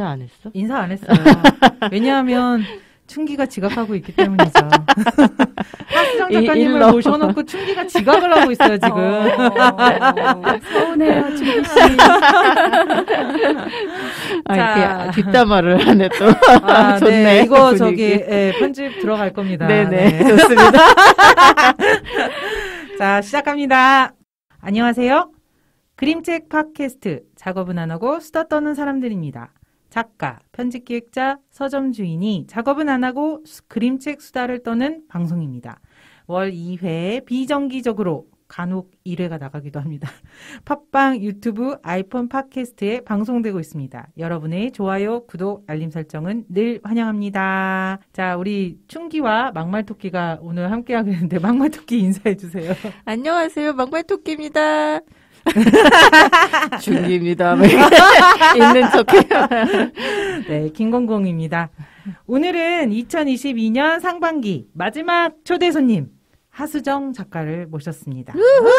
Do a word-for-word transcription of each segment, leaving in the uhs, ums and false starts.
인사 안 했어? 인사 안 했어요. 왜냐하면 춘기가 지각하고 있기 때문이죠. 하수정 작가님을 일러. 모셔놓고 춘기가 지각을 하고 있어요, 지금. 어, 서운해요, 춘기 씨. 아, 이렇게 뒷담화를 하네, 또. 아, 좋네. 네, 이거 분위기. 저기, 예, 편집 들어갈 겁니다. 네네. 네. 좋습니다. 자, 시작합니다. 안녕하세요. 그림책 팟캐스트 작업은 안 하고 수다 떠는 사람들입니다. 작가, 편집기획자, 서점 주인이 작업은 안 하고 수, 그림책 수다를 떠는 방송입니다. 월 이 회 비정기적으로 간혹 일 회가 나가기도 합니다. 팟빵, 유튜브, 아이폰 팟캐스트에 방송되고 있습니다. 여러분의 좋아요, 구독, 알림 설정은 늘 환영합니다. 자, 우리 춘기와 막말토끼가 오늘 함께하고 있는데 막말토끼 인사해 주세요. 안녕하세요. 막말토끼입니다. 중기입니다. 있는 척해요. 네, 김공공입니다. 오늘은 이천이십이 년 상반기 마지막 초대 손님 하수정 작가를 모셨습니다.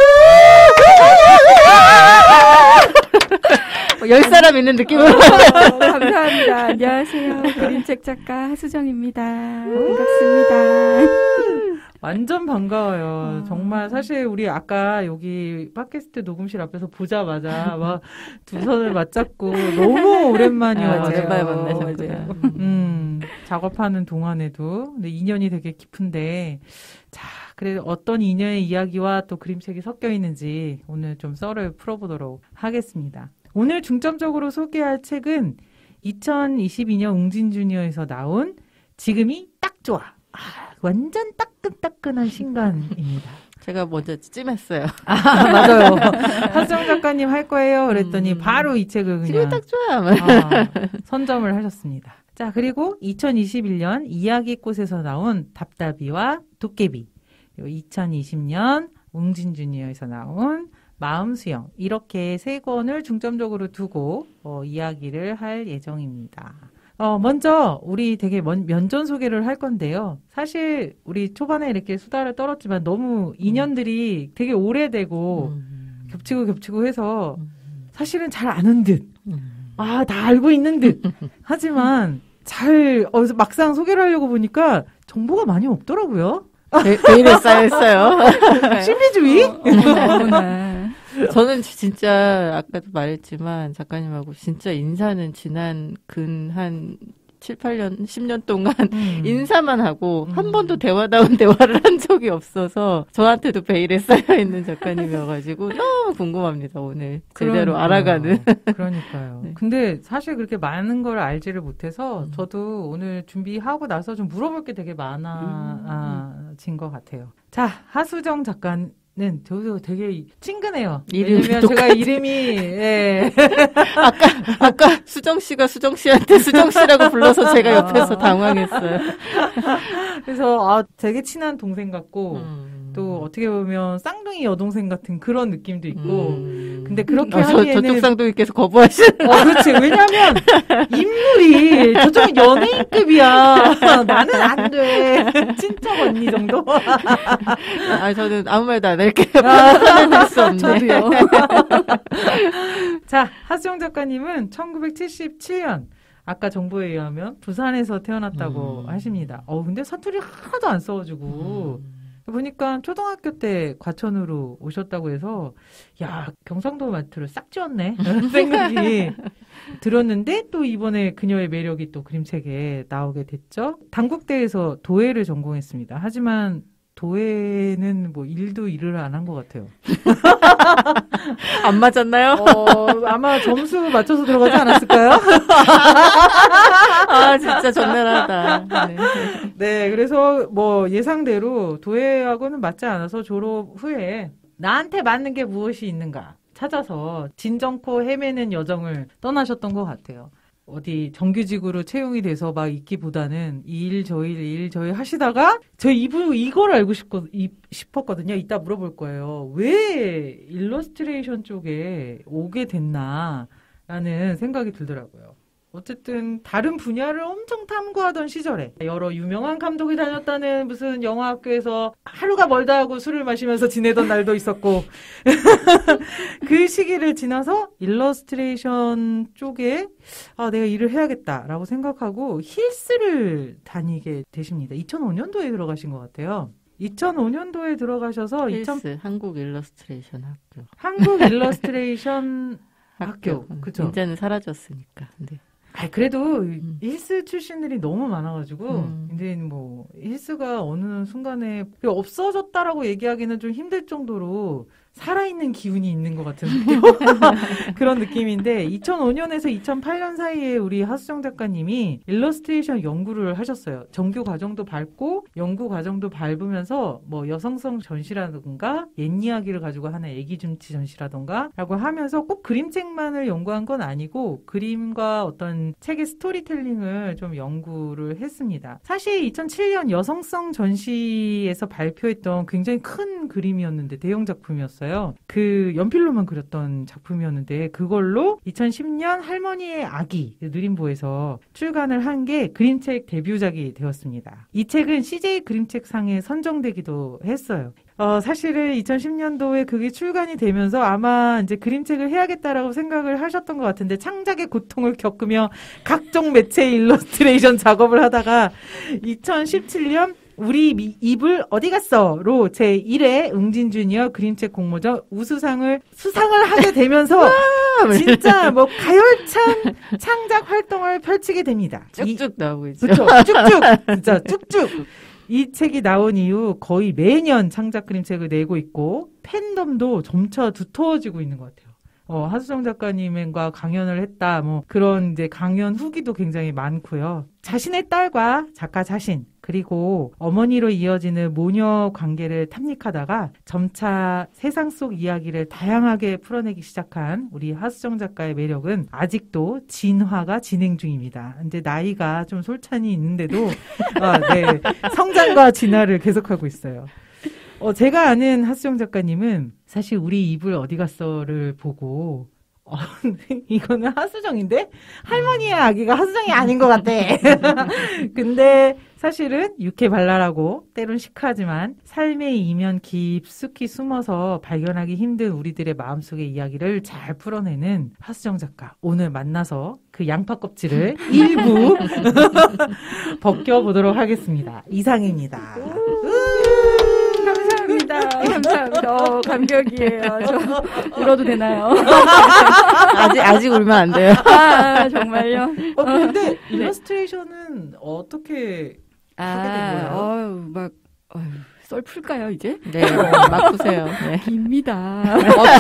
열 사람 있는 느낌으로. 어, 감사합니다. 안녕하세요. 그림책 작가 하수정입니다. 반갑습니다. 완전 반가워요. 어. 정말 사실 우리 아까 여기 팟캐스트 녹음실 앞에서 보자마자 막 두 손을 맞잡고 너무 오랜만이어가지고. 오랜만에 만나셨고요. 음, 작업하는 동안에도 근데 인연이 되게 깊은데 자, 그래 어떤 인연의 이야기와 또 그림책이 섞여 있는지 오늘 좀 썰을 풀어보도록 하겠습니다. 오늘 중점적으로 소개할 책은 이천이십이 년 웅진 주니어에서 나온 지금이 딱 좋아. 아, 완전 따끈따끈한 신간입니다. 제가 먼저 찜했어요. 아, 맞아요. 하수정 작가님 할 거예요. 그랬더니 음. 바로 이 책을 그냥 지금 딱 좋아요. 아, 선점을 하셨습니다. 자, 그리고 이천이십일 년 이야기꽃에서 나온 답답이와 도깨비, 그리고 이천이십 년 웅진 주니어에서 나온 마음수영, 이렇게 세 권을 중점적으로 두고 어, 이야기를 할 예정입니다. 어, 먼저 우리 되게 먼, 면전 소개를 할 건데요. 사실 우리 초반에 이렇게 수다를 떨었지만 너무 인연들이 되게 오래되고 음. 겹치고 겹치고 해서 음. 사실은 잘 아는 듯, 음. 아, 다 알고 있는 듯 하지만 잘 어, 막상 소개를 하려고 보니까 정보가 많이 없더라고요. 왜, 왜 이래 쌓였어요? 신비주의? 어, 어머나, 어머나. 저는 진짜 아까도 말했지만 작가님하고 진짜 인사는 지난 근 한 칠, 팔 년, 십 년 동안 음. 인사만 하고 음. 한 번도 대화다운 대화를 한 적이 없어서 저한테도 베일에 쌓여있는 작가님이어가지고 너무 궁금합니다. 오늘 제대로 그러니까요. 알아가는. 그러니까요. 네. 근데 사실 그렇게 많은 걸 알지를 못해서 음. 저도 오늘 준비하고 나서 좀 물어볼 게 되게 많아진 것 같아요. 자, 하수정 작가는 저도 되게 친근해요. 이름이 왜냐면 똑같아. 제가 이름이 예. 아까, 아까 수정 씨가 수정 씨한테 수정 씨라고 불러서 제가 옆에서 당황했어요. 그래서 아, 되게 친한 동생 같고 음. 또 어떻게 보면 쌍둥이 여동생 같은 그런 느낌도 있고 음. 근데 그렇게 어, 저, 하기에는 저쪽 쌍둥이께서 거부하시는. 어, 그렇지. 왜냐면, 인물이, 저쪽은 연예인급이야. 나는 안 돼. 친척 언니 정도? 아, 저는 아무 말도 안 할게요. 아, 판단할 수 없네. 저도요. 자, 하수정 작가님은 천구백칠십칠 년, 아까 정보에 의하면 부산에서 태어났다고 음. 하십니다. 어, 근데 사투리 하나도 안 써가지고. 음. 보니까 초등학교 때 과천으로 오셨다고 해서 야 경상도 말투를 싹 지웠네 이런 생각이 들었는데 또 이번에 그녀의 매력이 또 그림책에 나오게 됐죠. 단국대에서 도예를 전공했습니다. 하지만 도예는 뭐 일도 일을 안 한 것 같아요. 안 맞았나요? 어, 아마 점수 맞춰서 들어가지 않았을까요? 아, 진짜 전멸하다. 네. 네, 그래서 뭐 예상대로 도예하고는 맞지 않아서 졸업 후에 나한테 맞는 게 무엇이 있는가 찾아서 진정코 헤매는 여정을 떠나셨던 것 같아요. 어디 정규직으로 채용이 돼서 막 있기보다는 이 일 저 일 이 일 저 일 하시다가 저 이분 이걸 알고 싶거, 이, 싶었거든요. 이따 물어볼 거예요. 왜 일러스트레이션 쪽에 오게 됐나라는 생각이 들더라고요. 어쨌든 다른 분야를 엄청 탐구하던 시절에 여러 유명한 감독이 다녔다는 무슨 영화학교에서 하루가 멀다 하고 술을 마시면서 지내던 날도 있었고 그 시기를 지나서 일러스트레이션 쪽에 아, 내가 일을 해야겠다라고 생각하고 힐스를 다니게 되십니다. 이천오 년도에 들어가신 것 같아요. 이천오 년도에 들어가셔서 힐스, 이천... 한국 일러스트레이션 학교. 한국 일러스트레이션 학교. 그죠? 이제는 사라졌으니까. 네. 아, 그래도 음. 힐스 출신들이 너무 많아가지고 음. 이제 뭐 힐스가 어느 순간에 없어졌다라고 얘기하기는 좀 힘들 정도로 살아있는 기운이 있는 것 같은 느낌? 그런 느낌인데 이천오 년에서 이천팔 년 사이에 우리 하수정 작가님이 일러스트레이션 연구를 하셨어요. 정규 과정도 밟고 연구 과정도 밟으면서 뭐 여성성 전시라든가 옛 이야기를 가지고 하는 애기중치 전시라든가 라고 하면서 꼭 그림책만을 연구한 건 아니고 그림과 어떤 책의 스토리텔링을 좀 연구를 했습니다. 사실 이천칠 년 여성성 전시에서 발표했던 굉장히 큰 그림이었는데 대형 작품이었어요. 그 연필로만 그렸던 작품이었는데 그걸로 이천십 년 할머니의 아기 느림보에서 출간을 한 게 그림책 데뷔작이 되었습니다. 이 책은 씨제이 그림책상에 선정되기도 했어요. 어, 사실은 이천십 년도에 그게 출간이 되면서 아마 이제 그림책을 해야겠다라고 생각을 하셨던 것 같은데 창작의 고통을 겪으며 각종 매체 일러스트레이션 작업을 하다가 이천십칠 년 우리 미, 이불 어디 갔어?로 제일 회 웅진주니어 그림책 공모전 우수상을 수상을 하게 되면서 진짜 뭐 가열찬 창작 활동을 펼치게 됩니다. 쭉쭉 이, 나오고 있죠. 그렇죠. 쭉쭉. 진짜 쭉쭉. 이 책이 나온 이후 거의 매년 창작 그림책을 내고 있고 팬덤도 점차 두터워지고 있는 것 같아요. 어, 하수정 작가님과 강연을 했다, 뭐, 그런 이제 강연 후기도 굉장히 많고요. 자신의 딸과 작가 자신, 그리고 어머니로 이어지는 모녀 관계를 탐닉하다가 점차 세상 속 이야기를 다양하게 풀어내기 시작한 우리 하수정 작가의 매력은 아직도 진화가 진행 중입니다. 이제 나이가 좀 솔찬히 있는데도, 아, 네, 성장과 진화를 계속하고 있어요. 어, 제가 아는 하수정 작가님은 사실 우리 이불 어디 갔어를 보고 어, 이거는 하수정인데 할머니의 아기가 하수정이 아닌 것 같아. 근데 사실은 육해발랄하고 때론 시크하지만 삶의 이면 깊숙이 숨어서 발견하기 힘든 우리들의 마음속의 이야기를 잘 풀어내는 하수정 작가. 오늘 만나서 그 양파 껍질을 일부 벗겨보도록 하겠습니다. 이상입니다. 감사합니다. 감사합니다. 어, 감격이에요. 저 울어도 되나요? 아직 아직 울면 안 돼요. 아, 정말요? 어, 근데 일러스트레이션은 어떻게 아, 하게 된 거예요? 어휴, 막 어휴, 썰 풀까요 이제? 네, 막 보세요. 네. 깁니다. 어,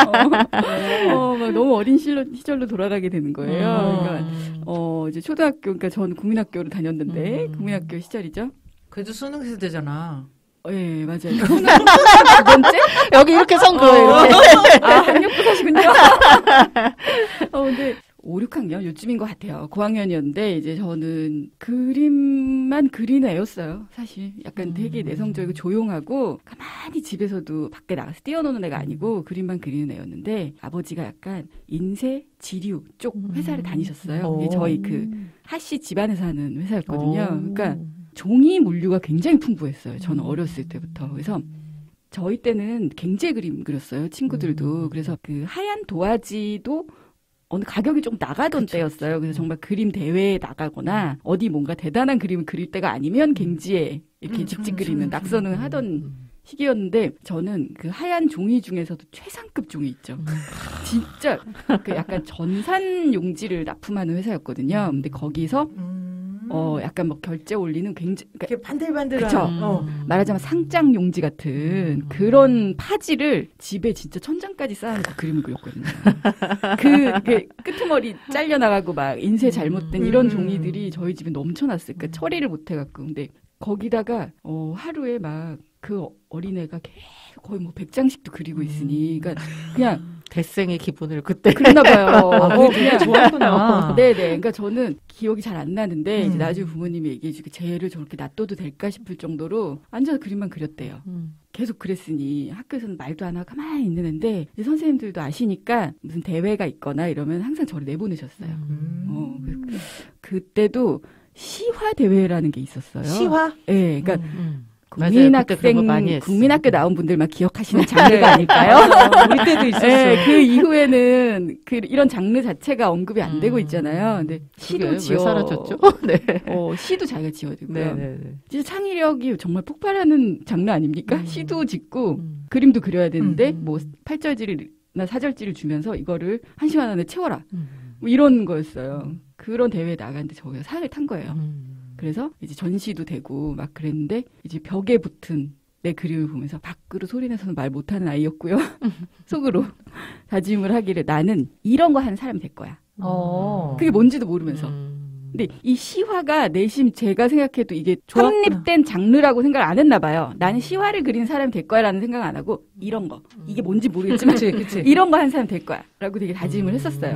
길어? 어, 어, 막 너무 어린 시절로, 시절로 돌아가게 되는 거예요. 음. 그러니까 어, 이제 초등학교, 그러니까 전 국민학교를 다녔는데 음. 국민학교 시절이죠. 그래도 수능 세대잖아. 어, 예, 맞아요. 수능 두 번째? 여기 이렇게 선 거예요. 어, 이렇게. 아, 학력부사시군요. 어, 근데 오, 육 학년 요쯤인 것 같아요. 고학년이었는데 이제 저는 그림만 그리는 애였어요. 사실 약간 음. 되게 내성적이고 조용하고 가만히 집에서도 밖에 나가서 뛰어노는 애가 아니고 그림만 그리는 애였는데 아버지가 약간 인쇄, 지류 쪽 회사를 다니셨어요. 이게 저희 그 하씨 집안에서 하는 회사였거든요. 그러니까 종이 물류가 굉장히 풍부했어요. 저는 어렸을 때부터. 그래서 저희 때는 경제 그림 그렸어요. 친구들도. 그래서 그 하얀 도화지도 어느 가격이 좀 나가던 그쵸, 때였어요. 그래서 정말 그림 대회에 나가거나 어디 뭔가 대단한 그림을 그릴 때가 아니면 갱지에 이렇게 직접 그리는 낙선을 하던 시기였는데 저는 그 하얀 종이 중에서도 최상급 종이 있죠. 진짜 그 약간 전산 용지를 납품하는 회사였거든요. 근데 거기서 어 약간 뭐 결제 올리는 굉장히 이렇게 반들반들한 그쵸? 어. 말하자면 상장 용지 같은 그런 파지를 집에 진짜 천장까지 쌓아놓고 그림을 그렸거든요. 그, 그 끄트머리 잘려나가고 막 인쇄 잘못된 이런 종이들이 저희 집에 넘쳐났어요. 그러니까 처리를 못해갖고. 근데 거기다가 어 하루에 막 그 어린애가 계속 거의 뭐 백 장씩도 그리고 있으니 그러니까 그냥 대생의 기분을 그때 그랬나 봐요. 아, 어, 그냥 좋았구나. 네네. 그러니까 저는 기억이 잘 안 나는데 음. 이제 나중에 부모님이 얘기해주고 쟤를 저렇게 놔둬도 될까 싶을 정도로 앉아서 그림만 그렸대요. 음. 계속 그랬으니 학교에서는 말도 안 하고 가만히 있는 애인데 이제 선생님들도 아시니까 무슨 대회가 있거나 이러면 항상 저를 내보내셨어요. 음. 어, 그, 그때도 시화 대회라는 게 있었어요. 시화? 네, 그러니까 음, 음. 국민학생, 많이 국민학교 나온 분들만 기억하시는 장르가 아닐까요? 우리 때도 있었어요. 네, 그 이후에는 그 이런 장르 자체가 언급이 안 되고 있잖아요. 근데 시도 그게 지어 왜 사라졌죠? 네. 어, 시도 자기가 지어주고요. 네, 네, 네. 진짜 창의력이 정말 폭발하는 장르 아닙니까? 음. 시도 짓고 음. 그림도 그려야 되는데 음. 뭐 팔절지나 사절지를 주면서 이거를 한 시간 안에 채워라. 음. 뭐 이런 거였어요. 그런 대회에 나갔는데 저희가 상을 탄 거예요. 음. 그래서 이제 전시도 되고 막 그랬는데 이제 벽에 붙은 내 그림을 보면서 밖으로 소리내서는 말 못하는 아이였고요. 속으로 다짐을 하기를 나는 이런 거 하는 사람이 될 거야. 어. 그게 뭔지도 모르면서. 음. 근데 이 시화가 내심 제가 생각해도 이게 좋았구나. 확립된 장르라고 생각을 안 했나 봐요. 나는 시화를 그리는 사람이 될 거야라는 생각 안 하고 이런 거. 이게 뭔지 모르겠지만 그치, 그치. 이런 거 하는 사람 될 거야. 라고 되게 다짐을 음. 했었어요.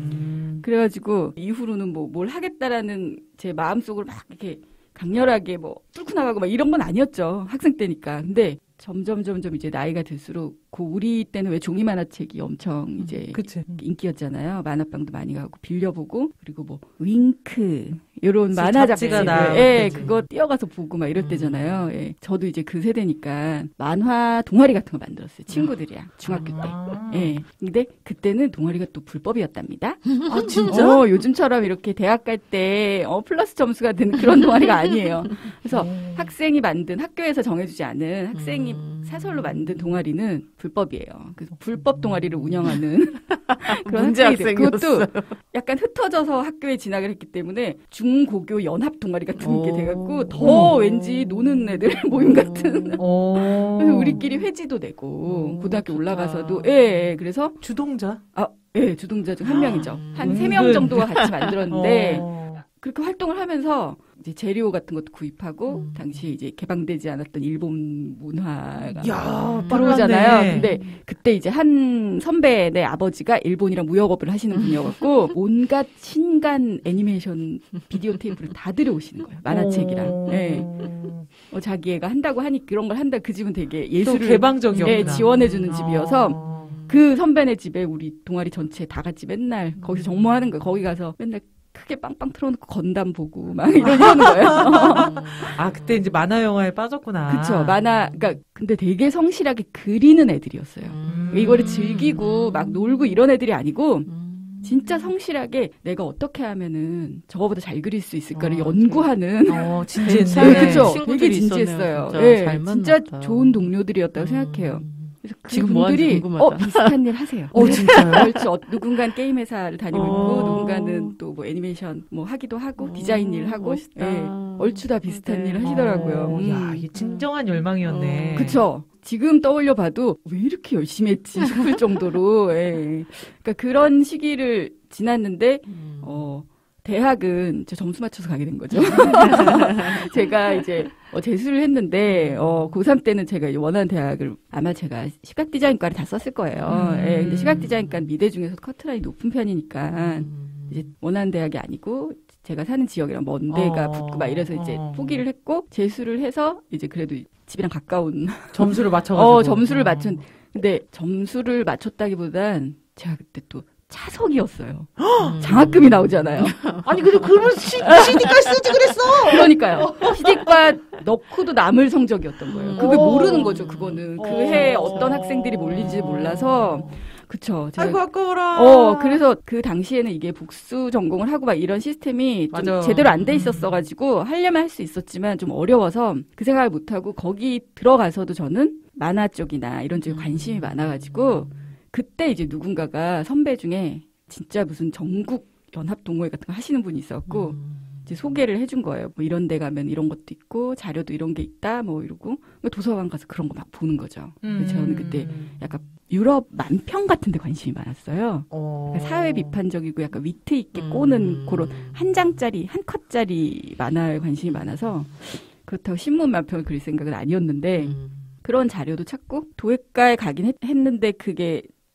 음. 그래가지고 이후로는 뭐 뭘 하겠다라는 제 마음속으로 막 이렇게 강렬하게 뭐 뚫고 나가고 막 이런 건 아니었죠. 학생 때니까. 근데 점점 점점 이제 나이가 들수록 그 우리 때는 왜 종이 만화책이 엄청 이제 그치. 인기였잖아요. 만화방도 많이 가고 빌려보고 그리고 뭐 윙크 이런 그치, 만화 잡지가 잡지들 나올 예, 때지. 그거 뛰어가서 보고 막 이럴 음. 때잖아요. 예. 저도 이제 그 세대니까 만화 동아리 같은 거 만들었어요. 친구들이랑 중학교 때. 아. 예. 근데 그때는 동아리가 또 불법이었답니다. 아, 진짜? 어, 요즘처럼 이렇게 대학 갈 때 어, 플러스 점수가 드는 그런 동아리가 아니에요. 그래서 오. 학생이 만든 학교에서 정해주지 않은 학생이 음. 사설로 만든 동아리는 불법이에요. 그래서 불법 동아리를 운영하는 그런 문제 학생이 돼. 학생이었어요. 그것도 약간 흩어져서 학교에 진학을 했기 때문에 중고교 연합 동아리 같은 게 오. 돼갖고 더 어머. 왠지 노는 애들 모임 같은. 오. 그래서 우리끼리 회지도 내고 오, 고등학교 좋다. 올라가서도 예, 예 그래서 주동자? 아 예, 주동자 중 한 명이죠. 한 세 은근. 명 정도가 같이 만들었는데 어. 그렇게 활동을 하면서 이제 재료 같은 것도 구입하고 음. 당시 이제 개방되지 않았던 일본 문화가 야, 들어오잖아요. 빨랐네. 근데 그때 이제 한 선배네 아버지가 일본이랑 무역업을 하시는 분이어갖고 온갖 신간 애니메이션 비디오 테이프를 다 들여오시는 거예요. 만화책이랑. 오. 예. 어, 자기 애가 한다고 하니 그런 걸 한다. 그 집은 되게 또 예술을 개방적이었구나. 예, 지원해주는 집이어서 어. 그 선배네 집에 우리 동아리 전체 다 같이 맨날 거기서 정모하는 거예요. 거기 가서 맨날 크게 빵빵 틀어놓고 건담 보고 막 이런 이러는 거예요. 아, 그때 이제 만화 영화에 빠졌구나. 그쵸. 만화, 그러니까 근데 되게 성실하게 그리는 애들이었어요. 음. 이거를 즐기고 막 놀고 이런 애들이 아니고 음. 진짜 성실하게 내가 어떻게 하면은 저거보다 잘 그릴 수 있을까를 어, 연구하는. 어, 네, 진지했네. 그쵸. 친구들이 되게 있었네요, 진지했어요. 진짜. 예, 잘 진짜 만났다. 좋은 동료들이었다고 음. 생각해요. 그래서 지금 뭐 하는지 그분들이 궁금하다. 어 비슷한 일 하세요. 어, 진짜요? 그렇지. 어, 누군가는 게임 회사를 다니고 있고 어. 누군가는 또 뭐 애니메이션 뭐 하기도 하고 어, 디자인 일 하고 멋있다. 예, 얼추 다 비슷한 네. 일을 하시더라고요. 어, 음. 야, 이게 진정한 열망이었네. 어. 그쵸. 지금 떠올려 봐도 왜 이렇게 열심히 했지 싶을 정도로 예. 그러니까 그런 시기를 지났는데 음. 어 대학은 저 점수 맞춰서 가게 된 거죠. 제가 이제 어, 재수를 했는데 어, 고삼 때는 제가 원하는 대학을 아마 제가 시각 디자인과를 다 썼을 거예요. 음. 예, 근데 시각 디자인과 미대 중에서 커트라인이 높은 편이니까 음. 이제 원하는 대학이 아니고 제가 사는 지역이랑 먼 데가 어. 붙고 막 이래서 이제 어. 포기를 했고 재수를 해서 이제 그래도 집이랑 가까운 점수를 맞춰가지고. 어, 점수를 어. 맞춘. 근데 점수를 맞췄다기보단 제가 그때 또 차석이었어요. 음. 장학금이 나오잖아요. 아니, 근데 그러면 시, 시디까지 쓰지 그랬어! 그러니까요. 시디과 넣고도 남을 성적이었던 거예요. 그게 어. 모르는 거죠, 그거는. 그 해에 어. 어떤 학생들이 몰린지 몰라서. 그쵸. 제가 아이고, 아까워라. 어, 그래서 그 당시에는 이게 복수 전공을 하고 막 이런 시스템이 좀 맞아. 제대로 안 돼 음. 있었어가지고 하려면 할 수 있었지만 좀 어려워서 그 생각을 못하고 거기 들어가서도 저는 만화 쪽이나 이런 쪽에 관심이 많아가지고 그때 이제 누군가가 선배 중에 진짜 무슨 전국 연합 동호회 같은 거 하시는 분이 있었고 음. 이제 소개를 해준 거예요. 뭐 이런 데 가면 이런 것도 있고 자료도 이런 게 있다 뭐 이러고 도서관 가서 그런 거 막 보는 거죠. 그래서 저는 그때 약간 유럽 만평 같은 데 관심이 많았어요. 어. 그러니까 사회 비판적이고 약간 위트 있게 음. 꼬는 그런 한 장짜리 한 컷짜리 만화에 관심이 많아서 그렇다고 신문 만평을 그릴 생각은 아니었는데 음. 그런 자료도 찾고 도예과에 가긴 했, 했는데 그게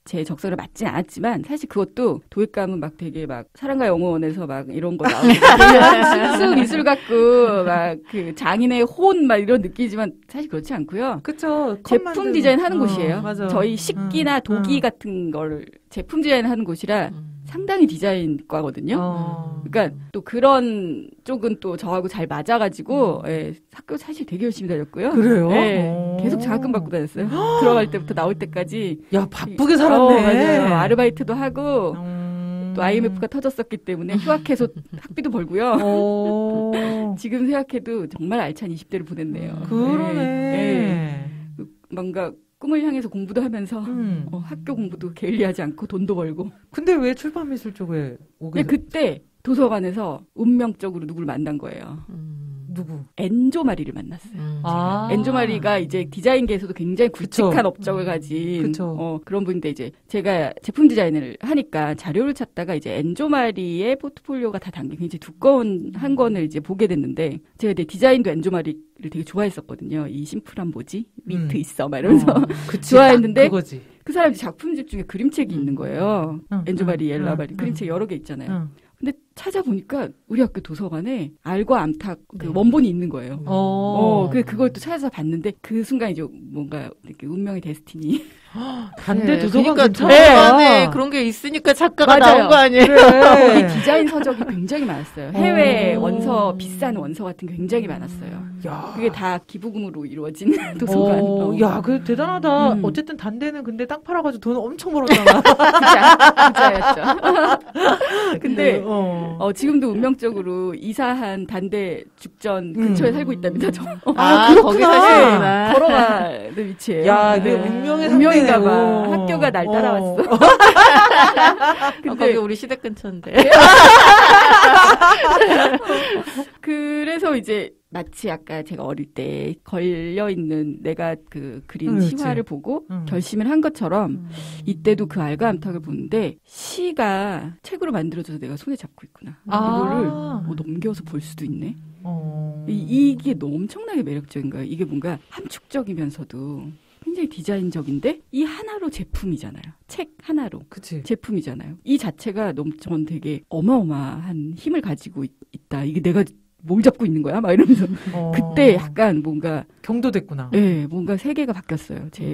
제 적성에 맞진 않았지만 사실 그것도 도예과 가면 막 되게 막 사랑과 영혼에서 막 이런 거 나오고 순수 미술 갖고 막 그 장인의 혼 막 이런 느끼지만 사실 그렇지 않고요. 그쵸. 제품 디자인 하는 어, 곳이에요. 맞아. 저희 식기나 어, 도기 어. 같은 거를 제품 디자인 하는 곳이라 음. 상당히 디자인과거든요. 어. 그러니까 또 그런 쪽은 또 저하고 잘 맞아가지고 예, 학교 사실 되게 열심히 다녔고요. 그래요? 예, 어. 계속 장학금 받고 다녔어요. 들어갈 때부터 나올 때까지. 야, 바쁘게 어, 살았네. 맞아요. 아르바이트도 하고 음. 또 아이엠에프가 터졌었기 때문에 휴학해서 학비도 벌고요. 어. 지금 생각해도 정말 알찬 이십 대를 보냈네요. 그러네. 예, 예. 뭔가 꿈을 향해서 공부도 하면서 음. 어, 학교 공부도 게을리하지 않고 돈도 벌고. 근데 왜 출판미술 쪽에 오게 근데 그때 도서관에서 운명적으로 누구를 만난 거예요. 음. 누구? 엔조 마리를 만났어요. 음. 아. 엔조 마리가 이제 디자인계에서도 굉장히 굵직한 그쵸. 업적을 가진 그쵸. 어, 그런 분인데 이제 제가 제품 디자인을 하니까 자료를 찾다가 이제 엔조 마리의 포트폴리오가 다 담긴 굉장히 두꺼운 한 권을 이제 보게 됐는데 제가 이제 디자인도 엔조 마리를 되게 좋아했었거든요. 이 심플한 뭐지? 미트 음. 있어 막 이러면서 어, 그치, 좋아했는데 딱 그거지. 그 사람 작품집 중에 그림책이 있는 거예요. 응, 엔조 마리, 응, 엘라 응, 마리 응. 그림책 여러 개 있잖아요. 응. 근데 찾아보니까 우리 학교 도서관에 알과 암탉 그 네. 원본이 있는 거예요. 어. 어, 그 그걸 또 찾아서 봤는데 그 순간 이제 뭔가 이렇게 운명의 데스티니. 반대 네, 도서관 그러니까 괜찮아. 도서관에 그런 게 있으니까 작가가 맞아요. 나온 거 아니에요? 그래. 이 디자인 서적이 굉장히 많았어요. 해외 어. 원서 비싼 원서 같은 게 굉장히 많았어요. 야. 그게 다 기부금으로 이루어진 도서관. 어, 어. 야, 그 대단하다. 음. 어쨌든 단대는 근데 땅 팔아가지고 돈 엄청 벌었잖아. 부자, 부자였죠. 근데 어. 어, 지금도 운명적으로 이사한 단대 죽전 근처에 음. 살고 있답니다. 저. 아, 그렇구나. 거기 사시는구나. 걸어가는 위치예요. 야, 내 네. 운명의 운명인가 상대네. 봐. 어. 학교가 날 따라왔어. 어. 아, 근데 거기 우리 시댁 근처인데. 그래서 이제 마치 아까 제가 어릴 때 걸려 있는 내가 그 그린 응, 그렇지. 시화를 보고 응. 결심을 한 것처럼 음. 이때도 그 알과 암탉을 보는데 시가 책으로 만들어져서 내가 손에 잡고 있구나. 아. 이거를 뭐 넘겨서 볼 수도 있네. 어. 이, 이게 너무 엄청나게 매력적인 거예요. 이게 뭔가 함축적이면서도 굉장히 디자인적인데 이 하나로 제품이잖아요. 책 하나로. 그치. 제품이잖아요. 이 자체가 너무 전 되게 어마어마한 힘을 가지고 있, 있다. 이게 내가 뭘 잡고 있는 거야? 막 이러면서 어. 그때 약간 뭔가 경도됐구나. 예, 뭔가 세계가 바뀌었어요. 제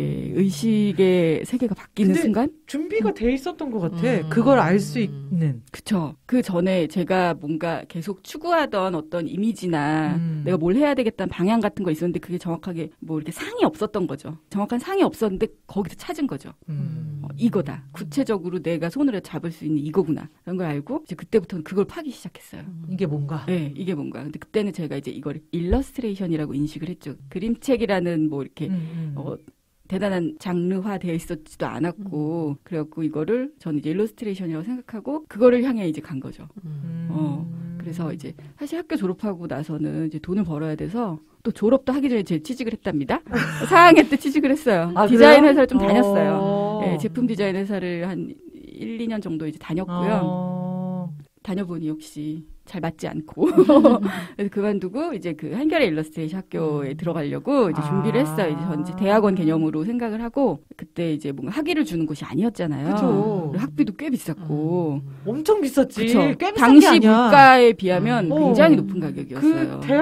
의식의 세계가 바뀌는 근데 순간. 준비가 돼 있었던 것 같아. 음. 그걸 알 수 있는. 그쵸. 그 전에 제가 뭔가 계속 추구하던 어떤 이미지나 음. 내가 뭘 해야 되겠다는 방향 같은 거 있었는데 그게 정확하게 뭐 이렇게 상이 없었던 거죠. 정확한 상이 없었는데 거기서 찾은 거죠. 음. 어, 이거다. 구체적으로 내가 손으로 잡을 수 있는 이거구나. 이런 걸 알고 이제 그때부터는 그걸 파기 시작했어요. 이게 뭔가. 네, 이게 뭔가. 근데 그때는 제가 이제 이걸 일러스트레이션이라고 인식을 했죠. 그림책이라는 뭐 이렇게 음, 음. 어, 대단한 장르화 되어 있었지도 않았고, 그래갖고 이거를 저는 이제 일러스트레이션이라고 생각하고, 그거를 향해 이제 간 거죠. 음. 어, 그래서 이제 사실 학교 졸업하고 나서는 이제 돈을 벌어야 돼서 또 졸업도 하기 전에 제 취직을 했답니다. 사 학년 때 취직을 했어요. 아, 디자인 그래요? 회사를 좀 다녔어요. 어. 네, 제품 디자인 회사를 한 일, 이 년 정도 이제 다녔고요. 어. 다녀보니 역시 잘 맞지 않고 그래서 그만두고 이제 그 한겨레 일러스트레이션 학교에 들어가려고 이제 준비를 아. 했어요. 이제 전 이제 대학원 개념으로 생각을 하고 그때 이제 뭔가 학위를 주는 곳이 아니었잖아요. 그쵸. 그리고 학비도 꽤 비쌌고 엄청 비쌌지. 그쵸. 꽤 비싼 당시 게 아니야. 물가에 비하면 음. 굉장히 어. 높은 가격이었어요. 그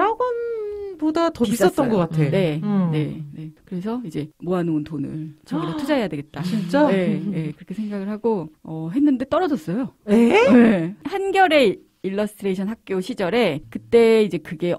대학원보다 더 비쌌던 비쌌어요. 것 같아. 네, 음. 네, 네. 그래서 이제 모아놓은 돈을 저기다 투자해야 되겠다. 진짜? 네, 네, 그렇게 생각을 하고 어, 했는데 떨어졌어요. 에? 네. 한겨레 일러스트레이션 학교 시절에 그때 이제 그게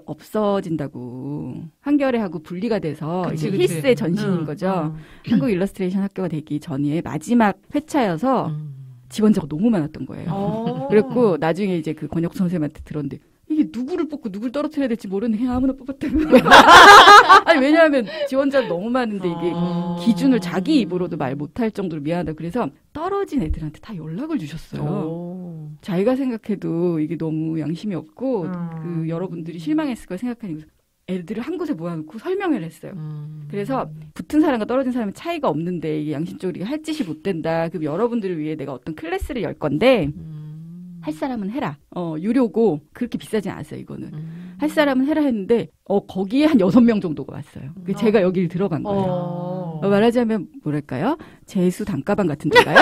없어진다고 한겨레하고 분리가 돼서 그치, 이제 그치. 힐스의 전신인 응, 거죠. 응. 한국 일러스트레이션 학교가 되기 전에 마지막 회차여서 음. 지원자가 너무 많았던 거예요. 어. 그랬고 나중에 이제 그 권혁 선생님한테 들었는데 이게 누구를 뽑고 누구를 떨어뜨려야 될지 모르는데 그냥 아무나 뽑았다는 거예요. 아니 왜냐하면 지원자가 너무 많은데 이게 어. 기준을 자기 입으로도 말 못할 정도로 미안하다. 그래서 떨어진 애들한테 다 연락을 주셨어요. 오. 자기가 생각해도 이게 너무 양심이 없고 음. 그 여러분들이 실망했을 걸 생각하니까 애들을 한 곳에 모아놓고 설명을 했어요. 음. 그래서 붙은 사람과 떨어진 사람의 차이가 없는데 이게 양심적으로 할 짓이 못 된다. 그럼 여러분들을 위해 내가 어떤 클래스를 열 건데 음. 할 사람은 해라. 어 유료고 그렇게 비싸지 않았어요. 이거는 음. 할 사람은 해라 했는데 어 거기에 한 여섯 명 정도가 왔어요. 그 제가 여기를 들어간 거예요. 어. 어, 말하자면 뭐랄까요? 재수 단가방 같은 데가요?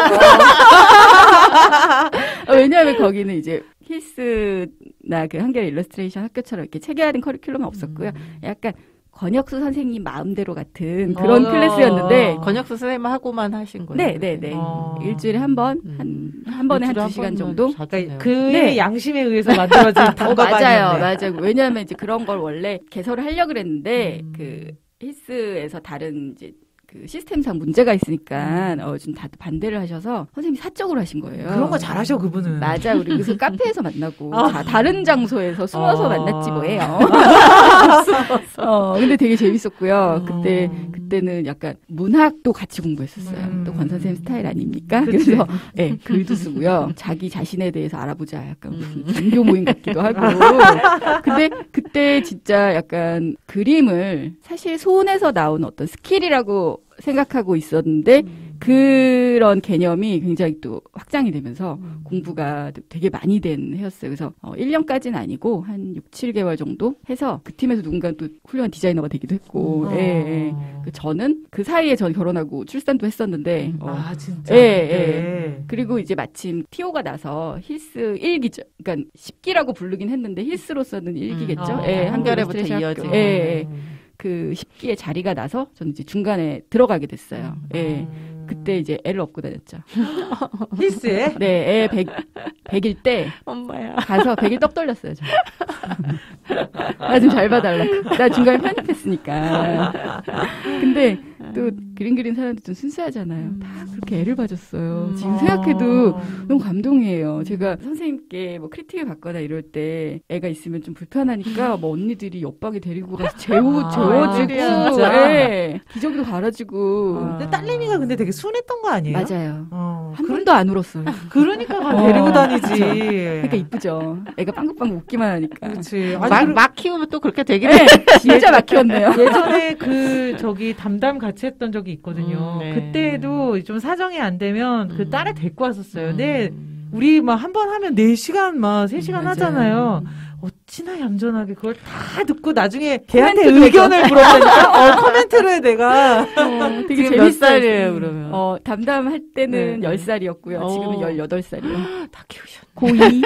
어, 왜냐하면 거기는 이제 힐스나 그 한겨레 일러스트레이션 학교처럼 이렇게 체계화된 커리큘럼은 없었고요. 약간 권혁수 선생님 마음대로 같은 그런 어, 클래스였는데 권혁수 선생님하고만 하신 거예요. 네, 네, 네. 어. 일주일에 한 번, 한, 한 번에 한 두 시간 정도? 그러니까 그의 네. 양심에 의해서 만들어진 어, 단가방이었네. 맞아요, 맞아요. 왜냐하면 이제 그런 걸 원래 개설을 하려고 그랬는데, 음. 그, 힐스에서 다른 이제 그 시스템상 문제가 있으니까, 어, 좀 다들 반대를 하셔서 선생님이 사적으로 하신 거예요. 그런 거 잘하셔, 그분은. 맞아, 우리 그래서 카페에서 만나고, 아. 다, 다른 장소에서 숨어서 어. 만났지 뭐예요. 어, 근데 되게 재밌었고요. 그때, 음. 그때는 약간 문학도 같이 공부했었어요. 음. 또 권 선생님 스타일 아닙니까? 그치. 그래서 예, 글도 쓰고요. 자기 자신에 대해서 알아보자. 약간 무슨 종교 모임 같기도 하고. 근데 그때 진짜 약간 그림을 사실 손에서 나온 어떤 스킬이라고 생각하고 있었는데 그런 개념이 굉장히 또 확장이 되면서 공부가 되게 많이 된 해였어요. 그래서 어, 일 년까지는 아니고 한 육, 칠 개월 정도 해서 그 팀에서 누군가 또 훌륭한 디자이너가 되기도 했고 어. 예, 예. 그 저는 그 사이에 전 결혼하고 출산도 했었는데 어, 아, 진짜. 예, 예. 그리고 이제 마침 티오가 나서 힐스 일 기죠. 그러니까 십 기라고 부르긴 했는데 힐스로서는 일 기겠죠. 음. 예, 어, 한겨레부터 한겨레부터 이어진. 이어진. 예, 예. 그 십 기의 자리가 나서 저는 이제 중간에 들어가게 됐어요. 예. 음. 그때 이제 애를 업고 다녔죠. 힐스에? 네, 애 백, 백일 때 엄마야. 가서 백일 떡 돌렸어요, 저. 나 좀 잘 봐달라고. 나 중간에 편집했으니까. 근데 또 그림 그린 사람들 좀 순수하잖아요. 다 그렇게 애를 봐줬어요. 지금 생각해도 너무 감동이에요. 제가 선생님께 뭐 크리틱을 받거나 이럴 때 애가 있으면 좀 불편하니까 뭐 언니들이 옆방에 데리고 가서 재우, 아, 재워주고, 진짜? 예. 기저귀도 갈아주고. 아. 근데 딸내미가 근데 되게 순했던 거 아니에요? 맞아요. 어, 한 그러- 번도 안 울었어요. 그러니까 어, 데리고 다니지. 그러니까 이쁘죠. 애가 빵긋빵긋 웃기만 하니까. 그렇지. 막, 아니, 막 키우면 또 그렇게 되긴 네, 해. 진짜 막 키웠네요. 예전에 그 저기 담담 같이 했던 적이 있거든요. 음, 네. 그때도 좀 사정이 안 되면 그 음. 딸을 데리고 왔었어요. 음. 근데 우리 막 한 번 하면 네 시간 막 세 시간 음, 맞아요. 하잖아요. 어찌나 얌전하게 그걸 다 듣고 나중에 걔한테 코멘트도 의견을 물어보니까 어, 코멘트를 해 내가. 어, 되게 지금 몇 재밌어요. 살이에요, 그러면? 어, 담담할 때는 네. 열 살이었고요. 지금은 어. 열여덟 살이요. 다 키우셨네. 고이.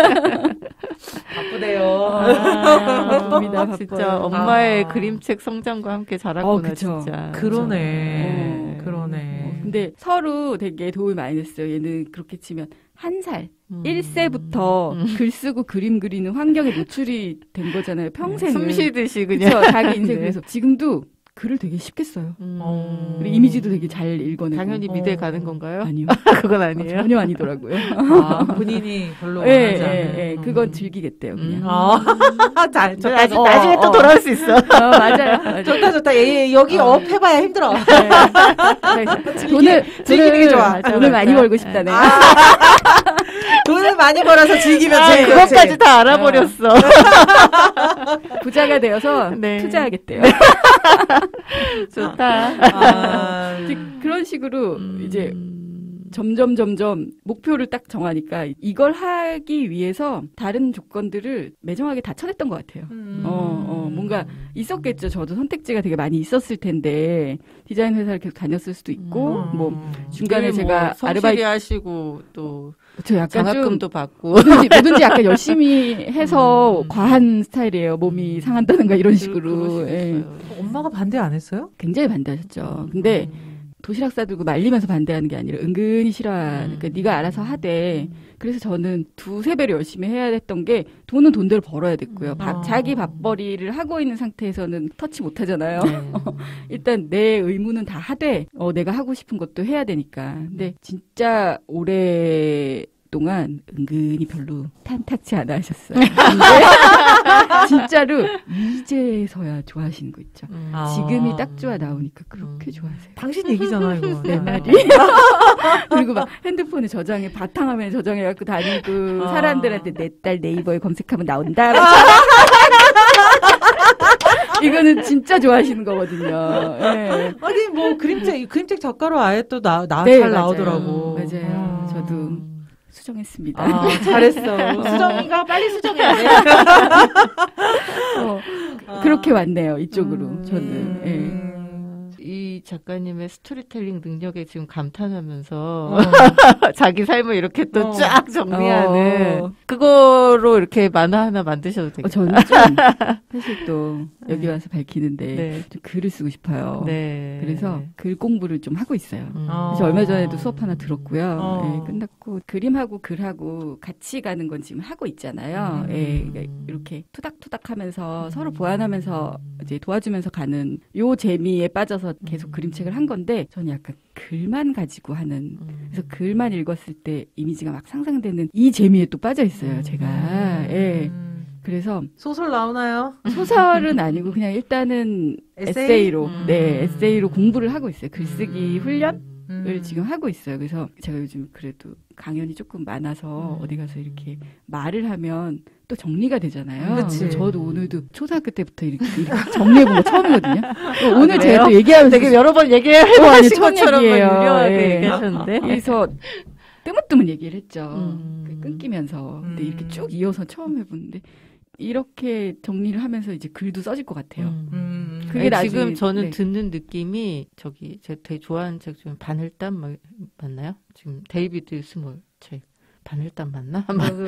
바쁘대요. 아, 바쁩니다, 바빠요. 진짜 엄마의 아. 그림책 성장과 함께 어, 자랐구나, 그쵸. 진짜. 그러네. 네. 그러네. 근데 서로 되게 도움이 많이 됐어요. 얘는 그렇게 치면 한 살, 음. 일 세부터 음. 글 쓰고 그림 그리는 환경에 노출이 된 거잖아요. 평생을. 숨 쉬듯이 그냥. 그쵸, 자기 인생. 네. 그래서 지금도 글을 되게 쉽게 써요. 음. 어. 그리고 이미지도 되게 잘 읽어내고. 당연히 어. 미대 가는 건가요? 아니요. 그건 어, 아니에요. 전혀 아니더라고요. 아, 본인이 별로 예, 원하지 않는. 예, 예. 그건 즐기겠대요, 그냥. 음. 아, 잘, 저 좋다. 나중, 어, 나중에 어, 또 어. 돌아올 수 있어. 어, 맞아요. 맞아요. 좋다, 좋다. 얘, 얘 여기 어. 업 해봐야 힘들어. 네. 돈을, 즐기는 게 좋아. 돈을, 돈을 많이 벌고 싶다, 내가. 돈을 많이 벌어서 즐기면 아, 제일 그것까지 좋지. 다 알아버렸어. 부자가 되어서 네. 투자하겠대요. 좋다. 아, 이제 그런 식으로 음. 이제 점점 점점 목표를 딱 정하니까 이걸 하기 위해서 다른 조건들을 매정하게 다 쳐냈던 것 같아요. 음. 어, 어, 뭔가 있었겠죠. 저도 선택지가 되게 많이 있었을 텐데 디자인 회사를 계속 다녔을 수도 있고 음. 뭐 중간에 뭐 제가 성실히 아르바이트 하시고 또 저 약간 좀 장학금도 받고 뭐든지, 뭐든지 약간 열심히 해서 음. 과한 스타일이에요. 몸이 상한다든가 이런 그- 식으로. 그럴 수도 예. 있어요. 엄마가 반대 안 했어요? 굉장히 반대하셨죠. 근데 도시락 싸들고 말리면서 반대하는 게 아니라 은근히 싫어하는. 그러니까 네가 알아서 하되. 그래서 저는 두세 배로 열심히 해야 했던 게 돈은 돈대로 벌어야 됐고요. 밥, 아. 자기 밥벌이를 하고 있는 상태에서는 터치 못 하잖아요. 네. 일단 내 의무는 다 하되 어, 내가 하고 싶은 것도 해야 되니까. 근데 진짜 오래 동안 은근히 별로 탐탁치 않아 하셨어요. 근데 진짜로 이제서야 좋아하시는 거 있죠. 음. 아. 지금이 딱 좋아 나오니까 그렇게 음. 좋아하세요. 당신 얘기잖아, 이거. 내 말이. 그리고 막 핸드폰에 저장해, 바탕화면에 저장해갖고 다니고, 아. 사람들한테 내 딸 네이버에 검색하면 나온다. 이거는 진짜 좋아하시는 거거든요. 예. 아니, 뭐, 그림책, 그림책 작가로 아예 또 나, 나, 네, 잘 맞아요. 나오더라고. 맞아요. 아. 저도 수정했습니다. 아, 잘했어. 수정이가 빨리 수정해야 돼. 어, 그렇게 왔네요, 이쪽으로. 음. 저는. 예. 음. 이 작가님의 스토리텔링 능력에 지금 감탄하면서 어. 자기 삶을 이렇게 또 쫙 어. 정리하는 어. 그거로 이렇게 만화 하나 만드셔도 되겠다. 어, 저는 좀 사실 또 여기 와서 밝히는데 네. 좀 글을 쓰고 싶어요. 네. 그래서 글 공부를 좀 하고 있어요. 음. 어. 그래서 얼마 전에도 수업 하나 들었고요. 어. 예, 끝났고 그림하고 글하고 같이 가는 건 지금 하고 있잖아요. 음. 예, 그러니까 이렇게 투닥투닥하면서 서로 보완하면서 이제 도와주면서 가는 요 재미에 빠져서 계속 음. 그림책을 한 건데 저는 약간 글만 가지고 하는 음. 그래서 글만 읽었을 때 이미지가 막 상상되는 이 재미에 또 빠져 있어요. 제가 예. 음. 그래서 소설 나오나요? 소설은 아니고 그냥 일단은 에세이? 에세이로 음. 네 에세이로 공부를 하고 있어요. 글쓰기 음. 훈련을 음. 지금 하고 있어요. 그래서 제가 요즘 그래도 강연이 조금 많아서 음. 어디 가서 이렇게 말을 하면 또 정리가 되잖아요. 그치. 그래서 저도 오늘도 초등학교 때부터 이렇게, 이렇게 정리해본 거 처음이거든요. 오늘 그래요? 제가 또 얘기하면서 되게 여러 번 어, 아니, 얘기하신 처음 것처럼 얘기예요. 유려하게 예. 얘기하셨는데. 그래서 뜨문뜨문 얘기를 했죠. 음. 그 끊기면서. 근데 음. 이렇게 쭉 이어서 처음 해보는데 이렇게 정리를 하면서 이제 글도 써질 것 같아요. 음. 음. 그게 아니, 지금 나중에- 저는 네. 듣는 느낌이 저기 제가 되게 좋아하는 책 중에 바늘땀 뭐, 맞나요? 지금 데이비드 스몰 책 바늘땀 맞나?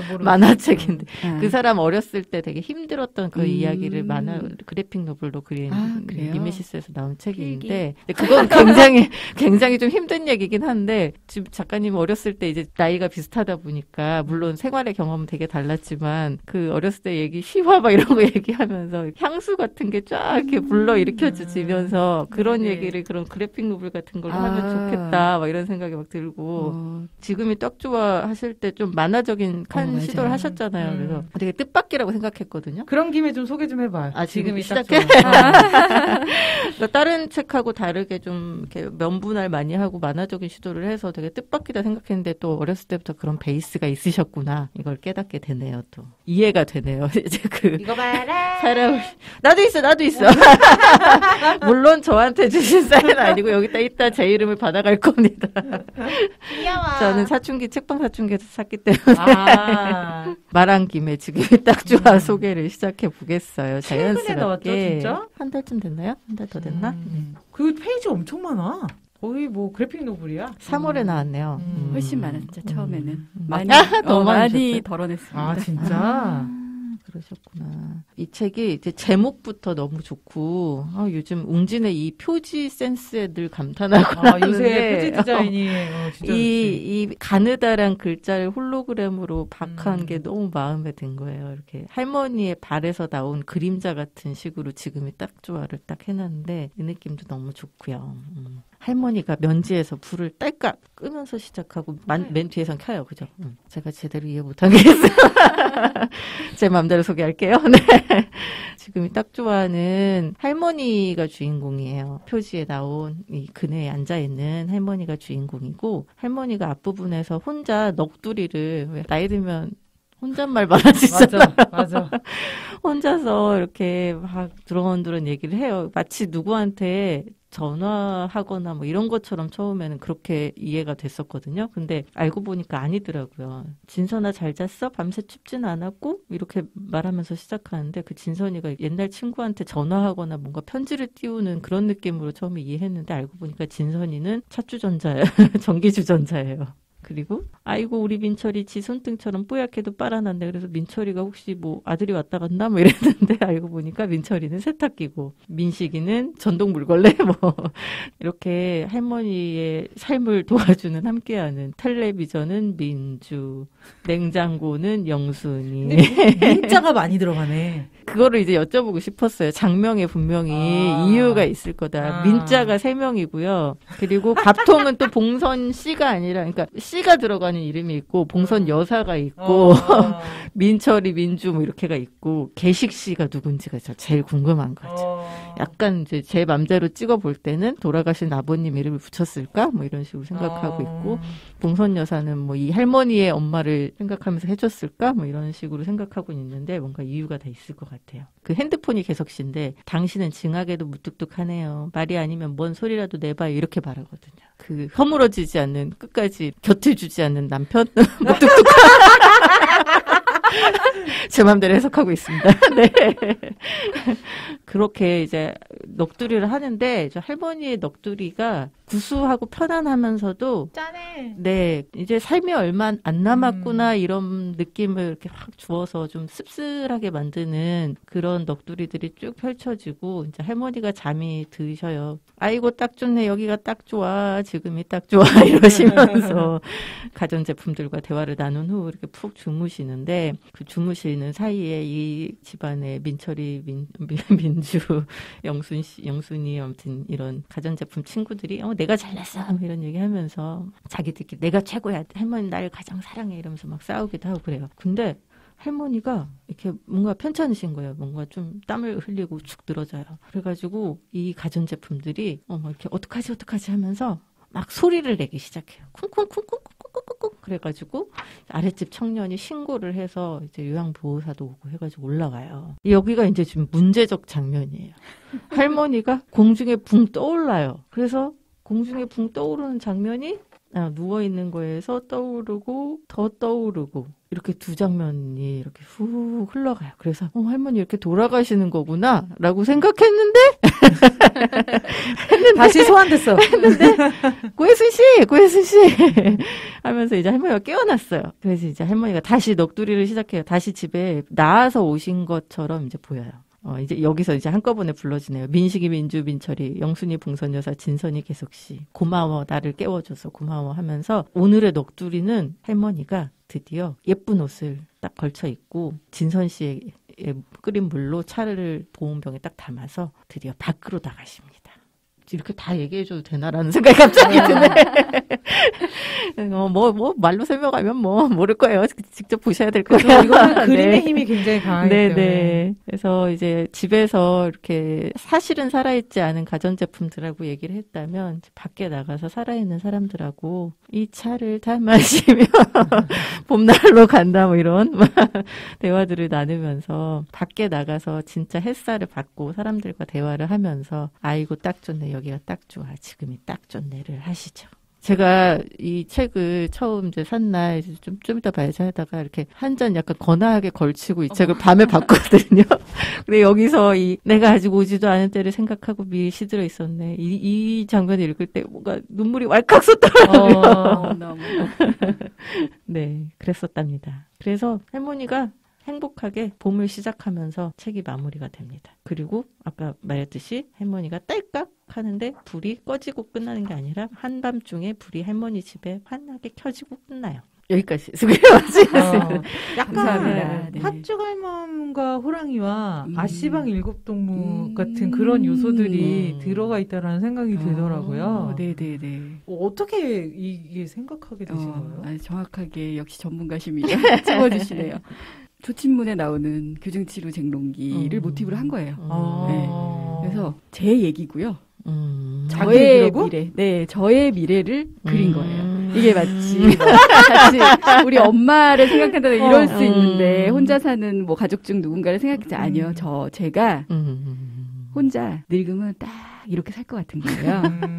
만화책인데 아. 그 사람 어렸을 때 되게 힘들었던 그 음. 이야기를 만화 그래픽 노블로 그린 아, 그래요? 미메시스에서 나온 책이 필기. 있는데 근데 그건 굉장히 굉장히 좀 힘든 얘기긴 한데 지금 작가님 어렸을 때 이제 나이가 비슷하다 보니까 물론 생활의 경험은 되게 달랐지만 그 어렸을 때 얘기 시화 막 이런 거 얘기하면서 향수 같은 게 쫙 이렇게 불러 일으켜 주시면서 그런 네. 얘기를 그런 그래픽 노블 같은 걸로 아. 하면 좋겠다 막 이런 생각이 막 들고 어, 지금이 딱 좋아 하실 때 좀 만화적인 칸 어, 맞아요. 시도를 하셨잖아요. 음. 그래서 되게 뜻밖이라고 생각했거든요. 그런 김에 좀 소개 좀 해봐요. 아, 지금 지금이 딱 시작해? 좋아. 그러니까 다른 책하고 다르게 좀 이렇게 면분할 많이 하고 만화적인 시도를 해서 되게 뜻밖이다 생각했는데 또 어렸을 때부터 그런 베이스가 있으셨구나. 이걸 깨닫게 되네요. 또 이해가 되네요. 이제 그 이거 봐라. 사람 나도 있어, 나도 있어. 물론 저한테 주신 사연은 아니고 여기다 이따 제 이름을 받아갈 겁니다. 귀여워. 저는 사춘기 책방 사춘기에서 샀기 때문에. 아, 말한 김에 지금이 딱 좋아 소개를 시작해 보겠어요. 최근에 자연스럽게. 나왔죠, 진짜? 한 달쯤 됐나요? 한 달 더 됐나? 음. 그 페이지 엄청 많아. 거의 뭐 그래픽 노블이야. 삼월에 나왔네요. 음. 훨씬 많았죠, 처음에는. 음. 많이, 아, 어, 너무 많이 많으셨어요? 덜어냈습니다. 아, 진짜? 아, 그러셨구나. 이 책이 이제 제목부터 너무 좋고 아, 요즘 웅진의 이 표지 센스에 늘 감탄하고 아, 요새 표지 디자인이 어, 진짜 좋지. 이, 이 가느다란 글자를 홀로그램으로 박한 음. 게 너무 마음에 든 거예요. 이렇게 할머니의 발에서 나온 그림자 같은 식으로 지금이 딱 조화를 딱 해놨는데 이 느낌도 너무 좋고요. 음. 할머니가 면지에서 불을 딸깍 끄면서 시작하고 만, 맨 뒤에선 켜요. 그죠? 음. 제가 제대로 이해 못하겠어요. 제 마음대로 소개할게요. 네. 지금이 딱 좋아하는 할머니가 주인공이에요. 표지에 나온 이 그네에 앉아있는 할머니가 주인공이고 할머니가 앞부분에서 혼자 넋두리를 왜 나이 들면 혼잣말 많아지잖아요. 맞아, 맞아. 혼자서 이렇게 막 두런두런 얘기를 해요. 마치 누구한테 전화하거나 뭐 이런 것처럼 처음에는 그렇게 이해가 됐었거든요. 근데 알고 보니까 아니더라고요. 진선아 잘 잤어? 밤새 춥진 않았고? 이렇게 말하면서 시작하는데 그 진선이가 옛날 친구한테 전화하거나 뭔가 편지를 띄우는 그런 느낌으로 처음에 이해했는데 알고 보니까 진선이는 차주전자예요. 전기주전자예요. 그리고 아이고 우리 민철이 지 손등처럼 뽀얗게도 빨아놨네. 그래서 민철이가 혹시 뭐 아들이 왔다 갔나 뭐 이랬는데 알고 보니까 민철이는 세탁기고 민식이는 전동물걸레 뭐 이렇게 할머니의 삶을 도와주는 함께하는 텔레비전은 민주, 냉장고는 영순이. 민자가 많이 들어가네. 그거를 이제 여쭤보고 싶었어요. 장명에 분명히 아. 이유가 있을 거다. 아. 민자가 세 명이고요. 그리고 밥통은 또 봉선 씨가 아니라, 그러니까 씨가 들어가는 이름이 있고, 봉선 여사가 있고, 어. 민철이, 민주 뭐 이렇게가 있고, 개식 씨가 누군지가 제일 궁금한 거죠. 어. 약간 이제 제 맘대로 찍어볼 때는 돌아가신 아버님 이름을 붙였을까? 뭐 이런 식으로 생각하고 어. 있고, 봉선 여사는 뭐 이 할머니의 엄마를 생각하면서 해줬을까? 뭐 이런 식으로 생각하고 있는데 뭔가 이유가 다 있을 것 같아요. 그 핸드폰이 계속 씨인데 당신은 징하게도 무뚝뚝하네요. 말이 아니면 뭔 소리라도 내봐요. 이렇게 말하거든요. 그 허물어지지 않는 끝까지 곁을 주지 않는 남편? 무뚝뚝한 제 마음대로 해석하고 있습니다. 네. 그렇게 이제 넋두리를 하는데 저 할머니의 넋두리가 구수하고 편안하면서도 짠해. 네, 이제 삶이 얼마 안 남았구나 음. 이런 느낌을 이렇게 확 주어서 좀 씁쓸하게 만드는 그런 넋두리들이 쭉 펼쳐지고 이제 할머니가 잠이 드셔요. 아이고 딱 좋네, 여기가 딱 좋아, 지금이 딱 좋아 이러시면서 가전제품들과 대화를 나눈 후 이렇게 푹 주무시는데 그 주무시는 사이에 이 집안의 민철이, 민, 민주, 영순 씨, 영순이 아무튼 이런 가전제품 친구들이 어, 내가 잘났어 이런 얘기하면서 자기들끼리 내가 최고야, 할머니 나를 가장 사랑해 이러면서 막 싸우기도 하고 그래요. 근데 할머니가 이렇게 뭔가 편찮으신 거예요. 뭔가 좀 땀을 흘리고 축 늘어져요. 그래가지고 이 가전제품들이 어, 막 이렇게 어떡하지 어떡하지 하면서 막 소리를 내기 시작해요. 쿵쿵쿵쿵쿵쿵쿵쿵. 그래가지고 아랫집 청년이 신고를 해서 이제 요양보호사도 오고 해가지고 올라가요. 여기가 이제 지금 문제적 장면이에요. 할머니가 공중에 붕 떠올라요. 그래서 공중에 붕 떠오르는 장면이 아, 누워있는 거에서 떠오르고 더 떠오르고 이렇게 두 장면이 이렇게 후 흘러가요. 그래서 어, 할머니 이렇게 돌아가시는 거구나 라고 생각했는데 했는데 다시 소환됐어. 했는데 고혜순 씨 고혜순 씨 하면서 이제 할머니가 깨어났어요. 그래서 이제 할머니가 다시 넋두리를 시작해요. 다시 집에 나와서 오신 것처럼 이제 보여요. 어, 이제 여기서 이제 한꺼번에 불러지네요. 민식이, 민주, 민철이, 영순이, 봉선여사, 진선이, 계속씨. 고마워, 나를 깨워줘서 고마워 하면서 오늘의 넋두리는 할머니가 드디어 예쁜 옷을 딱 걸쳐 입고 진선 씨의 끓인 물로 차를 보온병에 딱 담아서 드디어 밖으로 나가십니다. 이렇게 다 얘기해줘도 되나라는 생각이 갑자기 드네. 어, 뭐, 뭐, 말로 설명하면 뭐, 모를 거예요. 직접 보셔야 될 거예요. 이거는 그림의 힘이 굉장히 강하기 때문에. 네네. 그래서 이제 집에서 이렇게 사실은 살아있지 않은 가전제품들하고 얘기를 했다면, 밖에 나가서 살아있는 사람들하고 이 차를 다 마시며, 봄날로 간다, 뭐 이런 대화들을 나누면서, 밖에 나가서 진짜 햇살을 받고 사람들과 대화를 하면서, 아이고, 딱 좋네. 여기가 딱 좋아. 지금이 딱 좋네를 하시죠. 제가 이 책을 처음 이제 산 날 좀, 좀 이따 봐야지 하다가 이렇게 한 잔 약간 거나하게 걸치고 이 책을 밤에 봤거든요. 근데 여기서 이 내가 아직 오지도 않은 때를 생각하고 미리 시들어 있었네. 이, 이 장면을 읽을 때 뭔가 눈물이 왈칵 쏟더라고요. 어, 너무. 네, 그랬었답니다. 그래서 할머니가 행복하게 봄을 시작하면서 책이 마무리가 됩니다. 그리고 아까 말했듯이 할머니가 딸깍 하는데 불이 꺼지고 끝나는 게 아니라 한밤중에 불이 할머니 집에 환하게 켜지고 끝나요. 여기까지 수고해요. 어, 약간 네. 팥죽알몸과 호랑이와 음. 아씨방 일곱동무 음. 같은 그런 요소들이 음. 들어가 있다라는 생각이 들더라고요. 어, 네네네. 어, 어떻게 이게 생각하게 되신 어, 거예요? 아니, 정확하게 역시 전문가심이 찍어주시네요. 조친문에 나오는 교정치료 쟁론기를 음. 모티브로 한 거예요. 아. 네. 그래서 제 얘기고요. 음. 저의 미래, 네, 저의 미래를 음. 그린 거예요. 이게 마치 같이 우리 엄마를 생각한다면 이럴 어. 수 있는데 혼자 사는 뭐 가족 중 누군가를 생각하지 아니요. 저 제가 혼자 늙으면 딱 이렇게 살 것 같은 거예요.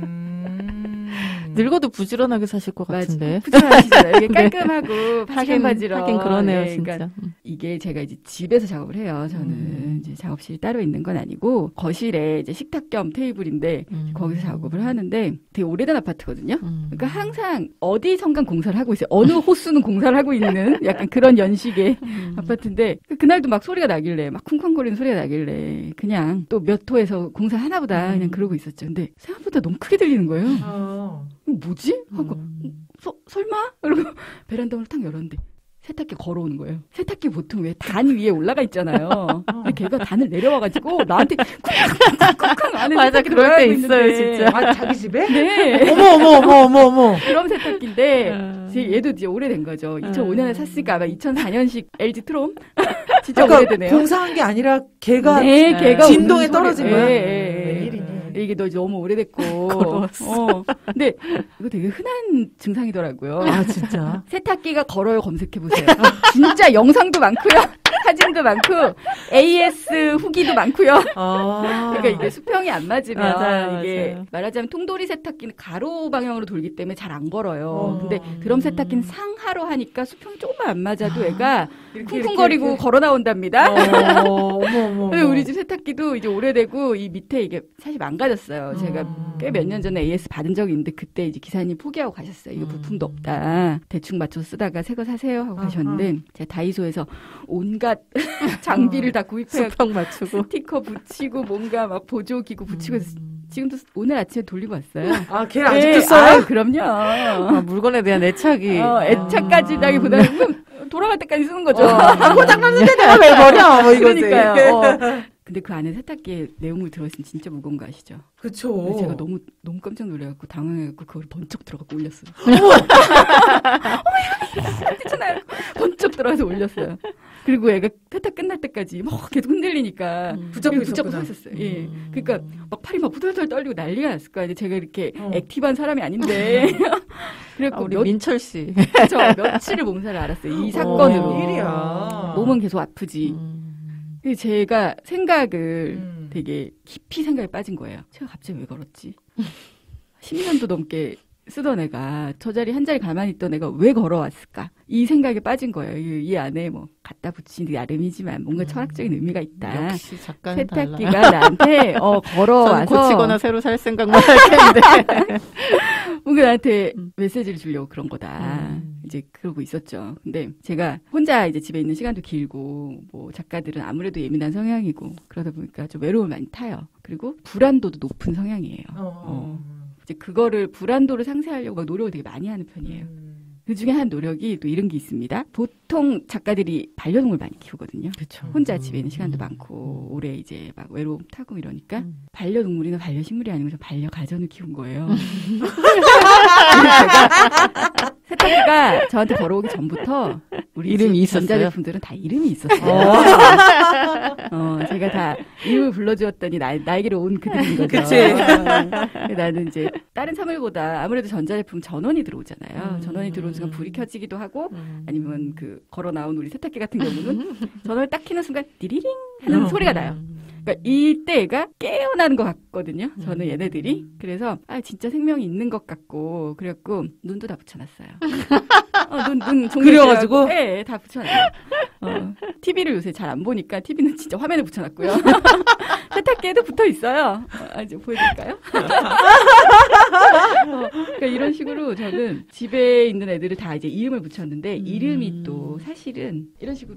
늙어도 부지런하게 사실 것 같은데. 부지런하시잖아요. 이게 깔끔하고 파김바지런. 하긴 그러네요, 네, 진짜. 그러니까 이게 제가 이제 집에서 작업을 해요. 저는 음. 이제 작업실이 따로 있는 건 아니고 거실에 이제 식탁 겸 테이블인데 음. 거기서 작업을 하는데 되게 오래된 아파트거든요. 음. 그러니까 항상 어디선간 공사를 하고 있어요. 어느 호수는 공사를 하고 있는 약간 그런 연식의 음. 아파트인데 그날도 막 소리가 나길래 막 쿵쾅거리는 소리가 나길래 그냥 또 몇 호에서 공사 하나 보다 그냥 그러고 있었죠. 근데 생각보다 너무 크게 들리는 거예요. 어. 뭐지? 하고 음. 서, 설마? 그리고 베란다 문을 탁 열었는데 세탁기 걸어오는 거예요. 세탁기 보통 왜 단 위에 올라가 있잖아요. 근데 걔가 단을 내려와가지고 나한테 쿵쿵쿵쿵 안에 맞아, 그럴 때 있어요, 진짜. 아, 자기 집에? 네. 어머, 어머, 어머, 어머, 어머. 그런 세탁기인데 얘도 이제 오래된 거죠. 이천오 년에 샀으니까 아마 이천사 년식 엘지 트롬? 진짜 그러니까 오래되네요. 공사한 게 아니라 걔가 네, 걔가 진동에 떨어진 거야? 네, 네. 웬일이니? 이게 너 너무 오래됐고. 어. 근데 이거 되게 흔한 증상이더라고요. 아, 진짜? 세탁기가 걸어요 검색해보세요. 진짜 영상도 많고요. 사진도 많고 에이에스 후기도 많고요. 아. 그러니까 이게 수평이 안 맞으면 맞아요, 이게 맞아요. 말하자면 통돌이 세탁기는 가로 방향으로 돌기 때문에 잘 안 걸어요. 어. 근데 드럼 세탁기는 상하로 하니까 수평이 조금만 안 맞아도 애가 이렇게, 쿵쿵거리고 이렇게. 걸어 나온답니다. 어, 어머, 어머. 근데 우리 집 세탁기도 이제 오래되고 이 밑에 이게 사실 망가졌어요. 제가 음. 꽤 몇 년 전에 에이에스 받은 적이 있는데 그때 이제 기사님 포기하고 가셨어요. 이거 부품도 음. 없다. 대충 맞춰서 쓰다가 새 거 사세요 하고 아하. 가셨는데 제가 다이소에서 온갖 장비를 다 구입해 수평 맞추고. 스티커 붙이고 뭔가 막 보조기구 붙이고 해서 음. 지금도 오늘 아침에 돌리고 왔어요. 아, 걔 아직도 네, 써요? 아유, 그럼요. 아, 물건에 대한 애착이. 어, 애착까지라기보다는 그럼 돌아갈 때까지 쓰는 거죠. 어, 고장 났는데 내가 왜 버려? 뭐 이거지. 그러니까요. 어. 근데 그 안에 세탁기에 내용물 들어있으면 진짜 무거운 거 아시죠? 그쵸. 근데 제가 너무 너무 깜짝 놀래갖고 당황해갖고 그걸 번쩍 들어가고 올렸어요. 어머, 괜찮아요. 번쩍 들어가서 올렸어요. 그리고 애가 세탁 끝날 때까지 막 계속 흔들리니까 음. 붙잡고 붙잡고 서 있었구나. 있었어요. 예. 음. 그러니까 막 팔이 막 부들부들 떨리고 난리가 났을 거야. 근데 제가 이렇게 어. 액티브한 사람이 아닌데. 아, 그래갖고 우리 몇, 민철 씨. 저 며칠을 몸살을 알았어요. 이 사건으로. 어, 일이야. 몸은 계속 아프지. 음. 근데 제가 생각을 음. 되게 깊이 생각에 빠진 거예요. 제가 갑자기 왜 걸었지? 십 년도 넘게 쓰던 애가 저 자리 한 자리 가만히 있던 애가 왜 걸어왔을까? 이 생각에 빠진 거예요. 이, 이 안에 뭐 갖다 붙인 나름이지만 뭔가 음. 철학적인 의미가 있다. 역시 작가는 달라. 세탁기가 나한테 어, 저는 걸어와서 고치거나 새로 살 생각만 할 텐데. 뭔가 나한테 음. 메시지를 주려고 그런 거다. 음. 이제 그러고 있었죠. 근데 제가 혼자 이제 집에 있는 시간도 길고 뭐 작가들은 아무래도 예민한 성향이고 그러다 보니까 좀 외로움을 많이 타요. 그리고 불안도도 높은 성향이에요. 어. 이제 그거를 불안도를 상쇄하려고 막 노력을 되게 많이 하는 편이에요. 음. 그 중에 한 노력이 또 이런 게 있습니다. 보통 작가들이 반려동물 많이 키우거든요. 그쵸. 혼자 집에 있는 시간도 음. 많고 오래 이제 막 외로움 타고 이러니까 음. 반려동물이나 반려식물이 아니고 저 반려가전을 키운 거예요. 음. 제가 세탁기가 저한테 걸어오기 전부터 우리 이름이 집 있었어요? 전자제품들은 다 이름이 있었어요. 어, 제가 다 이름을 불러주었더니 나, 나에게로 온 그들인 거죠. 그치. 어, 나는 이제 다른 사물보다 아무래도 전자제품 전원이 들어오잖아요. 음. 전원이 들어오는 순간 불이 켜지기도 하고 음. 아니면 그 걸어 나온 우리 세탁기 같은 경우는 전원을 딱 켜는 순간 디리링 하는 음. 소리가 나요. 그러니까 이때 애가 깨어나는 것 같거든요. 저는 음. 얘네들이. 그래서 아 진짜 생명이 있는 것 같고 그래갖고 눈도 다 붙여놨어요. 어, 눈, 눈 종이 그려가지고? 네, 다 붙여놨어요. 어, 티비를 요새 잘 안 보니까 티비는 진짜 화면에 붙여놨고요. 세탁기에도 붙어 있어요. 어, 아, 이제 보여드릴까요? 어, 그러니까 이런 식으로 저는 집에 있는 애들을 다 이제 이름을 붙였는데 음. 이름이 또 사실은 이런 식으로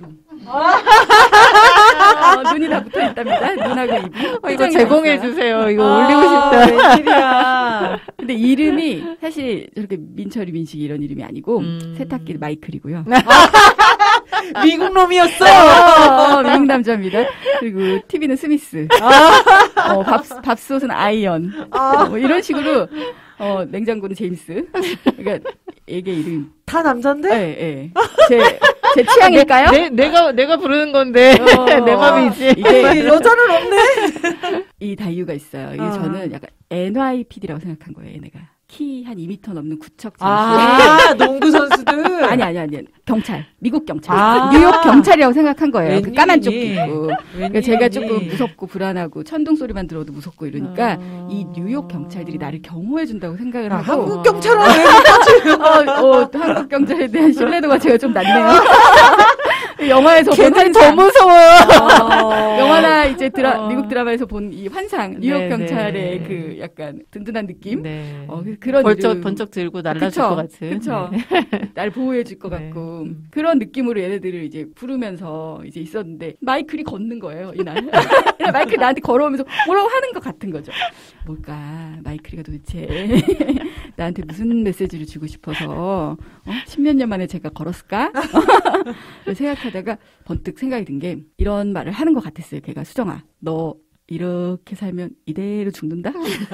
어, 눈이 다 붙어 있답니다. 눈하고 입이. 어, 이거 포장이 제공해 다 있어요. 주세요. 이거 아, 올리고 싶다. 웬일이야. 근데 이름이 사실 저렇게 민철이 민식이 이런 이름이 아니고 음. 세탁기 마이클이고요. 미국 놈이었어. 어, 미국 남자입니다. 그리고 티비는 스미스. 어, 밥, 밥솥은 아이언. 어, 뭐 이런 식으로 어, 냉장고는 제임스. 그러니까 애게 이름. 다 남잔데? 예, 예. 제, 제 취향일까요? 내, 내가, 내가 부르는 건데. 어, 내 맘이지. 이게 여자는 없네. 이 다 이유가 있어요. 이게 아. 저는 약간 엔와이피디라고 생각한 거예요, 얘네가. 키 한 이 미터 넘는 구척 정신. 아, 농구 선수들. 아니, 아니, 아니. 경찰. 미국 경찰. 아. 뉴욕 경찰이라고 생각한 거예요. 그 까만 웬일이니? 조끼 입고. 그러니까 제가 조금 무섭고 불안하고 천둥 소리만 들어도 무섭고 이러니까 어. 이 뉴욕 경찰들이 나를 경호해준다고 생각을 아, 하고. 한국 경찰은 왜 어, 어, 한국 경찰에 대한 신뢰도가 제가 좀 낮네요. 영화에서 본 걔들이 더 환상. 무서워요. 어. 영화나 이제 드라, 어. 미국 드라마에서 본 이 환상, 뉴욕 네, 경찰의 네. 그 약간 든든한 느낌? 네. 어, 그- 그런 번쩍, 이름. 번쩍 들고 날라줄 그쵸, 것 같은. 그쵸. 네. 날 보호해줄 것 네. 같고 음. 그런 느낌으로 얘네들을 이제 부르면서 이제 있었는데 마이클이 걷는 거예요 이날. 이날 마이클이 나한테 걸어오면서 뭐라고 하는 것 같은 거죠. 뭘까 마이클이가 도대체 나한테 무슨 메시지를 주고 싶어서 어? 십몇 년 만에 제가 걸었을까? 생각하다가 번뜩 생각이 든 게 이런 말을 하는 것 같았어요. 걔가 수정아 너 이렇게 살면 이대로 죽는다?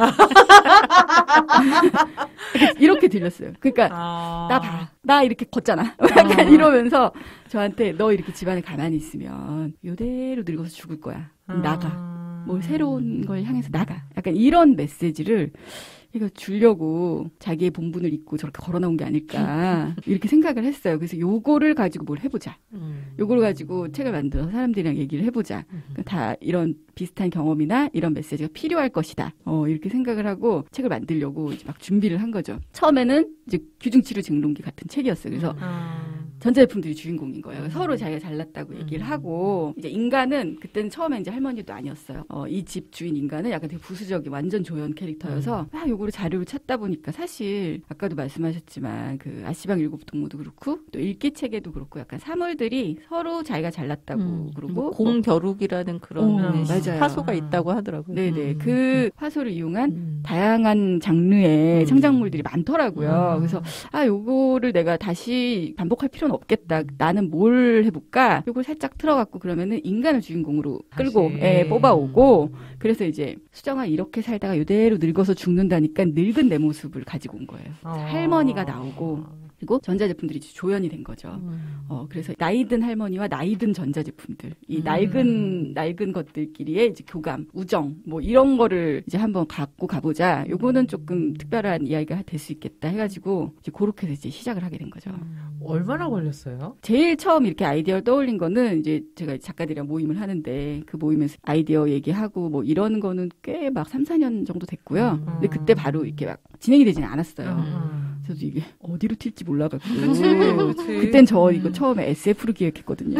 이렇게 들렸어요. 그러니까 아. 나 봐. 나 이렇게 걷잖아. 약간 이러면서 저한테 너 이렇게 집안에 가만히 있으면 이대로 늙어서 죽을 거야. 아. 나가. 뭘 새로운 걸 향해서 나가. 약간 이런 메시지를 이거 주려고 자기의 본분을 잊고 저렇게 걸어나온 게 아닐까 이렇게 생각을 했어요. 그래서 요거를 가지고 뭘 해보자. 음. 요거를 가지고 책을 만들어서 사람들이랑 얘기를 해보자. 음. 다 이런 비슷한 경험이나 이런 메시지가 필요할 것이다. 어, 이렇게 생각을 하고 책을 만들려고 이제 막 준비를 한 거죠. 처음에는 이제 규중치료 증론기 같은 책이었어요. 그래서 음. 전자제품들이 주인공인 거예요. 음. 서로 자기가 잘났다고 얘기를 음. 하고 이제 인간은 그때는 처음에 이제 할머니도 아니었어요. 어, 이 집 주인 인간은 약간 되게 부수적인 완전 조연 캐릭터여서 음. 막 요거를 자료를 찾다 보니까 사실 아까도 말씀하셨지만 그 아씨방 일곱 동무도 그렇고 또 읽기 책에도 그렇고 약간 사물들이 서로 자기가 잘났다고 음. 그러고 공겨루기라는 그런 어, 맞아요. 화소가 있다고 하더라고요. 네네. 음. 그 화소를 이용한 음. 다양한 장르의 음. 창작물들이 많더라고요. 음. 그래서 아 요거를 내가 다시 반복할 필요는 없겠다. 나는 뭘 해볼까? 요걸 살짝 틀어갖고 그러면은 인간을 주인공으로 끌고 예, 뽑아오고 그래서 이제 수정아 이렇게 살다가 이대로 늙어서 죽는다니까 늙은 내 모습을 가지고 온 거예요. 어. 할머니가 나오고 그리고 전자제품들이 조연이 된 거죠. 음. 어, 그래서 나이든 할머니와 나이든 전자제품들, 이 음. 낡은, 낡은 것들끼리의 이제 교감, 우정, 뭐 이런 거를 이제 한번 갖고 가보자. 요거는 조금 특별한 이야기가 될 수 있겠다 해가지고 이제 그렇게 해서 이제 시작을 하게 된 거죠. 음. 얼마나 걸렸어요? 제일 처음 이렇게 아이디어를 떠올린 거는 이제 제가 작가들이랑 모임을 하는데 그 모임에서 아이디어 얘기하고 뭐 이런 거는 꽤 막 삼, 사 년 정도 됐고요. 음. 근데 그때 바로 이렇게 막 진행이 되지는 않았어요. 음. 그래서 이게 어디로 튈지 몰라갖고. 그치, 그치. 그땐 저 이거 처음에 에스에프를 기획했거든요.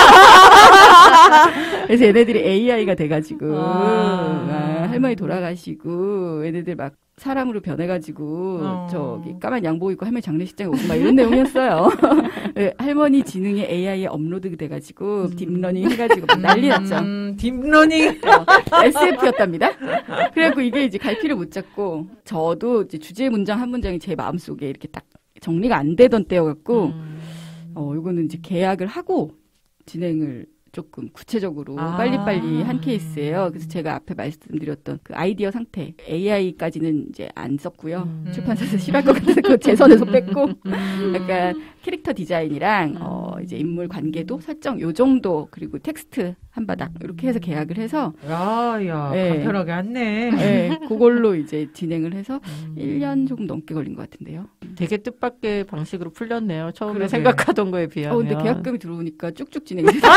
그래서 얘네들이 에이아이가 돼가지고, 아. 아, 할머니 돌아가시고, 얘네들 막 사람으로 변해가지고, 어. 저기 까만 양복 입고 할머니 장례식장에 오고 막 이런 내용이었어요. 네, 할머니 지능이 에이아이에 업로드 돼가지고, 음. 딥러닝 해가지고 막 난리 났죠. 음, 딥러닝? 어, 에스에프였답니다. 그래갖고 이게 이제 갈피를 못 잡고, 저도 이제 주제 문장 한 문장이 제 마음속에 이렇게 딱 정리가 안 되던 때여갖고, 음. 어, 요거는 이제 계약을 하고 진행을 조금 구체적으로 아. 빨리빨리 한 케이스예요. 그래서 제가 앞에 말씀드렸던 그 아이디어 상태, 에이아이까지는 이제 안 썼고요. 음. 출판사에서 싫어할 것 같아서 그거 제 손에서 뺐고, 음. 약간 캐릭터 디자인이랑, 어, 이제 인물 관계도 설정 요 정도, 그리고 텍스트 한 바닥, 이렇게 해서 계약을 해서. 야, 야, 네. 간편하게 했네. 네, 그걸로 이제 진행을 해서 음. 일 년 조금 넘게 걸린 것 같은데요. 되게 뜻밖의 방식으로 풀렸네요. 처음에 그러게. 생각하던 거에 비하면. 어, 근데 계약금이 들어오니까 쭉쭉 진행이 됐어요.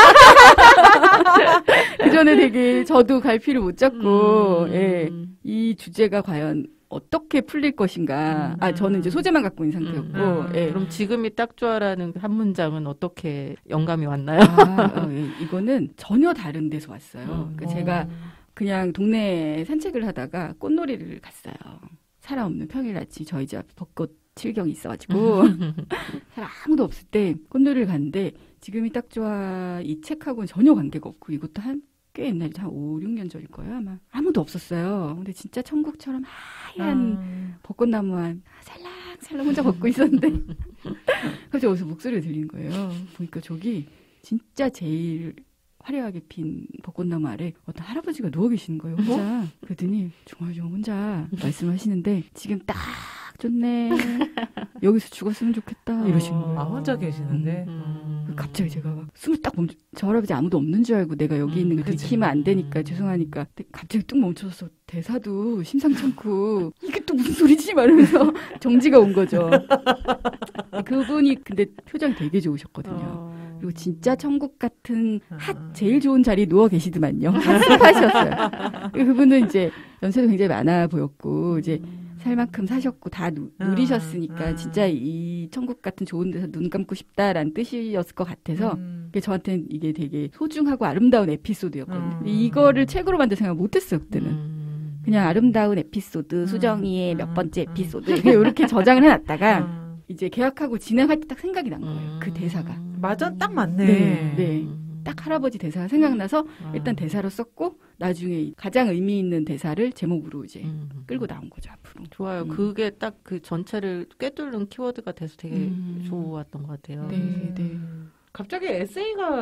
그 전에 되게 저도 갈피를 못 잡고, 음. 예, 이 주제가 과연 어떻게 풀릴 것인가. 음. 아, 저는 이제 소재만 갖고 있는 상태였고, 음. 예. 그럼 지금이 딱 좋아라는 한 문장은 어떻게 영감이 왔나요? 아, 어, 예. 이거는 전혀 다른 데서 왔어요. 음. 그러니까 제가 그냥 동네에 산책을 하다가 꽃놀이를 갔어요. 사람 없는 평일 아침 저희 집 앞에 벚꽃 칠경이 있어가지고 사람 아무도 없을 때 꽃놀이를 갔는데 지금이 딱 좋아 이 책하고는 전혀 관계가 없고 이것도 한 꽤 옛날이죠. 한 오, 육 년 전일 거예요 아마. 아무도 없었어요. 근데 진짜 천국처럼 하얀 음. 벚꽃나무한 살랑살랑 혼자 걷고 있었는데 갑자기 어디서 목소리가 들리는 거예요. 보니까 저기 진짜 제일 화려하게 핀 벚꽃나무 아래 어떤 할아버지가 누워 계시는 거예요, 혼자. 뭐? 그랬더니 중얼중얼 혼자 말씀하시는데 지금 딱 좋네. 여기서 죽었으면 좋겠다. 이러시는 거예요. 아, 혼자 계시는데? 음. 갑자기 제가 막 숨을 딱 멈춰. 저 할아버지 아무도 없는 줄 알고 내가 여기 있는 거 들키면 안 되니까 죄송하니까. 근데 갑자기 뚝 멈춰서 대사도 심상찮고 이게 또 무슨 소리지? 말하면서 정지가 온 거죠. 그분이 근데 표정이 되게 좋으셨거든요. 어. 그리고 진짜 천국 같은 핫 제일 좋은 자리에 누워 계시더만요. 핫스팟이었어요. 그분은 이제 연세도 굉장히 많아 보였고 이제 살 만큼 사셨고 다 누, 누리셨으니까 진짜 이 천국 같은 좋은 데서 눈 감고 싶다라는 뜻이었을 것 같아서 음. 저한테는 이게 되게 소중하고 아름다운 에피소드였거든요. 음. 이거를 책으로 만들 생각 못했어요 그때는. 음. 그냥 아름다운 에피소드, 수정이의 음. 몇 번째 에피소드 그냥 이렇게 저장을 해놨다가 음. 이제 계약하고 진행할 때 딱 생각이 난 거예요. 음. 그 대사가. 맞아, 딱 맞네. 네, 네. 딱 할아버지 대사가 생각나서 음. 일단 대사로 썼고 나중에 가장 의미 있는 대사를 제목으로 이제 음. 끌고 나온 거죠 앞으로. 좋아요. 음. 그게 딱 그 전체를 꿰뚫는 키워드가 돼서 되게 음. 좋았던 것 같아요. 네, 네. 갑자기 에세이가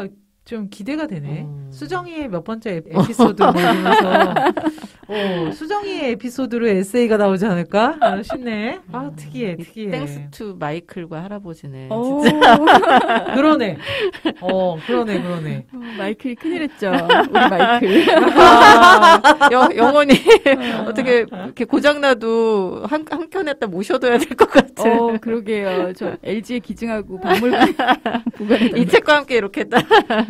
좀 기대가 되네. 음. 수정이의 몇 번째 에피소드 뭐 이러면서 어, 수정이의 에피소드로 에세이가 나오지 않을까? 아, 싶네. 아 특이해, 특이해. 땡스 투 마이클과 할아버지는 오. 그러네. 어, 그러네, 그러네. 어, 마이클이 큰일했죠. 우리 마이클. 아, 영, 영원히 어떻게 이렇게 고장나도 한, 한 켠에다 모셔둬야 될 것 같아. 어, 그러게요. 저 엘지에 기증하고 박물관 보관해. 이 책과 함께 이렇게 딱.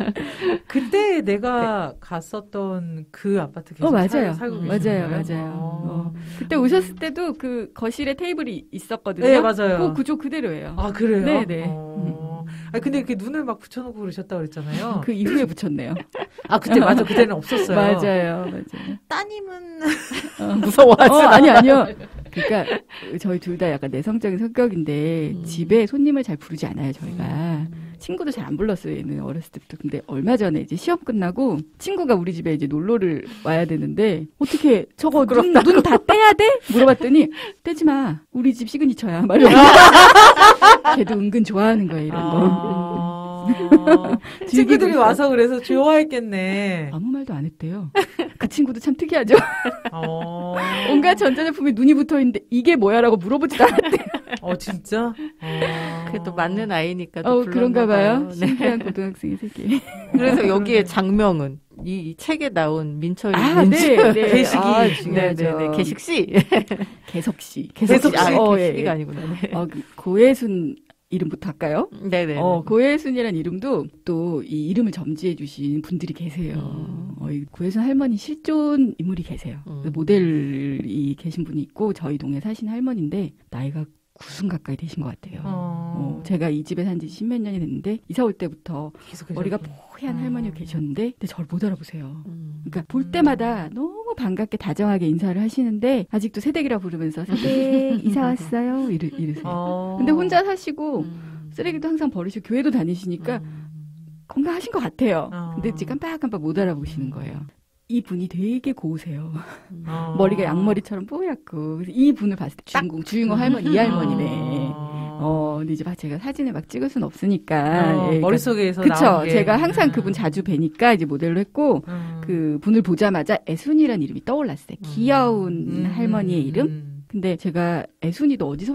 그때 내가 갔었던 그 아파트 계속 어, 맞아요. 살, 살고 음, 계시는 맞아요, 거예요? 맞아요. 어. 어. 그때 오셨을 때도 그 거실에 테이블이 있었거든요. 네, 맞아요. 그 구조 그대로예요. 아, 그래요? 네네. 어. 아 근데 이렇게 눈을 막 붙여놓고 그러셨다고 그랬잖아요. 그 이후에 붙였네요. 아, 그때 맞아. 그때는 없었어요. 맞아요, 맞아요. 따님은 어. 무서워하지 어, 마. 아니, 아니요. 그러니까 저희 둘 다 약간 내성적인 성격인데 음. 집에 손님을 잘 부르지 않아요, 저희가. 친구도 잘 안 불렀어요, 얘는 어렸을 때부터. 근데 얼마 전에 이제 시험 끝나고 친구가 우리 집에 이제 놀러를 와야 되는데 어떻게 저거 눈 다 떼야 돼? 물어봤더니 떼지 마. 우리 집 시그니처야. 말이야. 걔도 은근 좋아하는 거예요, 이런 거. 아~ 친구들이 있어요. 와서 그래서 좋아했겠네. 아무 말도 안 했대요. 그 친구도 참 특이하죠. 어... 온갖 전자제품에 눈이 붙어 있는데 이게 뭐야라고 물어보지도 않았대. 어 진짜? 어... 그래도 맞는 아이니까 또 어, 불렀나 그런가 봐요. 네. 신기한 고등학생의 세계. 그래서 여기에 장명은 이, 이 책에 나온 민철이 아, 민주. 네, 네. 개식이. 아, 네, 중요하죠. 네, 네. 개식씨. 개석씨. 개석씨. 아, 어, 개식이가 예. 아니구나. 네. 어, 그 고혜순 이름부터 할까요? 네네. 어, 고혜순이라는 이름도 또 이 이름을 점지해 주신 분들이 계세요. 음. 어, 이 고혜순 할머니 실존 인물이 계세요. 음. 모델이 계신 분이 있고 저희 동네 사시는 할머니인데 나이가 구순 가까이 되신 것 같아요. 어... 어, 제가 이 집에 산 지 십몇 년이 됐는데 이사 올 때부터 계속 머리가 계속. 뽀얀 어. 할머니가 계셨는데 근데 저를 못 알아보세요. 음. 그러니까 볼 때마다 너무 반갑게 다정하게 인사를 하시는데 아직도 새댁이라 부르면서 새댁 이사 왔어요 이러, 이러세요. 어... 근데 혼자 사시고 음. 쓰레기도 항상 버리시고 교회도 다니시니까 음. 건강하신 것 같아요. 어. 근데 이제 깜빡깜빡 못 알아보시는 거예요. 이 분이 되게 고우세요. 어... 머리가 양머리처럼 뽀얗고 그래서 이 분을 봤을 때 주인공 주인공 할머니 이 할머니네. 어... 어, 근데 이제 막 제가 사진을 막 찍을 수는 없으니까. 어, 예, 머릿속에서 그쵸. 나온 게. 제가 항상 음. 그분 자주 뵈니까 이제 모델로 했고, 음. 그 분을 보자마자 애순이라는 이름이 떠올랐어요. 귀여운 음. 할머니의 이름? 음. 근데 제가 애순이도 어디서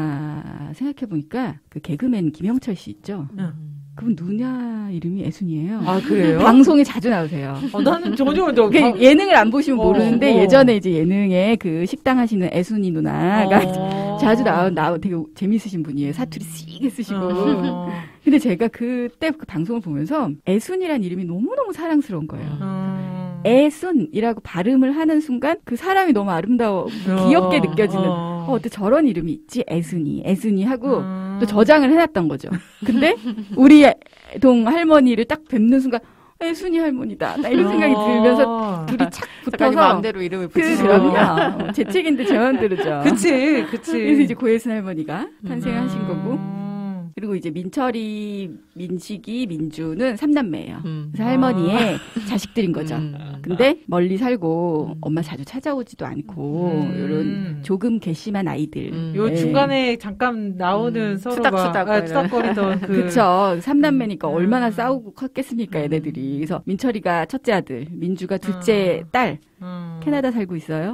봤나 생각해보니까 그 개그맨 김영철 씨 있죠? 음. 그분 누나 이름이 애순이에요. 아 그래요? 방송에 자주 나오세요. 어, 나는 전혀 너 그 예능을 안 보시면 어, 모르는데 어. 예전에 이제 예능에 그 식당 하시는 애순이 누나가 어. 자주 나오, 나오 되게 재밌으신 분이에요. 사투리 씩 쓰시고. 어. 근데 제가 그때 그 방송을 보면서 애순이란 이름이 너무너무 사랑스러운 거예요. 음. 애순이라고 발음을 하는 순간 그 사람이 너무 아름다워, 귀엽게 어. 느껴지는, 어. 어, 어때 저런 이름이 있지? 애순이, 애순이 하고 음. 또 저장을 해놨던 거죠. 근데 우리 동 할머니를 딱 뵙는 순간 애순이 할머니다. 나 이런 생각이 들면서 둘이 착 작가님 붙어서 마음대로 이름을 그, 붙이시고. 그럼요. 어, 제 책인데 제 마음대로죠. 그치, 그치. 그래서 이제 고혜순 할머니가 탄생하신 음. 거고. 그리고 이제 민철이, 민식이, 민주는 삼남매예요. 음. 그래서 할머니의 자식들인 거죠. 음. 근데 멀리 살고 음. 엄마 자주 찾아오지도 않고 음. 이런 조금 괘씸한 아이들. 음. 요 네. 중간에 잠깐 나오는 음. 서로 투닥투닥 막 아, 투닥거리던 그. 그쵸. 삼남매니까 음. 얼마나 싸우고 컸겠습니까, 얘네들이. 그래서 민철이가 첫째 아들, 민주가 둘째 음. 딸, 음. 캐나다 살고 있어요.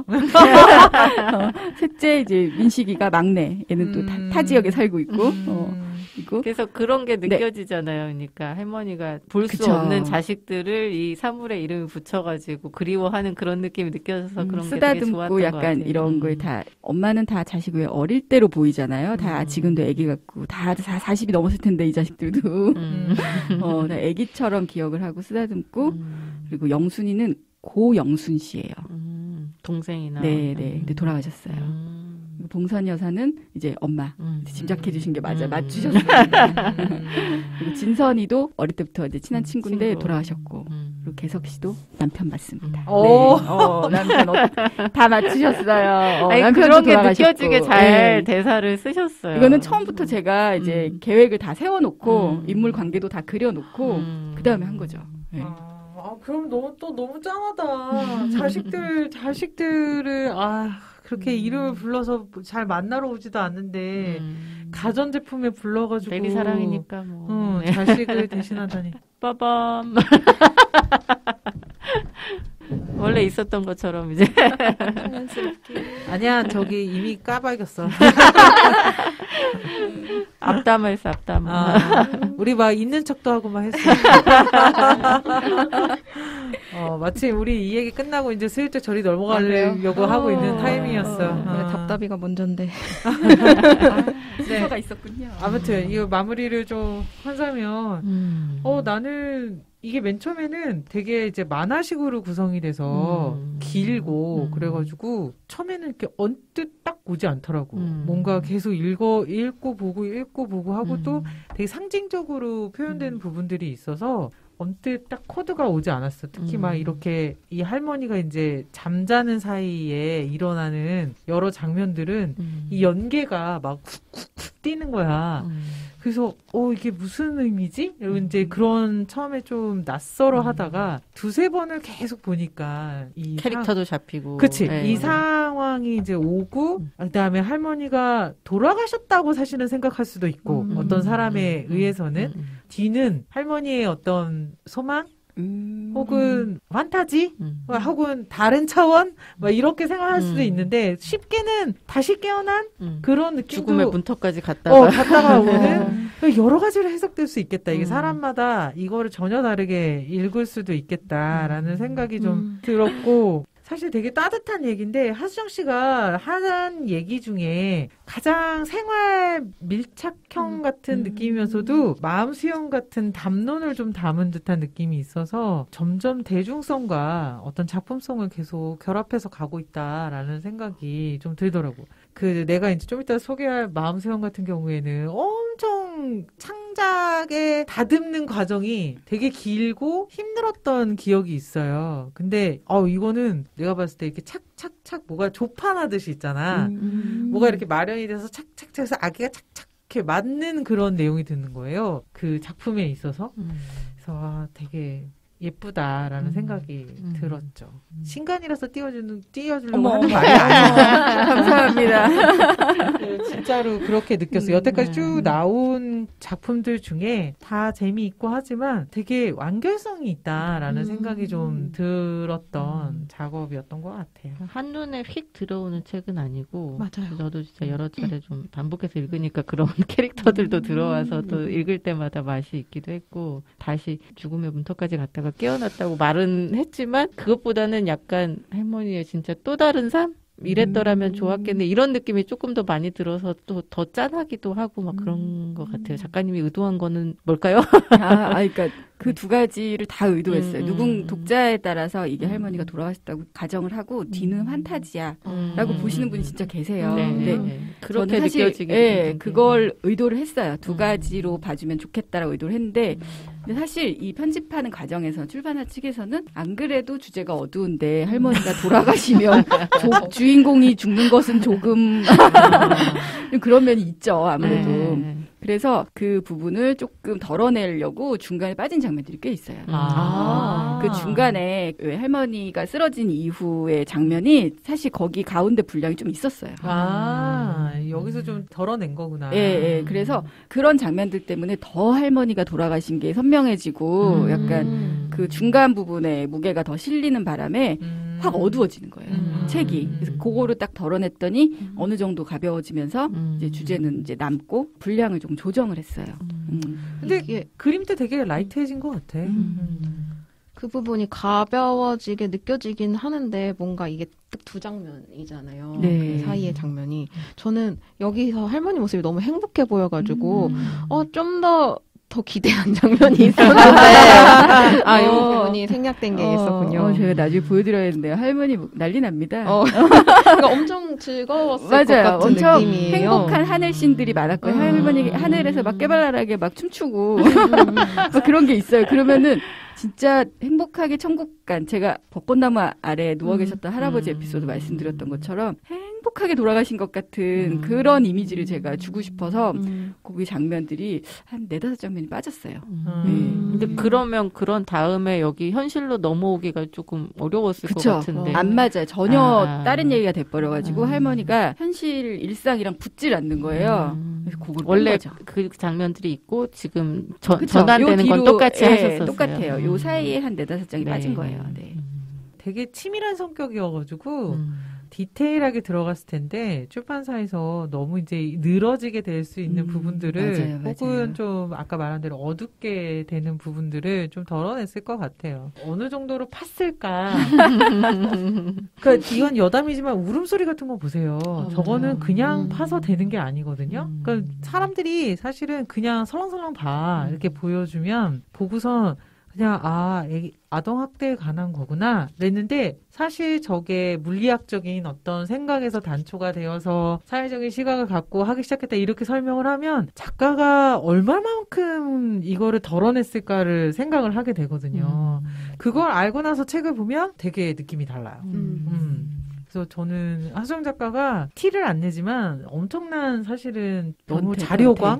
어, 셋째 이제 민식이가 막내, 얘는 또 타, 타 지역에 살고 있고, 음. 어, 있고. 그래서 그런 게 느껴지잖아요. 그러니까 할머니가 볼 수 그쵸. 없는 자식들을 이 사물의 이름을 붙여가지고 그리워하는 그런 느낌이 느껴져서 음, 그런 게 되게 쓰다듬고 좋았던 것 약간 같아요. 이런 음. 거에 다 엄마는 다 자식 왜 어릴 때로 보이잖아요. 다 음. 지금도 아기 같고 다, 다 사십이 넘었을 텐데 이 자식들도 음. 어, 다 아기처럼 기억을 하고 쓰다듬고 음. 그리고 영순이는 고영순 씨예요. 음. 동생이나. 네, 네. 근데 돌아가셨어요. 음. 그리고 봉선 여사는 이제 엄마. 음. 짐작해 주신 게 맞아. 음. 맞추셨어요. 음. 그리고 진선이도 어릴 때부터 이제 친한 음, 친구인데 친구. 돌아가셨고. 음. 그리고 개석 씨도 남편 맞습니다. 음. 네. 오. 어, 남편 어, 다 맞추셨어요. 어, 아니, 남편도 그런 게 돌아가셨고. 느껴지게 잘 네. 대사를 쓰셨어요. 이거는 처음부터 제가 이제 음. 계획을 다 세워놓고 음. 인물 관계도 다 그려놓고 음. 그 다음에 한 거죠. 네. 아, 아, 그럼 너무 또 너무 짠하다. 자식들 자식들을 아 그렇게 음. 이름을 불러서 잘 만나러 오지도 않는데 음. 가전제품에 불러가지고 내리 사랑이니까 뭐 어, 네. 자식을 대신하다니. 빠밤. 원래 있었던 것처럼 이제 아니야 저기 이미 까발겼어. 앞담화했어 앞담화. 아, 우리 막 있는 척도 하고 막 했어. 어, 마침 우리 이 얘기 끝나고 이제 슬쩍 저리 넘어가려고 아, 하고 있는 어, 타이밍이었어. 어, 어. 아. 답답이가 먼저인데. 순서가 네. 있었군요. 아무튼 이거 마무리를 좀 하자면 음. 어 나는 이게 맨 처음에는 되게 이제 만화식으로 구성이 돼서 음. 길고 음. 그래가지고 처음에는 이렇게 언뜻 딱 오지 않더라고. 음. 뭔가 계속 읽어 읽고 보고 읽고 보고 하고 음. 또 되게 상징적으로 표현되는 음. 부분들이 있어서 언뜻 딱 코드가 오지 않았어. 특히 음. 막 이렇게 이 할머니가 이제 잠자는 사이에 일어나는 여러 장면들은 음. 이 연계가 막 훅훅훅 뛰는 거야. 음. 그래서 어 이게 무슨 의미지? 이러고 음. 이제 그런 처음에 좀 낯설어 음. 하다가 두세 번을 계속 보니까 이 캐릭터도 잡히고. 그치. 네. 이 상황이 이제 오고, 음. 그 다음에 할머니가 돌아가셨다고 사실은 생각할 수도 있고, 음. 어떤 사람에 음. 의해서는, 음. 뒤는 할머니의 어떤 소망? 음. 혹은 판타지? 음. 혹은 다른 차원? 막 이렇게 생각할 수도 음. 있는데, 쉽게는 다시 깨어난 음. 그런 느낌도. 죽음의 문턱까지 갔다가. 어, 갔다가 오는 여러 가지로 해석될 수 있겠다. 이게 음. 사람마다 이거를 전혀 다르게 읽을 수도 있겠다라는 음. 생각이 좀 음. 들었고, 사실 되게 따뜻한 얘기인데 하수정 씨가 한 얘기 중에 가장 생활 밀착형 음. 같은 음. 느낌이면서도 마음 수용 같은 담론을 좀 담은 듯한 느낌이 있어서 점점 대중성과 어떤 작품성을 계속 결합해서 가고 있다라는 생각이 좀 들더라고. 그 내가 이제 좀 이따 소개할 마음 수용 같은 경우에는 엄청 창작에 다듬는 과정이 되게 길고 힘들었던 기억이 있어요. 근데 어 이거는 내가 봤을 때 이렇게 착착착 뭐가 조판하듯이 있잖아. 음. 뭐가 이렇게 마련이 돼서 착착착 해서 아기가 착착 이렇게 맞는 그런 내용이 드는 거예요. 그 작품에 있어서. 음. 그래서 아, 되게 예쁘다라는 음. 생각이 음. 들었죠. 음. 신간이라서 띄워주는 띄워주려고 어머, 하는 어머. 말이 아니야. 감사합니다. 네, 진짜로 그렇게 느꼈어요. 음, 여태까지 네. 쭉 나온 작품들 중에 다 재미있고 하지만 되게 완결성이 있다라는 음. 생각이 좀 들었던 음. 작업이었던 것 같아요. 한눈에 휙 들어오는 책은 아니고. 맞아요. 저도 진짜 여러 차례 좀 반복해서 읽으니까 그런 캐릭터들도 들어와서 음. 또 읽을 때마다 맛이 있기도 했고, 다시 죽음의 문턱까지 갔다가 깨어났다고 말은 했지만, 그것보다는 약간 할머니의 진짜 또 다른 삶? 이랬더라면 음. 좋았겠네. 이런 느낌이 조금 더 많이 들어서 또 더 짠하기도 하고 막 그런 것 같아요. 작가님이 의도한 거는 뭘까요? 아, 아, 그러니까 그 두 가지를 다 의도했어요. 음, 누군 음. 독자에 따라서 이게 음. 할머니가 돌아가셨다고 가정을 하고 뒤는 환타지야라고 음. 보시는 분이 진짜 계세요. 네, 근데 네. 그렇게 저는 사실 느껴지게 예, 됐는데. 그걸 의도를 했어요. 두 음. 가지로 봐주면 좋겠다라고 의도를 했는데 근데 사실 이 편집하는 과정에서 출판사 측에서는 안 그래도 주제가 어두운데 할머니가 돌아가시면 조- 주인공이 죽는 것은 조금 그런 면이 있죠. 아무래도. 네. 그래서 그 부분을 조금 덜어내려고 중간에 빠진 장면들이 꽤 있어요. 아. 그 중간에 왜 할머니가 쓰러진 이후의 장면이 사실 거기 가운데 분량이 좀 있었어요. 아, 여기서 좀 덜어낸 거구나. 예, 예. 그래서 그런 장면들 때문에 더 할머니가 돌아가신 게 선명해지고 음. 약간 그 중간 부분에 무게가 더 실리는 바람에 음. 확 어두워지는 거예요. 음. 책이. 그래서 그거를 딱 덜어냈더니 어느 정도 가벼워지면서 이제 주제는 이제 남고 분량을 좀 조정을 했어요. 음. 근데 이게 그림 때 되게 라이트해진 것 같아. 음. 그 부분이 가벼워지게 느껴지긴 하는데 뭔가 이게 딱 두 장면이잖아요. 네. 그 사이의 장면이. 저는 여기서 할머니 모습이 너무 행복해 보여가지고 음. 어, 좀 더 더 기대한 장면이 있었는데 아, 이 어. 부분이 생략된 게 있었군요. 어, 제가 나중에 보여드려야 했는데요. 할머니 난리 납니다. 어. 그러니까 엄청 즐거웠을 것 맞아요. 같은 엄청 느낌이에요. 행복한 하늘신들이 많았고요. 음. 할머니 하늘에서 막 깨발랄하게 막 춤추고 음. 막 그런 게 있어요. 그러면은 진짜 행복하게 천국 간 제가 벚꽃나무 아래에 누워 계셨던 할아버지 음. 에피소드 말씀드렸던 것처럼 행복하게 돌아가신 것 같은 음. 그런 이미지를 제가 주고 싶어서 음. 거기 장면들이 한 네다섯 장면이 빠졌어요. 음. 네. 근데 그러면 그런 다음에 여기 현실로 넘어오기가 조금 어려웠을 그쵸. 것 같은데. 안 맞아요. 전혀 아. 다른 얘기가 돼버려가지고 음. 할머니가 현실 일상이랑 붙질 않는 거예요. 음. 그래서 그걸 뺀 원래 거죠. 그 장면들이 있고 지금 전, 그쵸? 전환되는 요 건 뒤로, 똑같이 예, 하셨었어요. 똑같아요. 요 음. 사이에 한 네다섯 장이 네. 빠진 거예요. 네. 음. 되게 치밀한 성격이어가지고 음. 디테일하게 들어갔을 텐데 출판사에서 너무 이제 늘어지게 될 수 있는 음, 부분들을 맞아요, 맞아요. 혹은 좀 아까 말한 대로 어둡게 되는 부분들을 좀 덜어냈을 것 같아요. 어느 정도로 팠을까? 그러니까 이건 여담이지만 울음소리 같은 거 보세요. 아, 저거는 맞아요. 그냥 음. 파서 되는 게 아니거든요. 음. 그러니까 사람들이 사실은 그냥 설렁설렁 봐 음. 이렇게 보여주면 보고선 그냥 아 애기, 아동학대에 관한 거구나 그랬는데 사실 저게 물리학적인 어떤 생각에서 단초가 되어서 사회적인 시각을 갖고 하기 시작했다 이렇게 설명을 하면 작가가 얼마만큼 이거를 덜어냈을까를 생각을 하게 되거든요. 음. 그걸 알고 나서 책을 보면 되게 느낌이 달라요. 음. 음. 그래서 저는 하수정 작가가 티를 안 내지만 엄청난 사실은 너무 변태, 자료광?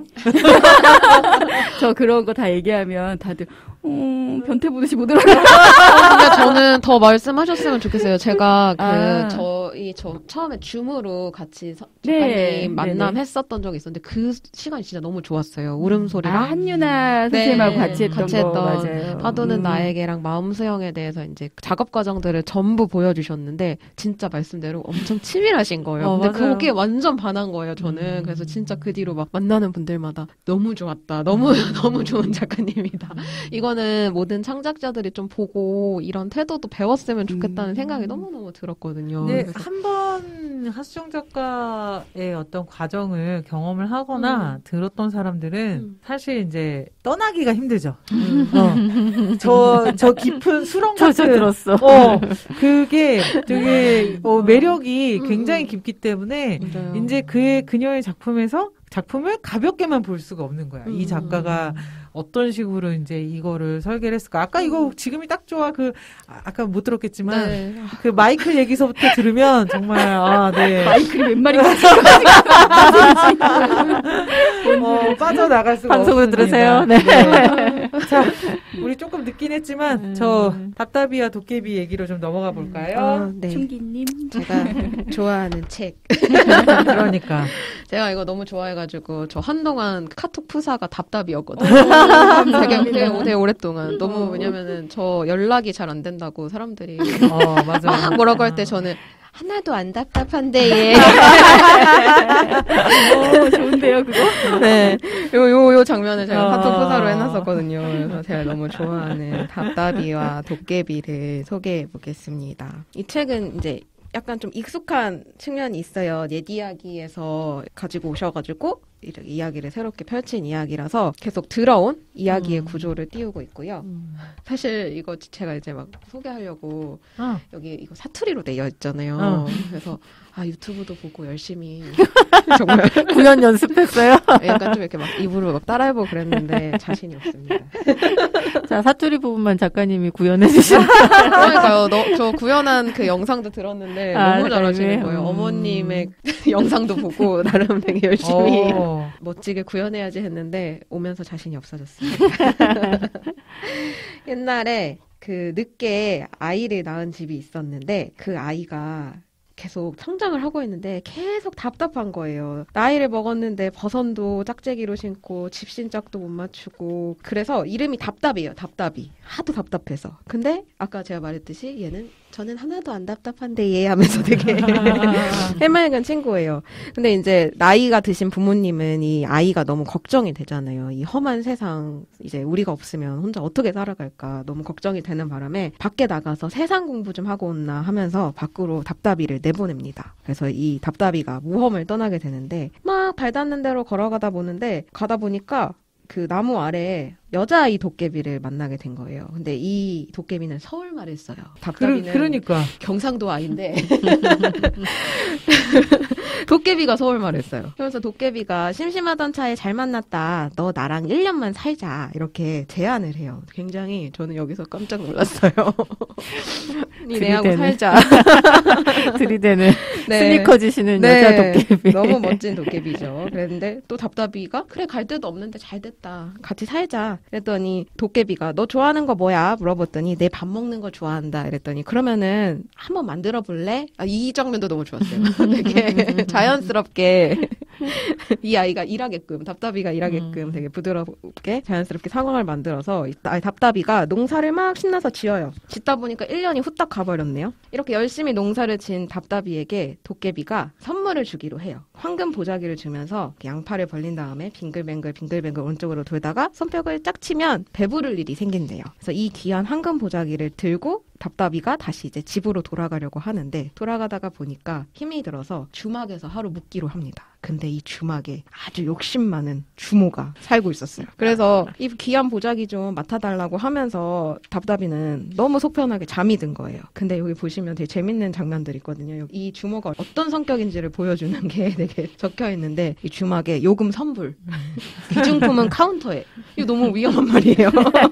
저 그런 거 다 얘기하면 다들 음, 변태 보듯이 못 알아요. 근데 저는 더 말씀하셨으면 좋겠어요. 제가 그 아. 저희 저 처음에 줌으로 같이 서- 네, 작가님 만남 네네. 했었던 적이 있었는데 그 시간이 진짜 너무 좋았어요. 울음소리랑 아, 한유나 네, 선생님하고 같이 했던 같이 거 했던 맞아요. 파도는 음. 나에게랑 마음 수영에 대해서 이제 작업 과정들을 전부 보여주셨는데 진짜 말씀대로 엄청 치밀하신 거예요. 어, 근데 맞아요. 그게 완전 반한 거예요. 저는 음. 그래서 진짜 그 뒤로 막 만나는 분들마다 너무 좋았다. 너무 너무 좋은 작가님이다. 이거는 모든 창작자들이 좀 보고 이런 태도도 배웠으면 좋겠다는 음. 생각이 너무 너무 들었거든요. 네, 그래서 한 번 하수정 작가의 어떤 과정을 경험을 하거나 음. 들었던 사람들은 음. 사실 이제 떠나기가 힘들죠. 어. 저, 저 깊은 수렁 저저 같은 들었어. 어, 그게 되게 어, 매력이 음, 굉장히 음. 깊기 때문에 맞아요. 이제 그의 그녀의 작품에서 작품을 가볍게만 볼 수가 없는 거야. 이 음. 작가가 어떤 식으로 이제 이거를 설계를 했을까? 아까 이거 지금이 딱 좋아. 그 아, 아까 못 들었겠지만 네. 그 마이클 얘기서부터 들으면 정말 아, 네. 마이클이 웬 말인가? 어, 빠져나갈 수가 방송으로 없습니다. 들으세요. 네. 자, 우리 조금 늦긴 했지만 음. 저 답답이와 도깨비 얘기로 좀 넘어가 볼까요? 아, 네. 총기님. 제가 좋아하는 책. 그러니까 제가 이거 너무 좋아해가지고 저 한동안 카톡 프사가 답답이었거든요. 되게, 되게, 되게 오랫동안 너무 왜냐면은 저 연락이 잘 안 된다고 사람들이 어, 맞아. 막 뭐라고 할 때 저는 하나도 안 답답한데 얘. 오, 좋은데요, 그거? 네. 요, 요, 요 장면을 제가 어. 카톡 프사로 해놨었거든요. 그래서 제가 너무 좋아하는 답답이와 도깨비를 소개해 보겠습니다. 이 책은 이제 약간 좀 익숙한 측면이 있어요. 옛 이야기에서 가지고 오셔가지고 이렇게 이야기를 새롭게 펼친 이야기라서 계속 들어온 이야기의 음. 구조를 띄우고 있고요. 음. 사실 이거 제가 이제 막 소개하려고 어. 여기 이거 사투리로 되어 있잖아요. 어. 그래서 아 유튜브도 보고 열심히 정말 구연 연습했어요. 약간 좀 이렇게 막 입으로 막 따라해보고 그랬는데 자신이 없습니다. 자, 사투리 부분만 작가님이 구현해 주신. 그러니까요. 너, 저 구현한 그 영상도 들었는데 아, 너무 잘하시는 네. 거예요. 음. 어머님의 영상도 보고 나름 되게 열심히 어. 멋지게 구현해야지 했는데 오면서 자신이 없어졌습니다. 옛날에 그 늦게 아이를 낳은 집이 있었는데 그 아이가 계속 성장을 하고 있는데 계속 답답한 거예요. 나이를 먹었는데 버선도 짝재기로 신고 집신짝도 못 맞추고 그래서 이름이 답답이에요. 답답이. 하도 답답해서. 근데 아까 제가 말했듯이 얘는 저는 하나도 안 답답한데 얘 하면서 되게 해맑은 친구예요. 근데 이제 나이가 드신 부모님은 이 아이가 너무 걱정이 되잖아요. 이 험한 세상 이제 우리가 없으면 혼자 어떻게 살아갈까 너무 걱정이 되는 바람에 밖에 나가서 세상 공부 좀 하고 온나 하면서 밖으로 답답이를 내보냅니다. 그래서 이 답답이가 모험을 떠나게 되는데 막 발 닿는 대로 걸어가다 보는데 가다 보니까 그 나무 아래에 여자아이 도깨비를 만나게 된 거예요. 근데 이 도깨비는 서울 말을 써요. 답답이는 그러, 그러니까 경상도 아이인데 도깨비 도깨비가 서울말을 했어요. 그래서 도깨비가 심심하던 차에 잘 만났다. 너 나랑 일 년만 살자. 이렇게 제안을 해요. 굉장히 저는 여기서 깜짝 놀랐어요. 니네하고 살자. 들이대는 네. 스니커지시는 네. 여자 도깨비. 너무 멋진 도깨비죠. 그랬는데 또 답답이가 그래 갈 데도 없는데 잘 됐다. 같이 살자. 그랬더니 도깨비가 너 좋아하는 거 뭐야? 물어봤더니 내 밥 먹는 거 좋아한다. 이랬더니 그러면은 한번 만들어 볼래? 아, 이 장면도 너무 좋았어요. 되게 자연스럽게 이 아이가 일하게끔 답답이가 일하게끔 되게 부드럽게 자연스럽게 상황을 만들어서 아, 답답이가 농사를 막 신나서 지어요. 짓다 보니까 일 년이 후딱 가버렸네요. 이렇게 열심히 농사를 지은 답답이에게 도깨비가 선물을 주기로 해요. 황금 보자기를 주면서 양팔을 벌린 다음에 빙글뱅글 빙글뱅글 오른쪽으로 돌다가 손뼉을 짝 치면 배부를 일이 생긴대요. 그래서 이 귀한 황금 보자기를 들고 답답이가 다시 이제 집으로 돌아가려고 하는데 돌아가다가 보니까 힘이 들어서 주막에서 하루 묵기로 합니다. 근데 이 주막에 아주 욕심 많은 주모가 살고 있었어요. 그래서 이 귀한 보자기 좀 맡아달라고 하면서 답답이는 너무 속편하게 잠이 든 거예요. 근데 여기 보시면 되게 재밌는 장면들이 있거든요. 이 주모가 어떤 성격인지를 보여주는 게 되게 적혀 있는데 이 주막에 요금 선불, 귀중품은 카운터에. 이거 너무 위험한 말이에요.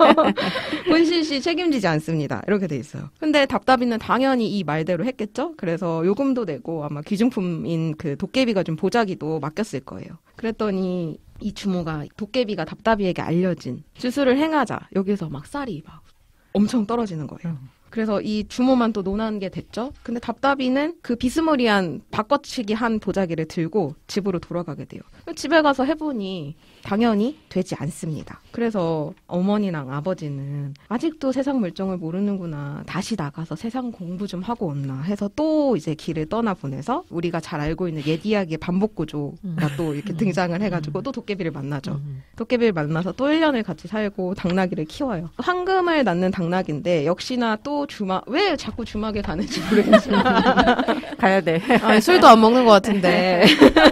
본신 씨 책임지지 않습니다. 이렇게 돼 있어요. 근데 답답이는 당연히 이 말대로 했겠죠? 그래서 요금도 내고 아마 귀중품인 그 도깨비가 준 보자기도 맡겼을 거예요. 그랬더니 이 주모가 도깨비가 답답이에게 알려진 주술을 행하자 여기서 막 쌀이 막 엄청 떨어지는 거예요. 그래서 이 주모만 또 논하는 게 됐죠. 근데 답답이는 그 비스무리한 바꿔치기 한 보자기를 들고 집으로 돌아가게 돼요. 집에 가서 해보니 당연히 되지 않습니다. 그래서 어머니랑 아버지는 아직도 세상 물정을 모르는구나. 다시 나가서 세상 공부 좀 하고 온나 해서 또 이제 길을 떠나보내서 우리가 잘 알고 있는 옛 이야기의 반복 구조가 또 이렇게 등장을 해가지고 또 도깨비를 만나죠. 도깨비를 만나서 또 일 년을 같이 살고 당나귀를 키워요. 황금을 낳는 당나귀인데 역시나 또 주막, 왜 자꾸 주막에 가는지 모르겠지만 가야 돼. 아니, 술도 안 먹는 것 같은데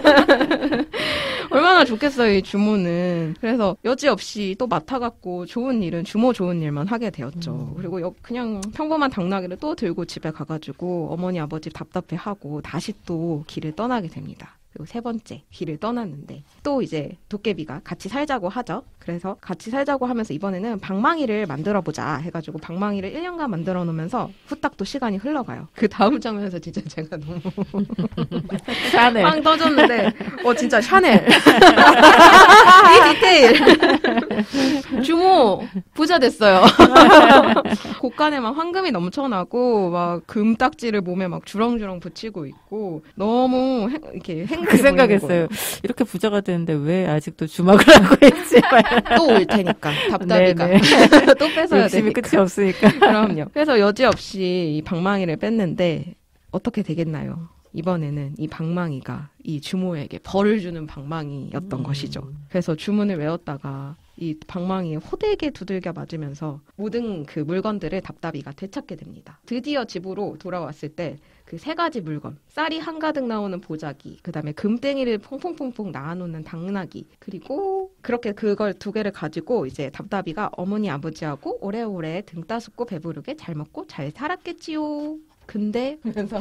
얼마나 좋겠어요 이 주모는. 그래서 여지없이 또 맡아갖고 좋은 일은 주모 좋은 일만 하게 되었죠. 음. 그리고 여, 그냥 평범한 당나귀를 또 들고 집에 가가지고 어머니 아버지 답답해하고 다시 또 길을 떠나게 됩니다. 그리고 세 번째 길을 떠났는데 또 이제 도깨비가 같이 살자고 하죠. 그래서 같이 살자고 하면서 이번에는 방망이를 만들어보자 해가지고 방망이를 일 년간 만들어 놓으면서 후딱 또 시간이 흘러가요. 그 다음 장면에서 진짜 제가 너무 샤넬 빵 터졌는데 어 진짜 샤넬 이 디테일 주모 부자 됐어요. 곳간에 막 황금이 넘쳐나고 막 금딱지를 몸에 막 주렁주렁 붙이고 있고 너무 행, 이렇게 행 그 생각했어요. 이렇게 부자가 되는데 왜 아직도 주막을 하고 있지? 또 올 테니까 답답이가 또 뺏어야 욕심이 되니까. 끝이 없으니까. 그럼요. 그래서 여지없이 이 방망이를 뺐는데 어떻게 되겠나요? 이번에는 이 방망이가 이 주모에게 벌을 주는 방망이였던 음. 것이죠. 그래서 주문을 외웠다가 이 방망이에 호되게 두들겨 맞으면서 모든 그 물건들을 답답이가 되찾게 됩니다. 드디어 집으로 돌아왔을 때 그 세 가지 물건, 쌀이 한가득 나오는 보자기, 그 다음에 금땡이를 퐁퐁퐁퐁 낳아놓는 당나귀, 그리고 그렇게 그걸 두 개를 가지고 이제 답답이가 어머니 아버지하고 오래오래 등 따숩고 배부르게 잘 먹고 잘 살았겠지요. 근데 그래서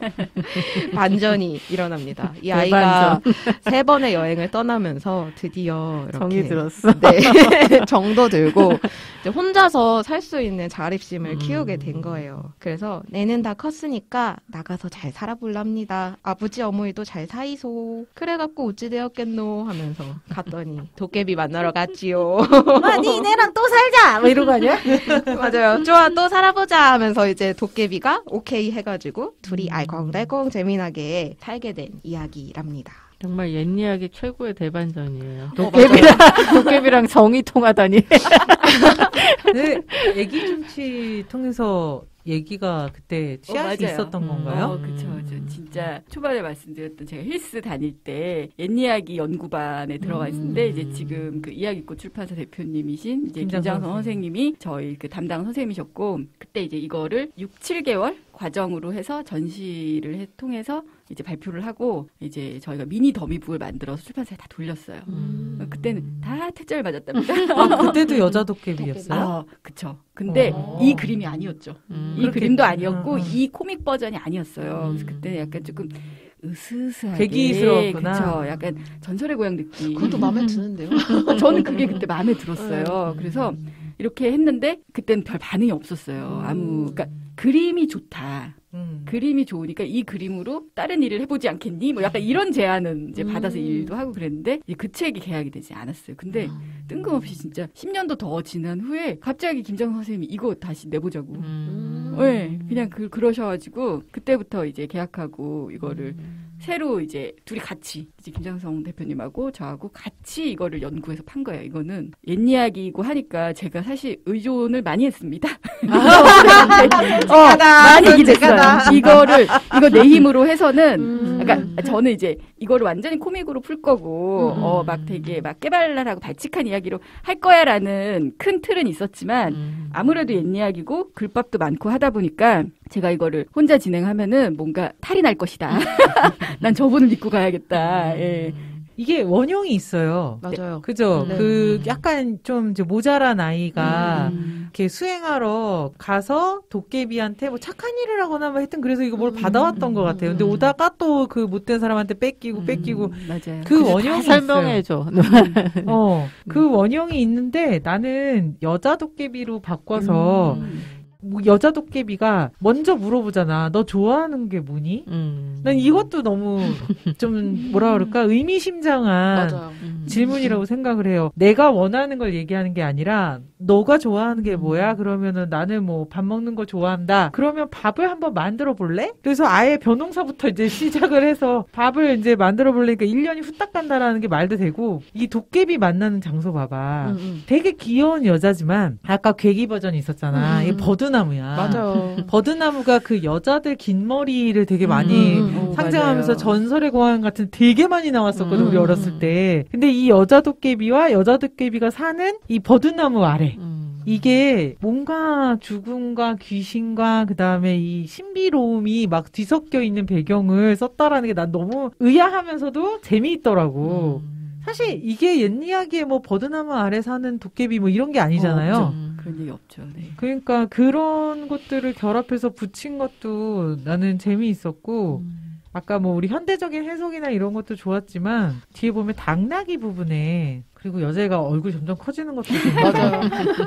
반전이 일어납니다. 이 아이가 세 번의 여행을 떠나면서 드디어 이렇게 정이 들었어. 네, 정도 들고 이제 혼자서 살 수 있는 자립심을 음. 키우게 된 거예요. 그래서 내는 다 컸으니까 나가서 잘 살아볼랍니다. 아버지 어머니도 잘 사이소. 그래갖고 어찌 되었겠노 하면서 갔더니 도깨비 만나러 갔지요. 아니 내랑 또 살자. 뭐 이런 거 아니야? 맞아요. 좋아 또 살아보자 하면서 이제 도깨비가 오케이 해가지고 둘이 알콩달콩 재미나게 살게 된 이야기랍니다. 정말 옛 이야기 최고의 대반전이에요. 도깨비랑, 도깨비랑 정이 통하다니. 네, 애기 중치 통해서 얘기가 그때 씨앗이 어, 있었던 음. 건가요? 어, 그쵸, 그쵸. 진짜 초반에 말씀드렸던 제가 힐스 다닐 때 옛이야기 연구반에 들어가 있었는데, 음. 이제 지금 그 이야기꽃 출판사 대표님이신 이제 김장선 선생님이 저희 그 담당 선생님이셨고, 그때 이제 이거를 육, 칠 개월 과정으로 해서 전시를 해, 통해서 이제 발표를 하고, 이제 저희가 미니 더미북을 만들어서 출판사에 다 돌렸어요. 음. 그때는 다 퇴짜를 맞았답니다. 아, 그때도 여자 도깨비였어요? 아, 그쵸. 근데 오. 이 그림이 아니었죠. 음. 이 그렇겠지. 그림도 아니었고, 음. 이 코믹 버전이 아니었어요. 음. 그래서 그때는 약간 조금 으스스하게. 괴기스러웠구나. 그쵸. 약간 전설의 고향 느낌. 그것도 마음에 드는데요. 저는 그게 그때 마음에 들었어요. 그래서 이렇게 했는데 그때는 별 반응이 없었어요. 아무, 그러니까 그림이 좋다. 음. 그림이 좋으니까 이 그림으로 다른 일을 해보지 않겠니? 뭐 약간 이런 제안은 이제 음. 받아서 일도 하고 그랬는데 그 책이 개약이 되지 않았어요. 근데 뜬금없이 진짜 십 년도 더 지난 후에 갑자기 김장성 선생님이 이거 다시 내보자고. 음. 네, 그냥 그, 그러셔가지고 그때부터 이제 계약하고 이거를 새로 이제 둘이 같이 이제 김장성 대표님하고 저하고 같이 이거를 연구해서 판 거예요. 이거는 옛 이야기이고 하니까 제가 사실 의존을 많이 했습니다. 어, 많이 기댔어요. 이거를 이거 내 힘으로 해서는 음. 그러니까 저는 이제 이거를 완전히 코믹으로 풀 거고 음. 어, 막 되게 막 깨발랄하고 발칙한 이야기로 할 거야라는 큰 틀은 있었지만 음. 아무래도 옛 이야기고 글밥도 많고 하다 보니까 제가 이거를 혼자 진행하면은 뭔가 탈이 날 것이다. 난 저분을 믿고 가야겠다. 예. 이게 원형이 있어요. 맞아요. 그죠? 네. 그 약간 좀 이제 모자란 아이가 음. 이렇게 수행하러 가서 도깨비한테 뭐 착한 일을 하거나 뭐 하여튼 그래서 이거 뭘 받아왔던 것 같아요. 근데 음. 오다가 또 그 못된 사람한테 뺏기고 뺏기고 음, 맞아요. 그 다 원형이 설명해줘. 있어요. 어, 그 원형이 있는데 나는 여자 도깨비로 바꿔서 음. 뭐 여자 도깨비가 먼저 물어보잖아. 너 좋아하는 게 뭐니? 음. 난 이것도 너무 좀 뭐라 그럴까 의미심장한 맞아요. 음. 질문이라고 생각을 해요. 내가 원하는 걸 얘기하는 게 아니라 너가 좋아하는 게 뭐야? 그러면은 나는 뭐 밥 먹는 거 좋아한다. 그러면 밥을 한번 만들어 볼래? 그래서 아예 변홍사부터 이제 시작을 해서 밥을 이제 만들어 볼래니까 일 년이 후딱 간다라는 게 말도 되고 이 도깨비 만나는 장소 봐봐. 음, 음. 되게 귀여운 여자지만 아까 괴기 버전이 있었잖아. 음. 이게 버드나무야. 맞아요. 버드나무가 그 여자들 긴 머리를 되게 많이 음, 음, 음. 상징하면서 맞아요. 전설의 고향 같은 되게 많이 나왔었거든, 음. 우리 어렸을 때. 근데 이 여자 도깨비와 여자 도깨비가 사는 이 버드나무 아래. 음. 이게 뭔가 죽음과 귀신과 그 다음에 이 신비로움이 막 뒤섞여 있는 배경을 썼다라는 게 난 너무 의아하면서도 재미있더라고. 음. 사실 이게 옛 이야기에 뭐 버드나무 아래 사는 도깨비 뭐 이런 게 아니잖아요. 어, 음. 그런 얘기 없죠. 네. 그러니까 그런 것들을 결합해서 붙인 것도 나는 재미있었고, 음. 아까 뭐 우리 현대적인 해석이나 이런 것도 좋았지만 뒤에 보면 당나귀 부분에 그리고 여자애가 얼굴이 점점 커지는 것도 맞아요.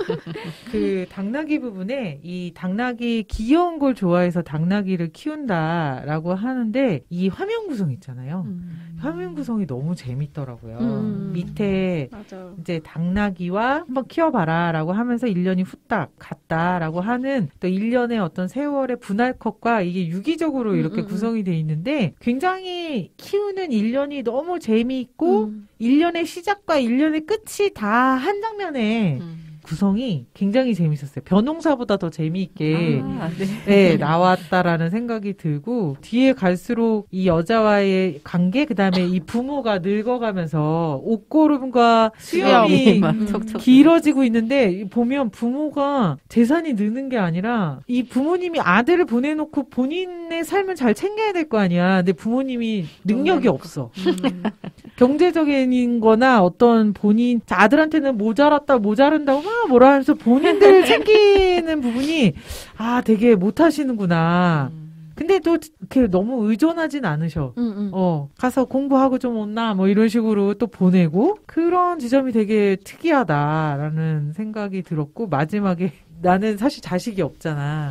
그 당나귀 부분에 이 당나귀 귀여운 걸 좋아해서 당나귀를 키운다라고 하는데 이 화면 구성 있잖아요. 음. 화면 구성이 너무 재밌더라고요. 음. 밑에 맞아요. 이제 당나귀와 한번 키워봐라라고 하면서 일 년이 후딱 갔다라고 하는 또 일 년의 어떤 세월의 분할 컷과 이게 유기적으로 이렇게 음, 음, 구성이 돼 있는데 굉장히 키우는 일 년이 너무 재미있고 음. 일 년의 시작과 일 년의 끝이 다 한 장면에 음. 구성이 굉장히 재밌었어요. 변홍사보다 더 재미있게 아, 네. 네, 나왔다라는 생각이 들고 뒤에 갈수록 이 여자와의 관계 그다음에 이 부모가 늙어가면서 옷고름과 수염이 수염이 막 음. 척척 길어지고 있는데 보면 부모가 재산이 느는 게 아니라 이 부모님이 아들을 보내놓고 본인의 삶을 잘 챙겨야 될 거 아니야. 근데 부모님이 능력이 없어. 음. 경제적인 거나 어떤 본인 아들한테는 모자랐다 모자른다고 막 뭐라 하면서 본인들 챙기는 부분이 아 되게 못하시는구나. 근데 또 이렇게 너무 의존하진 않으셔. 음, 음. 어 가서 공부하고 좀 온나 뭐 이런 식으로 또 보내고 그런 지점이 되게 특이하다라는 생각이 들었고 마지막에 나는 사실 자식이 없잖아.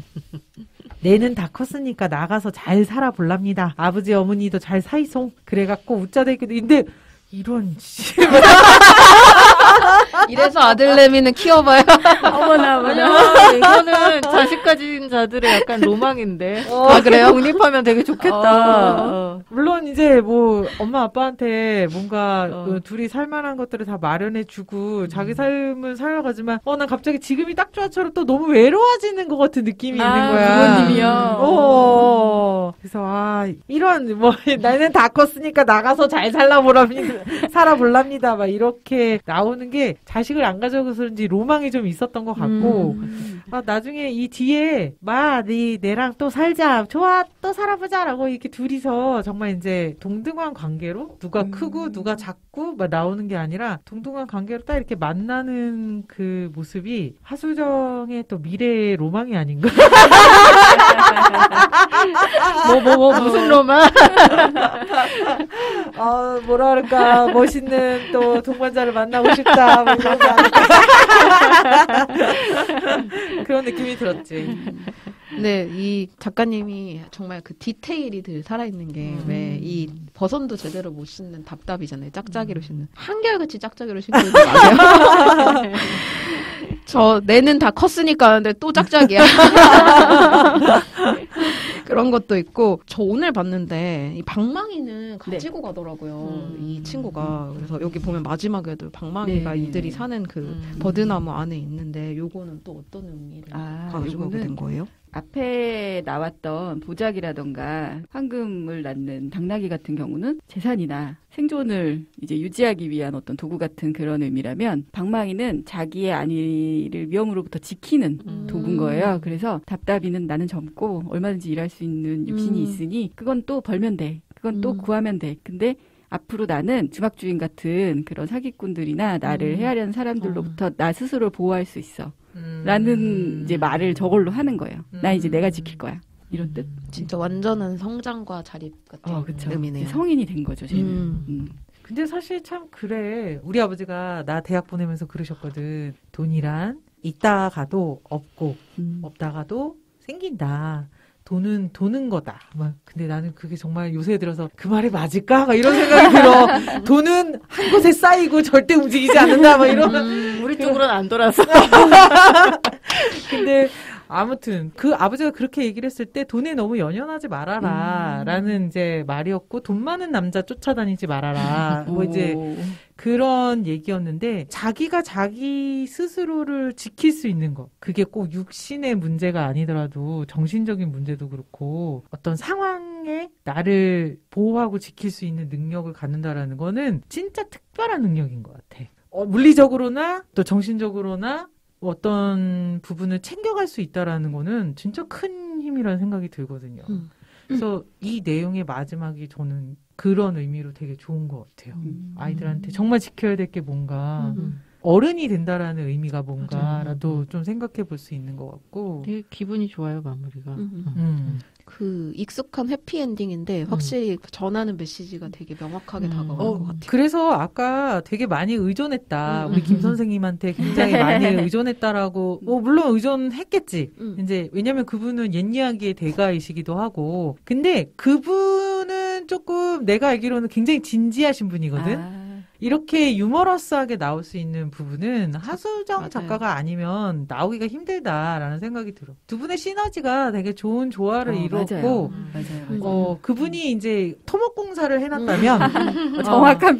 내는 다 컸으니까 나가서 잘 살아볼랍니다. 아버지 어머니도 잘 사이송. 그래갖고 웃자대기도 근데 이런 씨. 이래서 아들내미는 키워봐요. 어머나, 어머나. 아니야, 이거는 자식 가진 자들의 약간 로망인데. 아, 그래요? 독립하면 되게 좋겠다. 어. 물론 이제 뭐 엄마 아빠한테 뭔가 어. 어, 둘이 살만한 것들을 다 마련해주고 자기 삶을 살아가지만 어 난 갑자기 지금이 딱 좋아처럼 또 너무 외로워지는 것 같은 느낌이 아, 있는 거야. 부모님이요? 어. 그래서 아 이런 뭐 나는 다 컸으니까 나가서 잘 살아보랍니다. 살아볼랍니다. 막 이렇게 나오는 나오는 게 자식을 안 가져서 그런지 로망이 좀 있었던 것 같고 음. 아, 나중에 이 뒤에 마, 네, 내랑 또 살자, 좋아, 또 살아보자라고 이렇게 둘이서 정말 이제 동등한 관계로 누가 음. 크고 누가 작고 막 나오는 게 아니라 동등한 관계로 딱 이렇게 만나는 그 모습이 하수정의 또 미래의 로망이 아닌가? 뭐, 뭐, 뭐, 무슨 로망? 아, 뭐라 그럴까, 멋있는 또 동반자를 만나고 싶다, 뭐 이런 게 아닐까. 그런 느낌이 들었지. 근데 이 작가님이 정말 그 디테일이 늘 살아있는 게 왜 이 버선도 제대로 못 신는 답답이잖아요. 짝짝이로 신는. 한결같이 짝짝이로 신고 있는 거 아세요? 저 내는 다 컸으니까 하는데 또 짝짝이야. 그런 것도 있고 저 오늘 봤는데 이 방망이는 가지고 네. 가더라고요. 음. 이 친구가. 그래서 여기 보면 마지막에도 방망이가 네. 이들이 사는 그 음. 버드나무 안에 있는데 요거는 또 어떤 의미를 아, 가지고 오게 된 거예요? 앞에 나왔던 보자기라던가 황금을 낳는 당나귀 같은 경우는 재산이나 생존을 이제 유지하기 위한 어떤 도구 같은 그런 의미라면 방망이는 자기의 안위를 위험으로부터 지키는 음. 도구인 거예요. 그래서 답답이는 나는 젊고 얼마든지 일할 수 있는 육신이 음. 있으니 그건 또 벌면 돼. 그건 또 음. 구하면 돼. 근데 앞으로 나는 주막주인 같은 그런 사기꾼들이나 나를 음. 헤아려는 사람들로부터 음. 나 스스로를 보호할 수 있어. 음. 라는 이제 말을 저걸로 하는 거예요. 음. 나 이제 내가 지킬 거야. 이런 뜻. 진짜 완전한 성장과 자립 같은 어, 그쵸. 의미네요. 성인이 된 거죠, 쟤는. 음. 음. 근데 사실 참 그래. 우리 아버지가 나 대학 보내면서 그러셨거든. 돈이란 있다가도 없고 음. 없다가도 생긴다. 돈은 도는 거다. 막 근데 나는 그게 정말 요새 들어서 그 말이 맞을까? 막 이런 생각이 들어. 돈은 한 곳에 쌓이고 절대 움직이지 않는다. 막 이런. 음, 우리 쪽으로는 안 돌아서. 근데 아무튼 그 아버지가 그렇게 얘기를 했을 때 돈에 너무 연연하지 말아라 음. 라는 이제 말이었고 돈 많은 남자 쫓아다니지 말아라 뭐 이제 그런 얘기였는데 자기가 자기 스스로를 지킬 수 있는 거 그게 꼭 육신의 문제가 아니더라도 정신적인 문제도 그렇고 어떤 상황에 나를 보호하고 지킬 수 있는 능력을 갖는다라는 거는 진짜 특별한 능력인 것 같아. 어, 물리적으로나 또 정신적으로나 어떤 부분을 챙겨갈 수 있다라는 거는 진짜 큰 힘이라는 생각이 들거든요. 음. 그래서 이 내용의 마지막이 저는 그런 의미로 되게 좋은 것 같아요. 음. 아이들한테 정말 지켜야 될 게 뭔가 음. 어른이 된다라는 의미가 뭔가라도 맞아요. 좀 생각해 볼 수 있는 것 같고 되게 기분이 좋아요, 마무리가. 음. 음. 그 익숙한 해피엔딩인데 확실히 음. 전하는 메시지가 되게 명확하게 음. 다가오는 어, 것 같아요. 그래서 아까 되게 많이 의존했다. 음. 우리 김 선생님한테 굉장히 많이 의존했다라고 뭐 물론 의존했겠지. 음. 이제 왜냐면 그분은 옛 이야기의 대가이시기도 하고 근데 그분은 조금 내가 알기로는 굉장히 진지하신 분이거든. 아. 이렇게 유머러스하게 나올 수 있는 부분은 하수정 맞아요. 작가가 아니면 나오기가 힘들다라는 생각이 들어. 두 분의 시너지가 되게 좋은 조화를 어, 이루었고, 맞아요. 맞아요, 맞아요. 어, 그분이 이제 토목공사를 해놨다면 음. 어, 정확한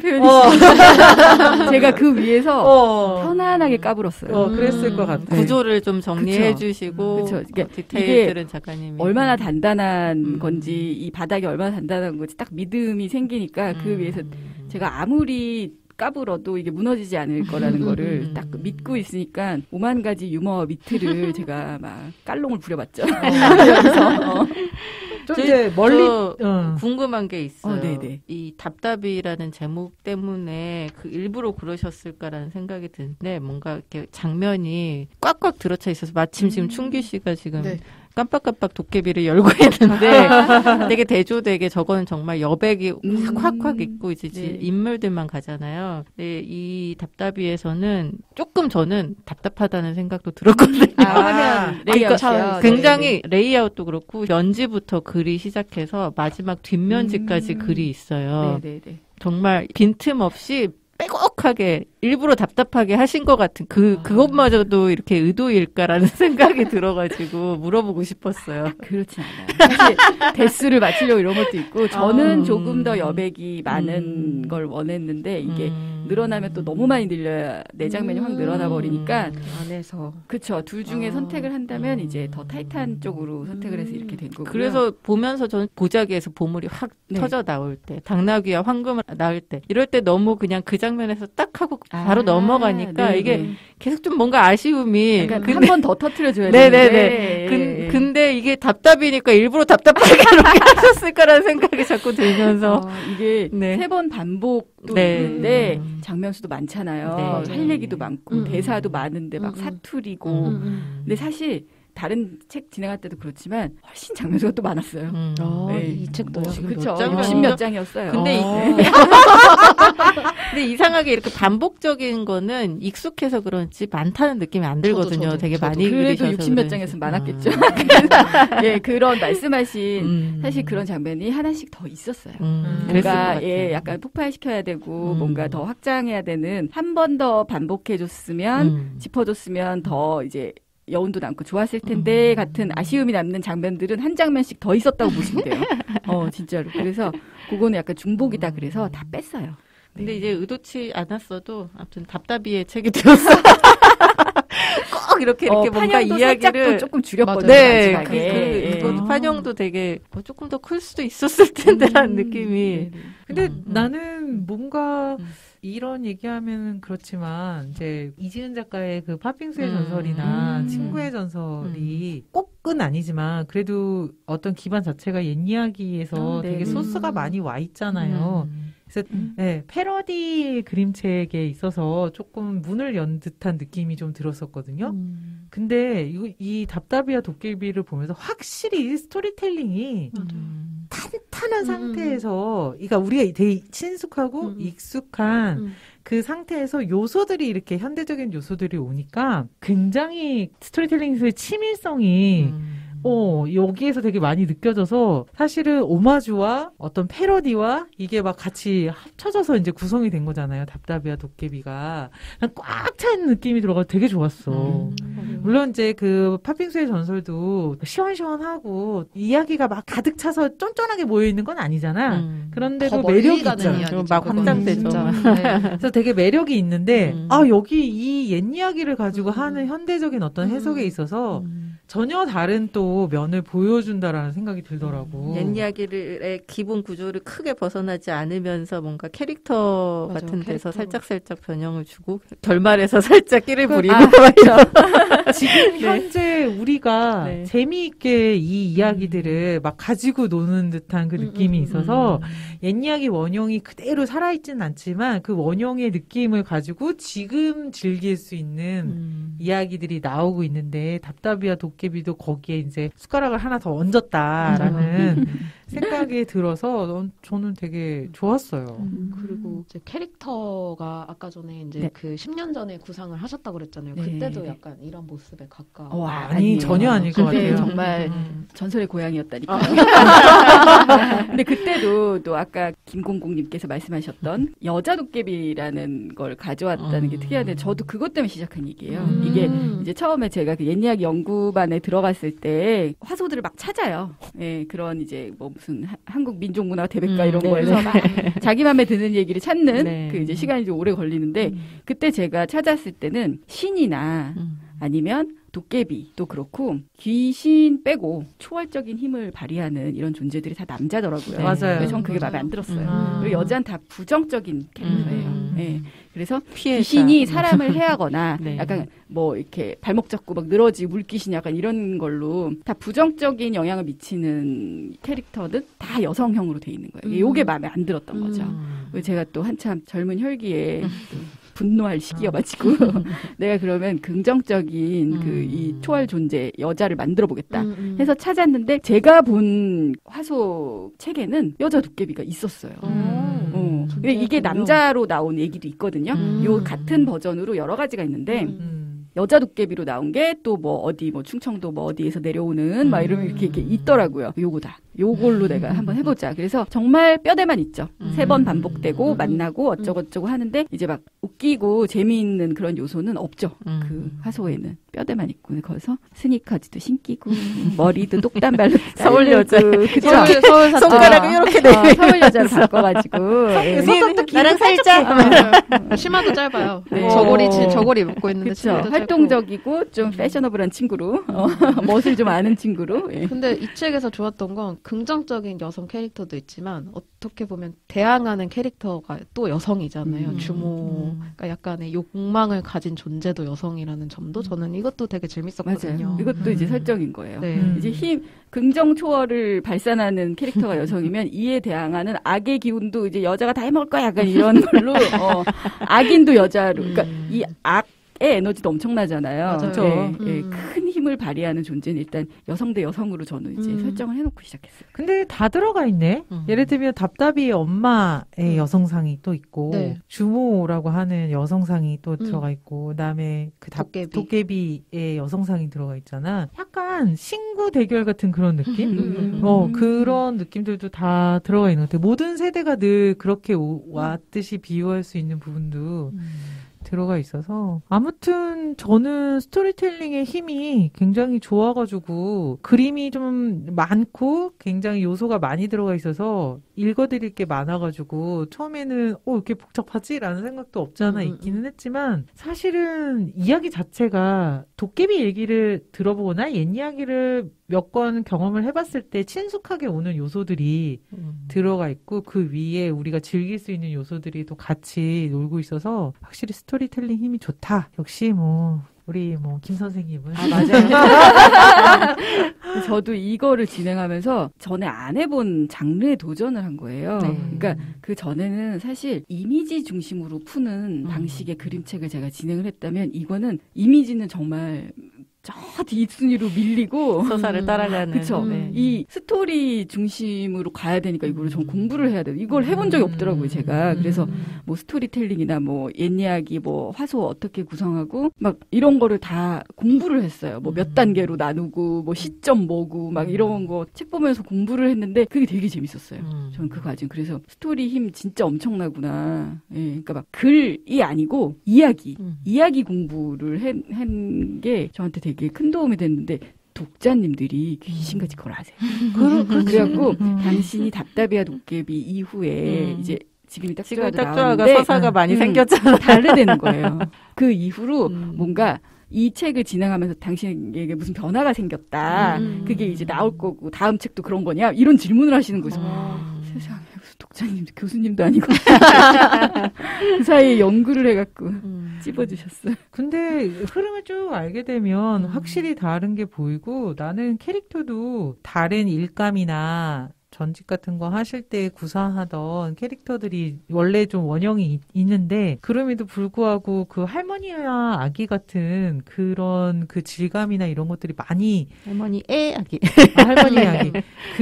표현이시죠. 어. 제가 그 위에서 어. 편안하게 까불었어요. 어, 그랬을 음. 것 같아요. 구조를 좀 정리해주시고, 그쵸. 그러니까 디테일들은 작가님이 얼마나 단단한 음. 건지, 이 바닥이 얼마나 단단한 건지 딱 믿음이 생기니까 그 음. 위에서 제가 아무리 까불어도 이게 무너지지 않을 거라는 거를 딱 믿고 있으니까 오만 가지 유머 미트를 제가 막 깔롱을 부려봤죠. 어. 좀 이제 멀리 어. 궁금한 게 있어요. 어, 네네. 이 답답이라는 제목 때문에 그 일부러 그러셨을까라는 생각이 드는데 뭔가 이렇게 장면이 꽉꽉 들어차 있어서 마침 지금 춘기 씨가 지금 네. 깜빡깜빡 도깨비를 열고 있는데 되게 대조되게 저거는 정말 여백이 음. 확확 있고 이제 네. 인물들만 가잖아요. 근데 이 답답이에서는 조금 저는 답답하다는 생각도 들었거든요. 아, 그러니까 굉장히 레이아웃도 그렇고 연지부터 글이 시작해서 마지막 뒷면지까지 음. 글이 있어요. 네네네. 정말 빈틈없이 빼곡하게 일부러 답답하게 하신 것 같은 그 아. 그것마저도 이렇게 의도일까라는 생각이 들어가지고 물어보고 싶었어요. 그렇지 않아요. 사실 대수를 맞추려고 이런 것도 있고 저는 아. 조금 더 여백이 많은 음. 걸 원했는데 이게 음. 늘어나면 또 너무 많이 늘려야 내 장면이 확 늘어나 버리니까 안에서 그쵸. 둘 중에 아. 선택을 한다면 음. 이제 더 타이트한 쪽으로 선택을 해서 이렇게 된 거고요. 그래서 보면서 저는 보자기에서 보물이 확 네. 터져 나올 때, 당나귀와 황금을 나올 때, 이럴 때 너무 그냥 그 장면에서 딱 하고 아, 바로 넘어가니까 네, 이게 네. 계속 좀 뭔가 아쉬움이. 약간 근데- 한 번 더 터트려줘야 네네네. 되는데. 근, 근데 이게 답답이니까 일부러 답답하게 이렇게 하셨을까라는 생각이 자꾸 들면서. 어, 이게 네. 세 번 반복도 네. 있는데 음. 장면 수도 많잖아요. 네. 할 얘기도 많고 음. 대사도 많은데 막 음. 사투리고. 음. 근데 사실 다른 책 진행할 때도 그렇지만 훨씬 장면 수가 또 많았어요. 음. 아, 네. 이 책도요. 지금 그쵸. 몇 장이요? 육십 몇 장이었어요. 근데 이- 네. 근데 이상하게 이렇게 반복적인 거는 익숙해서 그런지 많다는 느낌이 안 들거든요. 저도, 되게 저도. 많이 그래도 그리셔서 육십 몇 그런지. 장이었으면 많았겠죠. 음. 예, 그런 말씀하신 음. 사실 그런 장면이 하나씩 더 있었어요. 음. 그랬을 것 뭔가 같아요. 예, 약간 폭발시켜야 되고 음. 뭔가 더 확장해야 되는 한 번 더 반복해줬으면 음. 짚어줬으면 더 이제 여운도 남고 좋았을 텐데 음. 같은 아쉬움이 남는 장면들은 한 장면씩 더 있었다고 보시면 돼요. 어 진짜로. 그래서 그거는 약간 중복이다 그래서 다 뺐어요. 근데 이제 의도치 않았어도 아무튼 답답이의 책이 되었어. 꼭 이렇게 이렇게 어, 뭔가 판형도 살짝 또 이야기를 조금 줄였거든요. 네, 그, 마지막에. 그, 예. 이거 판형도 되게 어, 조금 더 클 수도 있었을 텐데라는 음, 느낌이. 네, 네. 근데 음, 음. 나는 뭔가 음. 이런 얘기하면 그렇지만 이제 이지은 작가의 그 팥빙수의 음. 전설이나 음. 친구의 전설이 꼭은 아니지만 그래도 어떤 기반 자체가 옛 이야기에서 아, 네, 되게 네. 소스가 많이 와 있잖아요. 음. 그래서 음. 네, 패러디 그림책에 있어서 조금 문을 연 듯한 느낌이 좀 들었었거든요. 음. 근데 이, 이 답답이와 도깨비를 보면서 확실히 스토리텔링이 음. 탄탄한 음. 상태에서, 그러니까 우리가 되게 친숙하고 음. 익숙한 음. 그 상태에서 요소들이 이렇게 현대적인 요소들이 오니까 굉장히 스토리텔링에서의 치밀성이 음. 어, 여기에서 되게 많이 느껴져서 사실은 오마주와 어떤 패러디와 이게 막 같이 합쳐져서 이제 구성이 된 거잖아요. 답답이와 도깨비가. 꽉 찬 느낌이 들어가서 되게 좋았어. 음. 물론 이제 그 팥빙수의 전설도 시원시원하고 이야기가 막 가득 차서 쫀쫀하게 모여있는 건 아니잖아. 음. 그런데도 더 멀리 매력이 가는 있잖아. 이야기죠. 막 그거는 확장되죠. 진짜. 네. 그래서 되게 매력이 있는데 음. 아 여기 이 옛 이야기를 가지고 음. 하는 현대적인 어떤 해석에 음. 있어서 음. 전혀 다른 또 면을 보여준다라는 생각이 들더라고. 옛 이야기의 기본 구조를 크게 벗어나지 않으면서 뭔가 캐릭터 맞아요, 같은 데서 캐릭터. 살짝살짝 변형을 주고 결말에서 살짝 끼를 그- 부리고 아, 그렇죠. 지금 네. 현재 우리가 네. 재미있게 이 이야기들을 막 가지고 노는 듯한 그 음, 느낌이 음, 있어서 음. 옛 이야기 원형이 그대로 살아있지는 않지만 그 원형의 느낌을 가지고 지금 즐길 수 있는 음. 이야기들이 나오고 있는데 답답이와 도깨비도 거기에 이제 숟가락을 하나 더 얹었다라는 생각이 들어서 넌- 저는 되게 좋았어요. 음. 그리고 이제 캐릭터가 아까 전에 이제 네. 그 십 년 전에 구상을 하셨다고 그랬잖아요. 네. 그때도 약간 이런 모습에 가까워. 어, 아니, 아니에요. 전혀 아닐 것 근데 같아요. 정말 음. 전설의 고향이었다니까요. 근데 그때도 또 아까 김공공님께서 말씀하셨던 여자 도깨비라는 걸 가져왔다는 게 음. 특이한데 저도 그것 때문에 시작한 얘기예요. 음. 이게 이제 처음에 제가 그 옛이야기 연구반에 들어갔을 때 화소들을 막 찾아요. 예, 그런 이제 뭐 무슨 하- 한국 민족문화 대백과 음, 이런 네, 거에서 네. 막 자기 맘에 드는 얘기를 찾는 네. 그 이제 시간이 좀 오래 걸리는데 음. 그때 제가 찾았을 때는 신이나 음. 아니면 도깨비도 그렇고 귀신 빼고 초월적인 힘을 발휘하는 이런 존재들이 다 남자더라고요. 네. 맞아요. 그래서 전 그게 맞아요. 마음에 안 들었어요. 음. 그리고 여자는 다 부정적인 캐릭터예요. 음. 예. 그래서 피해자. 귀신이 사람을 해하거나 네. 약간 뭐 이렇게 발목 잡고 막 늘어지고 물귀신 약간 이런 걸로 다 부정적인 영향을 미치는 캐릭터는 다 여성형으로 돼 있는 거예요. 음. 요게 마음에 안 들었던 거죠. 음. 그리고 제가 또 한참 젊은 혈기에 또 분노할 시기여가지고 내가 그러면 긍정적인 음. 그 이 초월 존재 여자를 만들어 보겠다 음, 음. 해서 찾았는데 제가 본 화소 책에는 여자 도깨비가 있었어요. 음. 어. 근데 이게 존재했군요. 남자로 나온 얘기도 있거든요. 음. 요 같은 버전으로 여러 가지가 있는데 음. 음. 여자 도깨비로 나온 게 또 뭐 어디 뭐 충청도 뭐 어디에서 내려오는 막 이런 음. 이렇게, 이렇게 있더라고요. 요거다. 요걸로 내가 한번 해보자. 그래서 정말 뼈대만 있죠. 음. 세 번 반복되고 음. 만나고 어쩌고저쩌고 하는데 이제 막 웃기고 재미있는 그런 요소는 없죠. 음. 그 화소에는 뼈대만 있고 거기서 스니커즈도 신기고 머리도 똑단발로 서울 여자. 그쵸? 서울, 서울 사투리. 손가락을 이렇게 어, 내밀면서. 서울 여자로 바꿔가지고 예. 손톱도 나랑 살짝. 치마도 짧아요. 네. 저고리 지- 저고리 입고 있는데 그쵸. 치마도 짧고. 활동적이고 좀 패셔너블한 친구로 어, 멋을 좀 아는 친구로 예. 근데 이 책에서 좋았던 건 긍정적인 여성 캐릭터도 있지만 어떻게 보면 대항하는 캐릭터가 또 여성이잖아요. 음. 주모, 그러니까 약간의 욕망을 가진 존재도 여성이라는 점도 저는 이것도 되게 재밌었거든요. 맞아요. 이것도 이제 설정인 거예요. 네. 음. 이제 힘 긍정 초월을 발산하는 캐릭터가 여성이면 이에 대항하는 악의 기운도 이제 여자가 다 해먹을 거야 약간 이런 걸로 어, 악인도 여자로 그러니까 이 악의 에너지도 엄청나잖아요. 맞아요. 예, 예, 음. 큰 힘을 발휘하는 존재는 일단 여성 대 여성으로 저는 이제 음. 설정을 해놓고 시작했어요. 근데 다 들어가 있네. 음. 예를 들면 답답이의 엄마의 음. 여성상이 또 있고 네. 주모라고 하는 여성상이 또 음. 들어가 있고 그다음에 그 답, 도깨비. 도깨비의 여성상이 들어가 있잖아. 약간 신구 대결 같은 그런 느낌? 음. 어 그런 느낌들도 다 들어가 있는 것 같아. 모든 세대가 늘 그렇게 오- 왔듯이 비유할 수 있는 부분도 들어가 있어서 아무튼 저는 스토리텔링의 힘이 굉장히 좋아가지고 그림이 좀 많고 굉장히 요소가 많이 들어가 있어서 읽어드릴 게 많아가지고 처음에는 어 이렇게 복잡하지라는 생각도 없지 않아 음, 음, 있기는 했지만 사실은 이야기 자체가 도깨비 얘기를 들어보거나 옛 이야기를 몇 권 경험을 해봤을 때 친숙하게 오는 요소들이 음. 들어가 있고 그 위에 우리가 즐길 수 있는 요소들이 또 같이 놀고 있어서 확실히 스토리텔링 힘이 좋다. 역시 뭐 우리 뭐 김 선생님은 아, 맞아요. 저도 이거를 진행하면서 전에 안 해본 장르에 도전을 한 거예요. 네. 그러니까 그 전에는 사실 이미지 중심으로 푸는 음. 방식의 그림책을 제가 진행을 했다면 이거는 이미지는 정말 저 뒷순위로 밀리고 서사를 음. 따라가는. 그쵸. 네. 이 스토리 중심으로 가야 되니까 이거를 전 공부를 해야 돼요. 이걸 해본 적이 없더라고요, 제가. 그래서 뭐 스토리텔링이나 뭐 옛이야기, 뭐 화소 어떻게 구성하고 막 이런 거를 다 공부를 했어요. 뭐 몇 단계로 나누고 뭐 시점 뭐고 막 이런 거 책 보면서 공부를 했는데 그게 되게 재밌었어요. 음. 저는 그 과정. 그래서 스토리 힘 진짜 엄청나구나. 예, 그러니까 막 글이 아니고 이야기, 음. 이야기 공부를 한 게 저한테 되게 큰 도움이 됐는데 독자님들이 귀신같이 그걸 아세요. 그러, 그래갖고 음. 당신이 답답이야 도깨비 이후에 음. 이제 지금이 딱 지금 좋아가 딱 좋아가 나왔는데 서사가 많이 음, 생겼잖아. 다르다는 거예요. 그 이후로 음. 뭔가 이 책을 진행하면서 당신에게 무슨 변화가 생겼다. 음. 그게 이제 나올 거고 다음 책도 그런 거냐? 이런 질문을 하시는 거죠. 음. 세상에 무슨 독자님도 교수님도 아니고 그 사이에 연구를 해갖고 음. 찝어주셨어요. 근데 흐름을 쭉 알게 되면 음. 확실히 다른 게 보이고 나는 캐릭터도 다른 일감이나 전직 같은 거 하실 때 구사하던 캐릭터들이 원래 좀 원형이 있, 있는데 그럼에도 불구하고 그 할머니와 아기 같은 그런 그 질감이나 이런 것들이 많이 할머니 애 아기. 아, 할머니 아기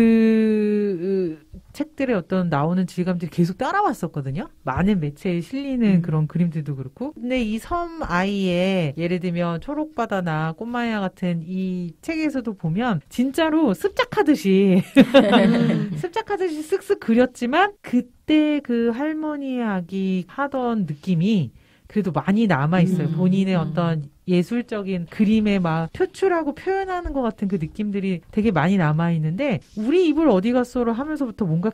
그 으, 책들의 어떤 나오는 질감들이 계속 따라왔었거든요. 많은 매체에 실리는 음. 그런 그림들도 그렇고. 근데 이 섬 아이의 예를 들면 초록바다나 꽃마야 같은 이 책에서도 보면 진짜로 습작하듯이 습작하듯이 쓱쓱 그렸지만 그때 그 할머니의 아기 하던 느낌이 그래도 많이 남아있어요. 음. 본인의 음. 어떤 예술적인 그림에 막 표출하고 표현하는 것 같은 그 느낌들이 되게 많이 남아있는데 우리 이불 어디 갔어를 하면서부터 뭔가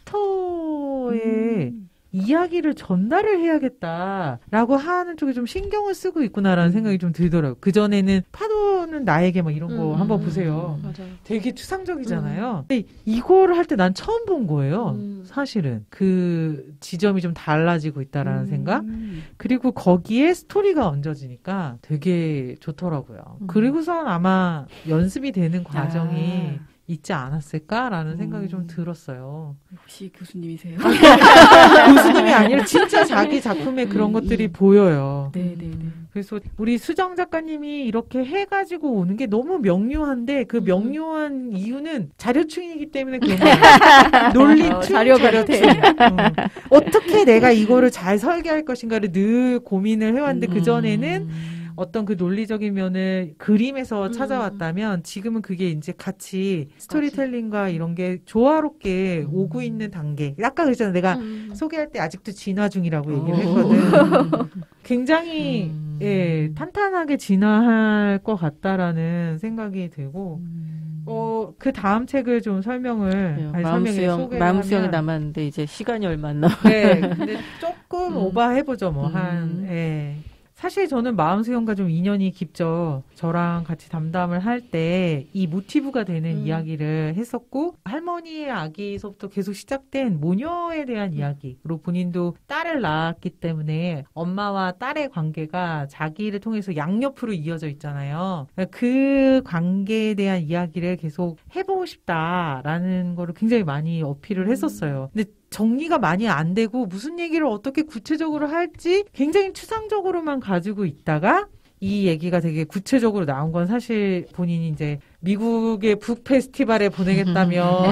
캐릭터의 음. 이야기를 전달을 해야겠다라고 하는 쪽에 좀 신경을 쓰고 있구나라는 생각이 좀 들더라고요. 그전에는 파도는 나에게 막 이런 거 음. 한번 보세요. 맞아요. 되게 추상적이잖아요. 근데 이거를 할 때 난 처음 본 거예요. 음. 사실은 그 지점이 좀 달라지고 있다라는 음. 생각. 그리고 거기에 스토리가 얹어지니까 되게 좋더라고요. 음. 그리고선 아마 연습이 되는 과정이 아. 있지 않았을까라는 생각이 음. 좀 들었어요. 혹시 교수님이세요? 교수님이 아니라 진짜 자기 작품에 그런 음, 것들이 음. 보여요. 네네네. 그래서 우리 수정 작가님이 이렇게 해가지고 오는 게 너무 명료한데 그 음. 명료한 이유는 자료충이기 때문에 그런 거예요. 논리충, 어, 자료가 자료충. 음. 어떻게 내가 이거를 잘 설계할 것인가를 늘 고민을 해왔는데 음. 그전에는 어떤 그 논리적인 면을 그림에서 음. 찾아왔다면 지금은 그게 이제 같이 스토리텔링과 이런 게 조화롭게 음. 오고 있는 단계. 아까 그랬잖아. 내가 음. 소개할 때 아직도 진화 중이라고 얘기를 오. 했거든. 굉장히 음. 예, 탄탄하게 진화할 것 같다라는 생각이 들고 음. 어, 그 다음 책을 좀 설명을 그래요. 아니, 마음 설명에 수영, 소개를 마음 수영이 하면 남았는데 이제 시간이 얼마 안 남아. 네, 근데 조금 음. 오버해보죠, 뭐, 음. 한, 예. 사실 저는 마음 수영과 좀 인연이 깊죠. 저랑 같이 담담을 할 때 이 모티브가 되는 음. 이야기를 했었고, 할머니의 아기서부터 계속 시작된 모녀에 대한 이야기. 그리고 본인도 딸을 낳았기 때문에 엄마와 딸의 관계가 자기를 통해서 양옆으로 이어져 있잖아요. 그 관계에 대한 이야기를 계속 해보고 싶다라는 거를 굉장히 많이 어필을 했었어요. 근데 정리가 많이 안 되고 무슨 얘기를 어떻게 구체적으로 할지 굉장히 추상적으로만 가지고 있다가 이 얘기가 되게 구체적으로 나온 건 사실 본인이 이제 미국의 북 페스티벌에 보내겠다며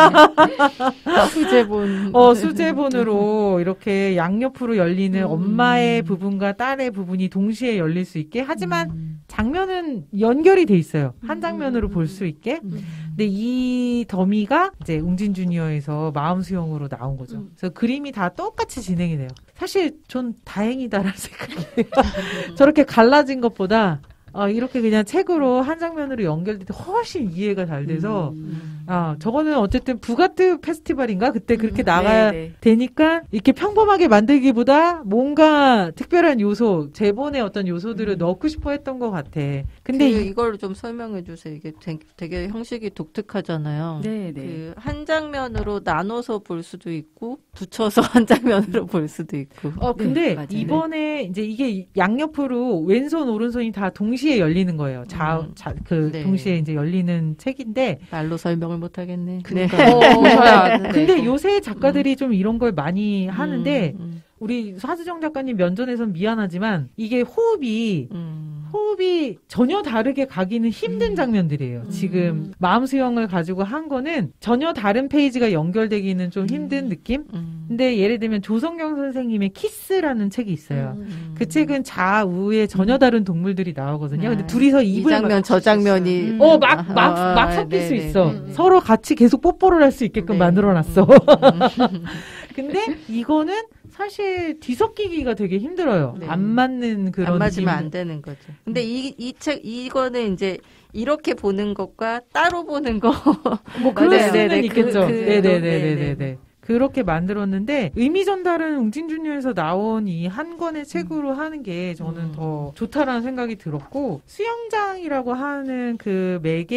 수제본. 어, 수제본으로 이렇게 양옆으로 열리는 음. 엄마의 부분과 딸의 부분이 동시에 열릴 수 있게 하지만 음. 장면은 연결이 돼 있어요. 한 장면으로 볼 수 있게. 음. 근데 이 더미가 이제 웅진 주니어에서 마음 수영으로 나온 거죠. 음. 그래서 그림이 다 똑같이 진행이 돼요. 사실 전 다행이다라는 생각이에요. 저렇게 갈라진 것보다 어, 이렇게 그냥 책으로 한 장면으로 연결될 때 훨씬 이해가 잘 돼서 음. 아, 저거는 어쨌든 부가트 페스티벌인가? 그때 그렇게 음, 나가야 네네. 되니까 이렇게 평범하게 만들기보다 뭔가 특별한 요소, 제본의 어떤 요소들을 음. 넣고 싶어 했던 것 같아. 근데 근데 이- 이걸 좀 설명해 주세요. 이게 되게, 되게 형식이 독특하잖아요. 네네. 그 한 장면으로 나눠서 볼 수도 있고 붙여서 한 장면으로 볼 수도 있고. 어, 근데 네, 맞아요. 이번에 이제 이게 양옆으로 왼손, 오른손이 다 동시에 열리는 거예요. 자, 음. 자, 그 네. 동시에 이제 열리는 책인데 말로 설명을 못 하겠네. 그러니까. 네. 보셔야 아는데. 근데 요새 작가들이 좀 이런 걸 많이 하는데 음, 우리 하수정 작가님 면전에선 미안하지만 이게 호흡이 음, 호흡이 전혀 다르게 가기는 힘든 음. 장면들이에요. 음. 지금 마음 수영을 가지고 한 거는 전혀 다른 페이지가 연결되기는 좀 힘든 느낌? 음. 근데 예를 들면 조성경 선생님의 키스라는 책이 있어요. 음. 그 책은 좌우에 전혀 다른 동물들이 나오거든요. 근데 아, 둘이서 이 입을 장면 막- 저 장면이 음. 어, 막, 막, 아, 막 섞일 수 네네. 있어. 음. 서로 같이 계속 뽀뽀를 할 수 있게끔 네. 만들어놨어. 음. 근데 이거는 사실 뒤섞이기가 되게 힘들어요. 네. 안 맞는 그런 안 맞으면 느낌. 안 되는 거죠. 근데 이, 이 책, 이거는 이제 이렇게 보는 것과 따로 보는 거. 뭐 그럴 맞아요. 수는 네네. 있겠죠. 그- 그- 네네네네네. 네네. 그렇게 만들었는데 의미 전달은 웅진주니어에서 나온 이 한 권의 책으로 하는 게 저는 음. 더 좋다라는 생각이 들었고 수영장이라고 하는 그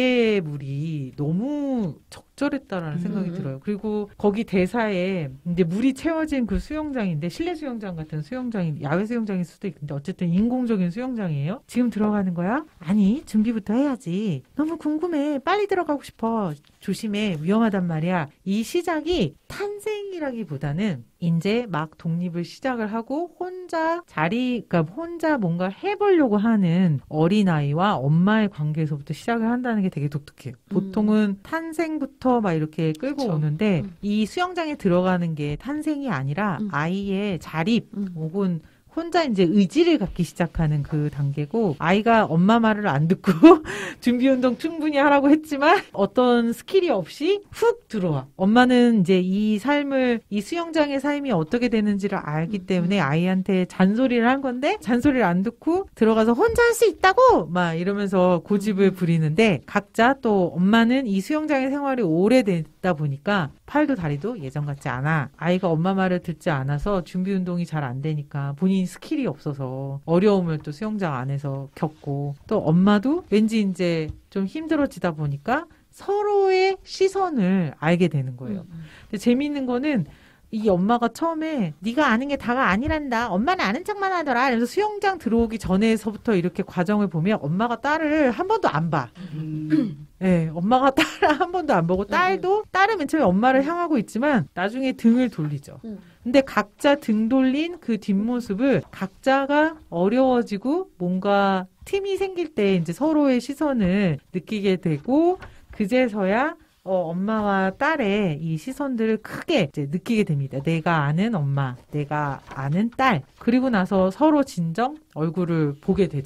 매개물이 너무 적절했다라는 생각이 음. 들어요. 그리고 거기 대사에 이제 물이 채워진 그 수영장인데 실내 수영장 같은 수영장이 야외 수영장일 수도 있는데 어쨌든 인공적인 수영장이에요. 지금 들어가는 거야? 아니 준비부터 해야지. 너무 궁금해. 빨리 들어가고 싶어. 조심해. 위험하단 말이야. 이 시작이 탄생이라기보다는 이제 막 독립을 시작을 하고 혼자 자리, 그러니까 혼자 뭔가 해보려고 하는 어린아이와 엄마의 관계에서부터 시작을 한다는 게 되게 독특해요. 보통은 탄생부터 막 이렇게 끌고 그쵸. 오는데 음. 이 수영장에 들어가는 게 탄생이 아니라 음. 아이의 자립 음. 혹은 혼자 이제 의지를 갖기 시작하는 그 단계고 아이가 엄마 말을 안 듣고 준비 운동 충분히 하라고 했지만 어떤 스킬이 없이 훅 들어와. 엄마는 이제 이 삶을 이 수영장의 삶이 어떻게 되는지를 알기 때문에 아이한테 잔소리를 한 건데 잔소리를 안 듣고 들어가서 혼자 할 수 있다고 막 이러면서 고집을 부리는데 각자 또 엄마는 이 수영장의 생활이 오래됐다 보니까 팔도 다리도 예전 같지 않아. 아이가 엄마 말을 듣지 않아서 준비 운동이 잘 안 되니까 본인 스킬이 없어서 어려움을 또 수영장 안에서 겪고 또 엄마도 왠지 이제 좀 힘들어지다 보니까 서로의 시선을 알게 되는 거예요. 근데 재미있는 거는 이 엄마가 처음에 네가 아는 게 다가 아니란다. 엄마는 아는 척만 하더라. 그래서 수영장 들어오기 전에서부터 이렇게 과정을 보면 엄마가 딸을 한 번도 안 봐. 음. 네, 엄마가 딸을 한 번도 안 보고 딸도 딸은 맨 처음에 엄마를 향하고 있지만 나중에 등을 돌리죠. 음. 근데 각자 등 돌린 그 뒷모습을 각자가 어려워지고 뭔가 틈이 생길 때 이제 서로의 시선을 느끼게 되고 그제서야 어, 엄마와 딸의 이 시선들을 크게 이제 느끼게 됩니다. 내가 아는 엄마, 내가 아는 딸. 그리고 나서 서로 진정 얼굴을 보게 되죠.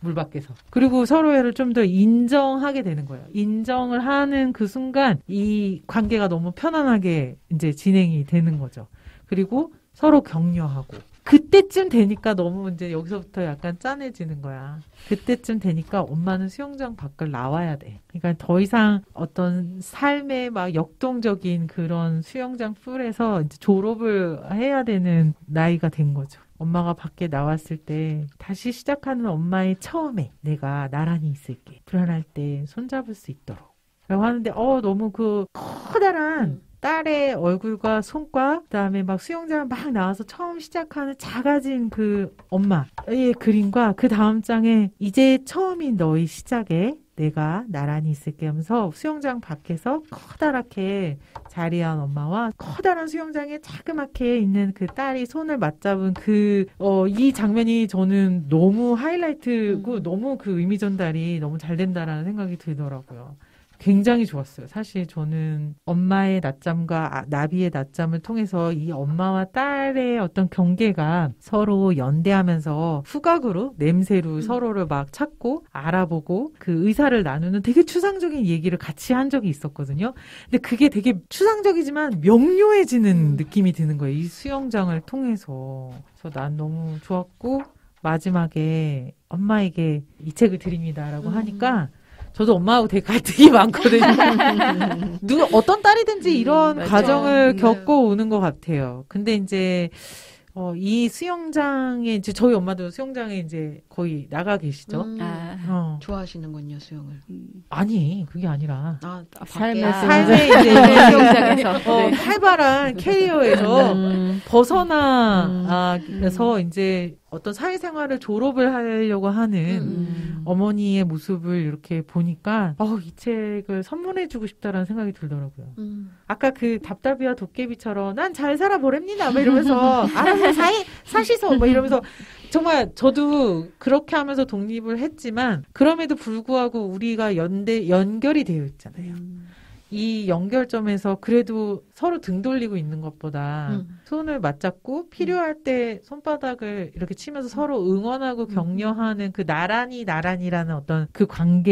물 밖에서. 그리고 서로를 좀 더 인정하게 되는 거예요. 인정을 하는 그 순간 이 관계가 너무 편안하게 이제 진행이 되는 거죠. 그리고 서로 격려하고. 그때쯤 되니까 너무 이제 여기서부터 약간 짠해지는 거야. 그때쯤 되니까 엄마는 수영장 밖을 나와야 돼. 그러니까 더 이상 어떤 삶의 막 역동적인 그런 수영장 풀에서 이제 졸업을 해야 되는 나이가 된 거죠. 엄마가 밖에 나왔을 때 다시 시작하는 엄마의 처음에 내가 나란히 있을게. 불안할 때 손잡을 수 있도록. 라고 하는데 어 너무 그 커다란 음. 딸의 얼굴과 손과 그다음에 막 수영장을 막 나와서 처음 시작하는 작아진 그 엄마의 그림과 그 다음 장에 이제 처음인 너의 시작에 내가 나란히 있을게 하면서 수영장 밖에서 커다랗게 자리한 엄마와 커다란 수영장에 자그맣게 있는 그 딸이 손을 맞잡은 그, 어, 이 장면이 저는 너무 하이라이트고 음. 너무 그 의미 전달이 너무 잘 된다라는 생각이 들더라고요. 굉장히 좋았어요. 사실 저는 엄마의 낮잠과 나비의 낮잠을 통해서 이 엄마와 딸의 어떤 경계가 서로 연대하면서 후각으로 냄새로 음. 서로를 막 찾고 알아보고 그 의사를 나누는 되게 추상적인 얘기를 같이 한 적이 있었거든요. 근데 그게 되게 추상적이지만 명료해지는 음. 느낌이 드는 거예요. 이 수영장을 통해서. 그래서 난 너무 좋았고 마지막에 엄마에게 이 책을 드립니다라고 음. 하니까 저도 엄마하고 되게 갈등이 많거든요. 누구, 어떤 딸이든지 이런 음, 과정을 겪고 오는 것 같아요. 근데 이제, 어, 이 수영장에, 이제 저희 엄마도 수영장에 이제 거의 나가 계시죠. 음, 아, 어. 좋아하시는군요, 수영을. 음. 아니, 그게 아니라. 아, 삶의, 아, 삶의 이제 수영장에서. 어, 네. 활발한 캐리어에서 음. 벗어나서 음. 이제 어떤 사회생활을 졸업을 하려고 하는 음. 어머니의 모습을 이렇게 보니까 어, 이 책을 선물해주고 싶다라는 생각이 들더라고요. 음. 아까 그 답답이와 도깨비처럼 난 잘 살아보렵니다 막 이러면서 알아서 사, 사시소 막 이러면서 정말 저도 그렇게 하면서 독립을 했지만 그럼에도 불구하고 우리가 연대 연결이 되어 있잖아요. 음. 이 연결점에서 그래도 서로 등 돌리고 있는 것보다 음. 손을 맞잡고 필요할 때 손바닥을 이렇게 치면서 서로 응원하고 격려하는 그 나란히 나란히라는 어떤 그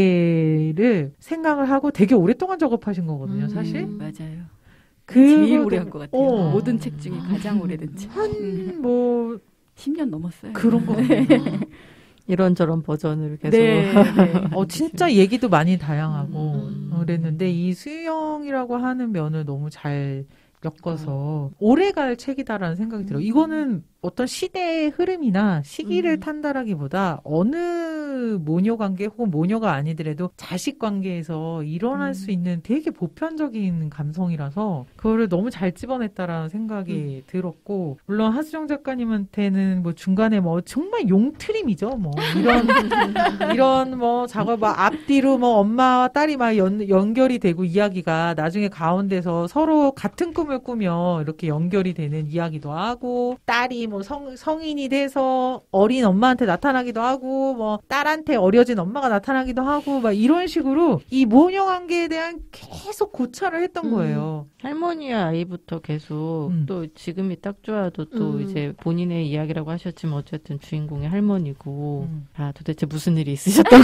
관계를 생각을 하고 되게 오랫동안 작업하신 거거든요, 사실. 음, 맞아요. 그 제일 오래 한 것 같아요. 어. 모든 책 중에 가장 오래된 책. 한 뭐 십 년 넘었어요. 그런 거 같아요. 이런저런 버전을 계속. 네, 네. 어, 진짜 얘기도 많이 다양하고 음. 그랬는데 이 수영이라고 하는 면을 너무 잘 엮어서 음. 오래갈 책이다라는 생각이 들어요. 이거는 어떤 시대의 흐름이나 시기를 음. 탄다라기보다 어느 모녀 관계 혹은 모녀가 아니더라도 자식 관계에서 일어날 음. 수 있는 되게 보편적인 감성이라서 그거를 너무 잘 집어냈다라는 생각이 음. 들었고 물론 하수정 작가님한테는 뭐 중간에 뭐 정말 용트림이죠. 뭐 이런 이런 뭐 작업 앞뒤로 뭐 엄마와 딸이 막 연, 연결이 되고 이야기가 나중에 가운데서 서로 같은 꿈을 꾸며 이렇게 연결이 되는 이야기도 하고 딸이 뭐 성, 성인이 돼서 어린 엄마한테 나타나기도 하고 뭐 딸한테 어려진 엄마가 나타나기도 하고 막 이런 식으로 이 모녀 관계에 대한 계속 고찰을 했던 거예요. 음, 할머니와 아이부터 계속 음. 또 지금이 딱 좋아도 또 음. 이제 본인의 이야기라고 하셨지만 어쨌든 주인공이 할머니고 음. 아 도대체 무슨 일이 있으셨던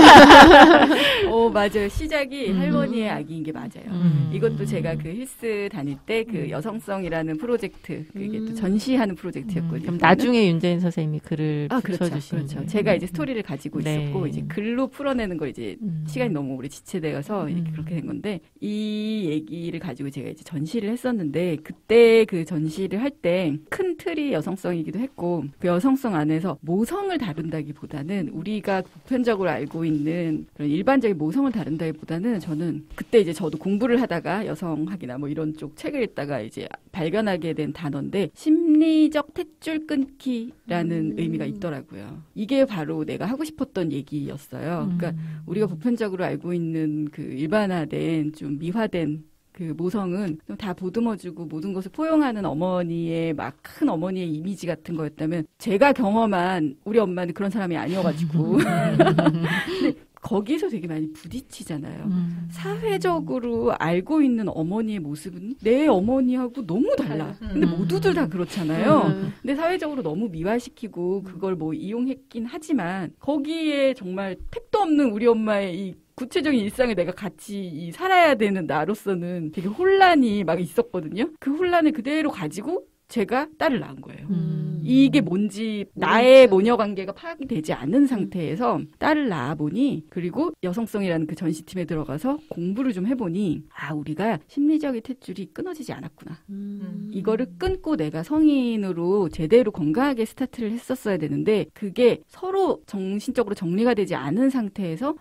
거예요? 어 맞아요. 시작이 음. 할머니의 아기인 게 맞아요. 음. 이것도 제가 그 힐스 다닐 때 그 여성성이라는 프로젝트 그게 또 전시하는 프로젝트 였거든요. 그럼 나중에 윤재인 선생님이 글을 아, 붙여주신 그렇죠. 그렇죠. 제가 이제 스토리를 가지고 네. 있었고 이제 글로 풀어내는 걸 이제 음. 시간이 너무 오래 지체되어서 이렇게 음. 그렇게 된 건데 이 얘기를 가지고 제가 이제 전시를 했었는데 그때 그 전시를 할 때 큰 틀이 여성성이기도 했고 그 여성성 안에서 모성을 다룬다기보다는 우리가 보편적으로 알고 있는 그런 일반적인 모성을 다룬다기보다는 저는 그때 이제 저도 공부를 하다가 여성학이나 뭐 이런 쪽 책을 읽다가 이제 발견하게 된 단어인데 심리적 탯줄 끊기라는 음. 의미가 있더라고요. 이게 바로 내가 하고 싶었던 얘기였어요. 음. 그러니까 우리가 보편적으로 알고 있는 그 일반화된 좀 미화된 그 모성은 다 보듬어주고 모든 것을 포용하는 어머니의 막 큰 어머니의 이미지 같은 거였다면 제가 경험한 우리 엄마는 그런 사람이 아니어가지고 근데 거기에서 되게 많이 부딪히잖아요. 음. 사회적으로 알고 있는 어머니의 모습은 내 어머니하고 너무 달라. 근데 음. 모두들 다 그렇잖아요. 음. 근데 사회적으로 너무 미화시키고 그걸 뭐 이용했긴 하지만 거기에 정말 택도 없는 우리 엄마의 이 구체적인 일상을 내가 같이 이 살아야 되는 나로서는 되게 혼란이 막 있었거든요. 그 혼란을 그대로 가지고 제가 딸을 낳은 거예요. 음. 이게 뭔지 나의 모녀 관계가 파악이 되지 않은 상태에서 딸을 낳아보니 그리고 여성성이라는 그 전시팀에 들어가서 공부를 좀 해보니 아 우리가 심리적인 탯줄이 끊어지지 않았구나. 음. 이거를 끊고 내가 성인으로 제대로 건강하게 스타트를 했었어야 되는데 그게 서로 정신적으로 정리가 되지 않은 상태에서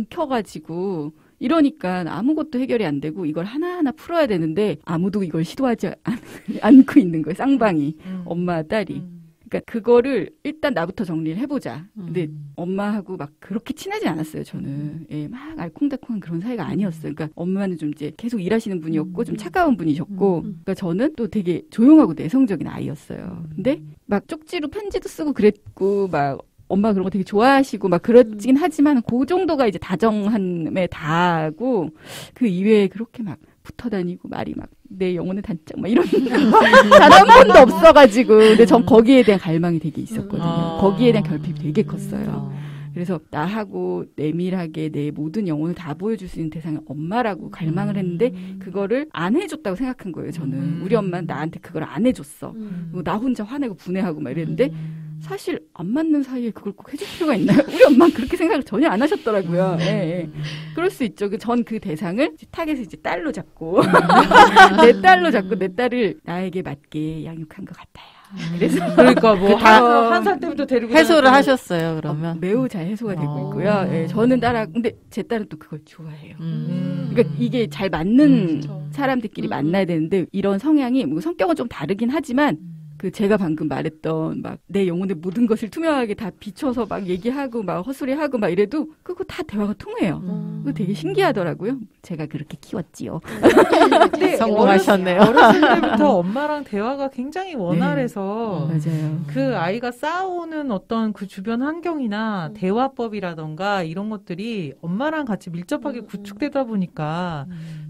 엉켜가지고 이러니까 아무것도 해결이 안 되고 이걸 하나하나 풀어야 되는데 아무도 이걸 시도하지 않, 않고 있는 거예요. 쌍방이. 음. 엄마, 딸이. 음. 그러니까 그거를 일단 나부터 정리를 해보자. 근데 음. 엄마하고 막 그렇게 친하지 않았어요, 저는. 예, 막 알콩달콩한 그런 사이가 아니었어요. 그러니까 엄마는 좀 이제 계속 일하시는 분이었고 좀 차가운 분이셨고 그러니까 저는 또 되게 조용하고 내성적인 아이였어요. 근데 막 쪽지로 편지도 쓰고 그랬고 막 엄마 그런 거 되게 좋아하시고 막 그렇긴 하지만 그 정도가 이제 다정함에 다하고 그 이외에 그렇게 막 붙어 다니고 말이 막 내 영혼의 단짝 막 이런 단 한 번도 없어가지고 근데 전 거기에 대한 갈망이 되게 있었거든요. 아. 거기에 대한 결핍이 되게 컸어요. 그래서 나하고 내밀하게 내 모든 영혼을 다 보여줄 수 있는 대상은 엄마라고 갈망을 했는데 그거를 안 해줬다고 생각한 거예요. 저는 음. 우리 엄마는 나한테 그걸 안 해줬어. 음. 나 혼자 화내고 분해하고 막 이랬는데 사실 안 맞는 사이에 그걸 꼭 해줄 필요가 있나요? 우리 엄마는 그렇게 생각을 전혀 안 하셨더라고요. 예, 예. 그럴 수 있죠. 전 그 대상을 타겟을 이제 딸로 잡고 내 딸로 잡고 내 딸을 나에게 맞게 양육한 것 같아요. 그래서 그러니까 뭐 다 한 살 때부터 데리고 해소를 다녔더니 하셨어요, 그러면? 어, 매우 잘 해소가 되고 아. 있고요. 예, 저는 딸하고 근데 제 딸은 또 그걸 좋아해요. 음. 그러니까 이게 잘 맞는 그렇죠. 사람들끼리 음. 만나야 되는데 이런 성향이 뭐 성격은 좀 다르긴 하지만 그 제가 방금 말했던 막 내 영혼의 모든 것을 투명하게 다 비춰서 막 얘기하고 막 헛소리하고 막 이래도 그거 다 대화가 통해요. 음. 그거 되게 신기하더라고요. 제가 그렇게 키웠지요. 근데 성공하셨네요. 어렸을 때부터 엄마랑 대화가 굉장히 원활해서 맞아요. 그 아이가 쌓아오는 어떤 그 주변 환경이나 대화법이라던가 이런 것들이 엄마랑 같이 밀접하게 음. 구축되다 보니까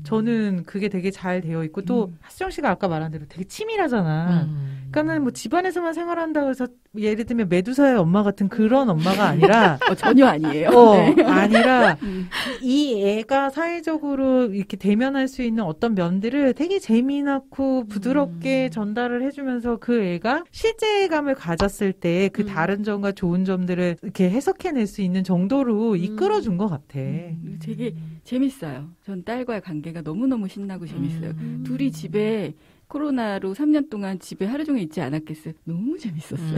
저는 그게 되게 잘 되어 있고 또 하수정 씨가 아까 말한 대로 되게 치밀하잖아. 음. 그러니까는 뭐 집안에서만 생활한다고 해서 예를 들면 메두사의 엄마 같은 그런 엄마가 아니라 어, 전혀 아니에요. 어, 네. 아니라 음. 이 애가 사회적으로 이렇게 대면할 수 있는 어떤 면들을 되게 재미나고 부드럽게 음. 전달을 해주면서 그 애가 실제감을 가졌을 때 그 음. 다른 점과 좋은 점들을 이렇게 해석해낼 수 있는 정도로 이끌어준 것 같아. 음, 되게 재밌어요. 전 딸과의 관계가 너무너무 신나고 재밌어요. 음. 둘이 집에 코로나로 삼 년 동안 집에 하루 종일 있지 않았겠어요? 너무 재밌었어요.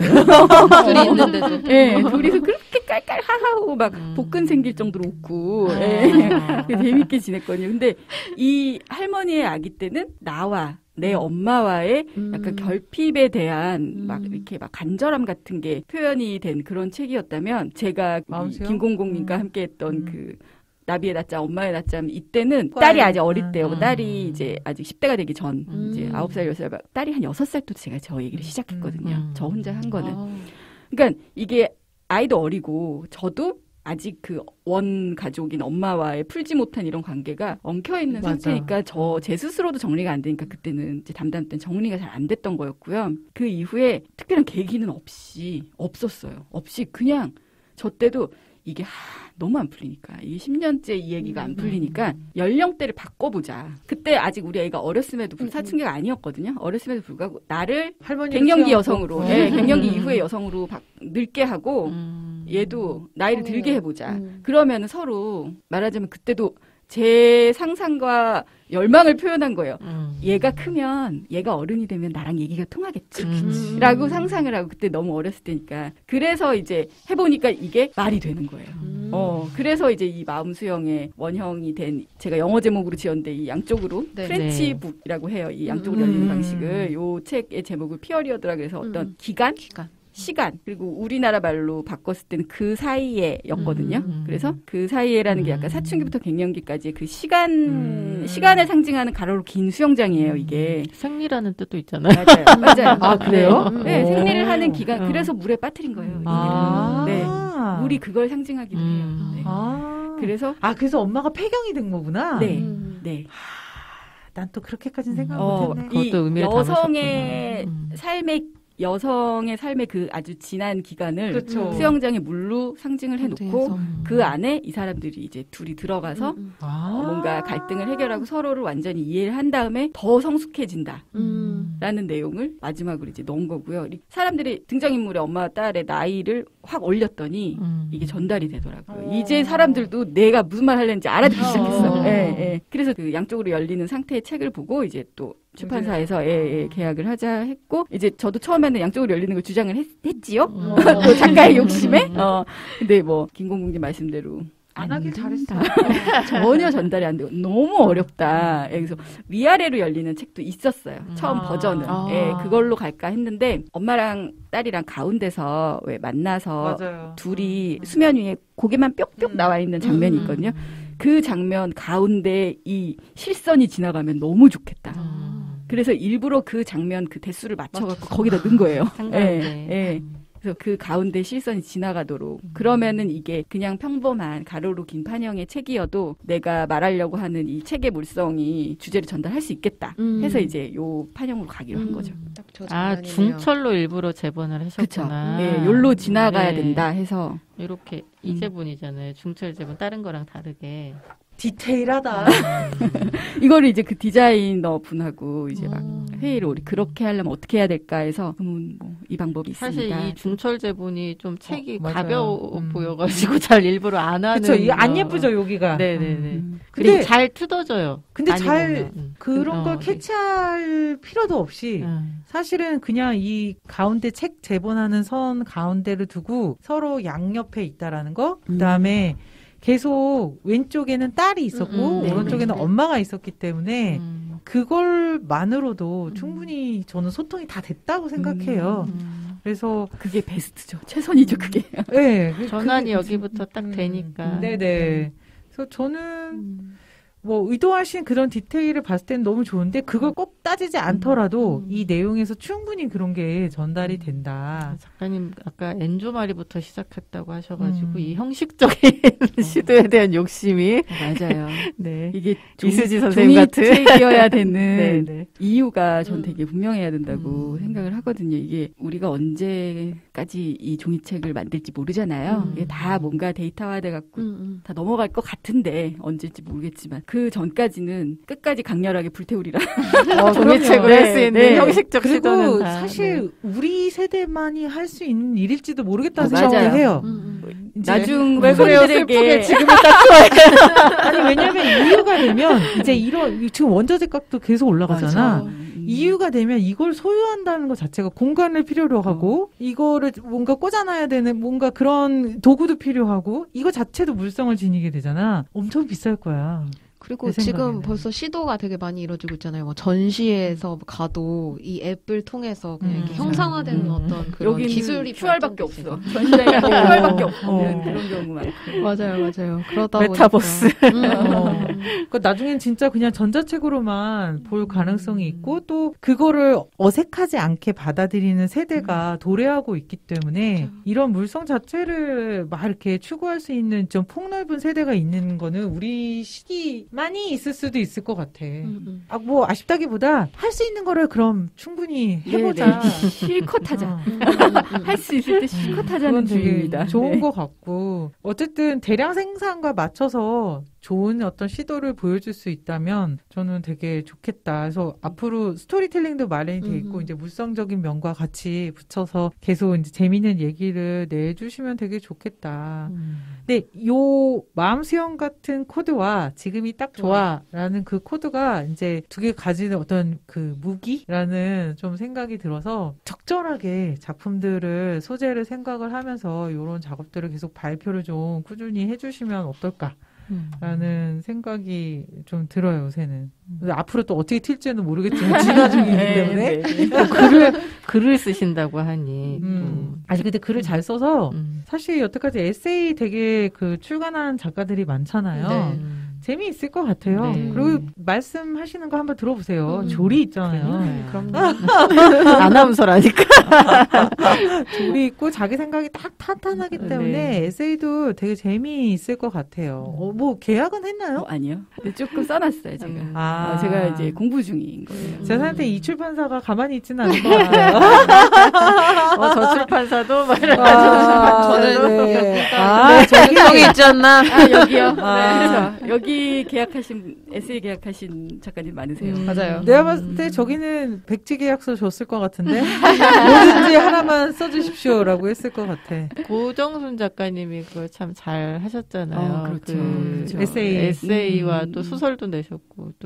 둘이 있는데도. 예, 둘이서 그렇게 깔깔하하고 막 음. 복근 생길 정도로 웃고 아. 예, 재밌게 지냈거든요. 근데 이 할머니의 아기 때는 나와 내 엄마와의 약간 음. 결핍에 대한 막 음. 이렇게 막 간절함 같은 게 표현이 된 그런 책이었다면 제가 마음수요? 김공공님과 음. 함께했던 음. 그 나비의 낮잠, 엄마의 낮잠 이때는 과연. 딸이 아직 어릴 때요. 음. 딸이 이제 아직 십 대가 되기 전 음. 이제 아홉 살, 열 살, 딸이 한 여섯 살 때부터 제가 저 얘기를 시작했거든요. 음. 저 혼자 한 거는. 아. 그러니까 이게 아이도 어리고 저도 아직 그 원 가족인 엄마와의 풀지 못한 이런 관계가 엉켜 있는 맞아. 상태니까 저 제 스스로도 정리가 안 되니까 그때는 이제 담당 때는 정리가 잘 안 됐던 거였고요. 그 이후에 특별한 계기는 없이 없었어요. 없이 그냥 저 때도 이게 하, 너무 안 풀리니까 이게 십 년째 이 얘기가 안 풀리니까 연령대를 바꿔보자. 그때 아직 우리 애가 어렸음에도 불 사춘기가 아니었거든요. 어렸음에도 불구하고 나를 할머니를 갱년기 키워갖고. 여성으로, 어. 예, 갱년기 음. 이후의 여성으로 바, 늙게 하고 음. 얘도 나이를 어. 들게 해보자. 음. 그러면 서로 말하자면 그때도 제 상상과 열망을 표현한 거예요. 음. 얘가 크면 얘가 어른이 되면 나랑 얘기가 통하겠지. 음. 라고 상상을 하고 그때 너무 어렸을 때니까 그래서 이제 해보니까 이게 말이 되는 거예요. 음. 어 그래서 이제 이 마음 수영의 원형이 된 제가 영어 제목으로 지었는데 이 양쪽으로 네. 프렌치북이라고 해요. 이 양쪽으로 음. 열리는 방식을 요 책의 제목을 피어리어드라 그래서 어떤 음. 기간 기간. 시간 그리고 우리나라 말로 바꿨을 때는 그 사이에였거든요. 음. 그래서 그 사이에라는 게 약간 음. 사춘기부터 갱년기까지의 그 시간 음. 시간을 상징하는 가로로 긴 수영장이에요. 이게 생리라는 뜻도 있잖아요. 맞아요, 맞아요. 아, 그래요? 네, 네, 오. 생리를 하는 기간 어. 그래서 물에 빠뜨린 거예요. 아. 얘기를. 네, 물이 그걸 상징하기도 해요. 음. 네. 아. 그래서 아 그래서 엄마가 폐경이 된 거구나. 네, 음. 네. 난 또 그렇게까지는 생각 어, 못했네. 이 그것도 의미를 여성의 담으셨구나. 음. 삶의 여성의 삶의 그 아주 지난 기간을 그렇죠. 수영장의 물로 상징을 해놓고 음. 그 안에 이 사람들이 이제 둘이 들어가서 음, 음. 아. 어, 뭔가 갈등을 해결하고 서로를 완전히 이해를 한 다음에 더 성숙해진다. 음. 라는 내용을 마지막으로 이제 넣은 거고요. 등장인물의 등장인물의 엄마와 딸의 나이를 확 올렸더니 음. 이게 전달이 되더라고요. 어. 이제 사람들도 내가 무슨 말 하려는지 알아듣기 어. 시작했어. 예, 예. 그래서 그 양쪽으로 열리는 상태의 책을 보고 이제 또 출판사에서 예, 예, 계약을 하자 했고 이제 저도 처음에는 양쪽으로 열리는 걸 주장을 했, 했지요. 음. 또 작가의 욕심에. 어. 근데 뭐 김공공님 말씀대로 안 하길 잘했어. 전혀 전달이 안 되고 너무 어렵다. 예, 그래서 위아래로 열리는 책도 있었어요. 처음 아. 버전은. 아. 예, 그걸로 갈까 했는데 엄마랑 딸이랑 가운데서 왜 만나서 맞아요. 둘이 수면 위에 고개만 뾱뾱 음. 나와 있는 장면이 있거든요. 그 장면 가운데 이 실선이 지나가면 너무 좋겠다. 음. 그래서 일부러 그 장면 그 대수를 맞춰갖고 거기다 넣은 거예요. 상관없네. 예, 예. 그래서 그 가운데 실선이 지나가도록. 그러면은 이게 그냥 평범한 가로로 긴 판형의 책이어도 내가 말하려고 하는 이 책의 물성이 주제를 전달할 수 있겠다. 음. 해서 이제 요 판형으로 가기로 한 거죠. 딱저 아, 장면이네요. 중철로 일부러 재본을 그쵸. 하셨구나. 예, 요로 지나가야 네. 된다 해서. 이렇게 이 제본이잖아요. 중철 제본 다른 거랑 다르게. 디테일하다. 이거를 이제 그 디자이너 분하고 이제 막 음. 회의를 우리 그렇게 하려면 어떻게 해야 될까 해서 그러면 뭐 이 방법이 사실 있습니다. 이 중철 제본이 좀 책이 맞아요. 가벼워 음. 보여가지고 잘 일부러 안 하는. 그쵸. 이게 안 거. 예쁘죠, 여기가. 네네네. 음. 근데 근데- 잘 뜯어져요. 근데 많이 잘 보면. 음. 그런 어, 걸 네. 캐치할 필요도 없이 음. 사실은 그냥 이 가운데 책 제본하는 선 가운데를 두고 서로 양옆에 있다라는 거. 그다음에 계속 왼쪽에는 딸이 있었고 음, 음, 네, 오른쪽에는 네. 엄마가 있었기 때문에 음. 그걸만으로도 충분히 저는 소통이 다 됐다고 생각해요. 음. 그래서 그게 베스트죠. 최선이죠, 그게. 네, 그- 전환이 그게- 여기부터 딱 음, 되니까. 네네. 그래서 저는 뭐 의도하신 그런 디테일을 봤을 때는 너무 좋은데 그걸 꼭 따지지 않더라도 음. 이 내용에서 충분히 그런 게 전달이 된다. 작가님 아까 엔조마리부터 시작했다고 하셔가지고 음. 이 형식적인 시도에 대한 욕심이 맞아요. 네 이게 이수지 선생님 같은 종이책이어야 되는 네네 이유가 전 음. 되게 분명해야 된다고 음. 생각을 하거든요. 이게 우리가 언제까지 이 종이책을 만들지 모르잖아요. 음. 이게 다 뭔가 데이터화돼 갖고 음, 음. 다 넘어갈 것 같은데 언제일지 모르겠지만 그 전까지는 끝까지 강렬하게 불태우리라. 종이책으로 네, 할 수 있는 네. 형식적 시도는 그리고 다, 사실 우리 세대만이 할 수 있는 일일지도 모르겠다는 어, 맞아요. 생각을 해요. 음, 음. 이제 나중 왜 그래요 슬프게 후손들에게 지금이 딱 좋아요. 아니 왜냐면 이유가 되면 이제 이런 지금 원자재 값도 계속 올라가잖아. 맞아. 음. 이유가 되면 이걸 소유한다는 것 자체가 공간을 필요로 하고 이거를 뭔가 꽂아놔야 되는 뭔가 그런 도구도 필요하고 이거 자체도 물성을 지니게 되잖아. 엄청 비쌀 거야. 그리고 내 지금 생각에는. 벌써 시도가 되게 많이 이루어지고 있잖아요. 뭐 전시에서 가도 이 앱을 통해서 그냥 이렇게 음. 형상화되는 음. 어떤 그런 여기는 기술이 큐알밖에 발전돼 없어. 있어요. 전시장에 큐알밖에 어. 없는 어. 그런 경우 많고. 맞아요, 맞아요. 그러다 메타버스. 보니까. 음. 어. 그러니까 나중엔 진짜 그냥 전자책으로만 볼 가능성이 있고 또 그거를 어색하지 않게 받아들이는 세대가 도래하고 있기 때문에 그렇죠. 이런 물성 자체를 막 이렇게 추구할 수 있는 좀 폭넓은 세대가 있는 거는 우리 시기만이 있을 수도 있을 것 같아. 음, 음. 아, 뭐 아쉽다기보다 할 수 있는 거를 그럼 충분히 해보자. 네, 네. 실컷 하자. 어. 할 수 있을 때 실컷 하자는 그건 되게 주의입니다. 좋은 네. 것 같고 어쨌든 대량 생산과 맞춰서 좋은 어떤 시도를 보여줄 수 있다면 저는 되게 좋겠다. 그래서 앞으로 스토리텔링도 마련이 돼 있고 음. 이제 물성적인 면과 같이 붙여서 계속 이제 재미있는 얘기를 내주시면 되게 좋겠다. 음. 근데 요 마음 수영 같은 코드와 지금이 딱 좋아라는 그 코드가 이제 두 개 가지는 어떤 그 무기라는 좀 생각이 들어서 적절하게 작품들을 소재를 생각을 하면서 이런 작업들을 계속 발표를 좀 꾸준히 해주시면 어떨까? 음. 라는 생각이 좀 들어요, 요새는. 근데 앞으로 또 어떻게 튈지는 모르겠지만, 진화 중이기 때문에. 네, 네. 또 글을 글을 쓰신다고 하니 음. 아니, 근데 글을 잘 써서, 또, 음. 사실 여태까지 에세이 되게 그 출간하는 작가들이 많잖아요. 네. 음. 재미있을 것 같아요. 네. 그리고 말씀하시는 거 한번 들어보세요. 음. 조리 있잖아요. 네, 그럼요. 아나운서라니까. 조리 있고 자기 생각이 딱 탄탄하기 때문에 네. 에세이도 되게 재미있을 것 같아요. 어, 뭐 계약은 했나요? 어, 아니요. 근데 조금 써놨어요, 제가. 음. 아, 어, 제가 이제 공부 중인 거예요. 제 생각에 이 출판사가 가만히 있지는 않을 것 같아요. 어, 저 출판사도 말을 아, 저는 네. 아, 저기 여기 있지 않나? 아, 여기요? 아. 네, 그렇죠. 여기 계약하신, 에세이 계약하신 작가님 많으세요. 음. 맞아요. 내가 봤을 때 저기는 백지 계약서 줬을 것 같은데 뭐든지 하나만 써주십시오라고 했을 것 같아. 고정순 작가님이 그걸 참 잘 하셨잖아요. 어, 그렇죠. 그 그렇죠. 에세이. 에세이와 음, 또 음. 소설도 내셨고 또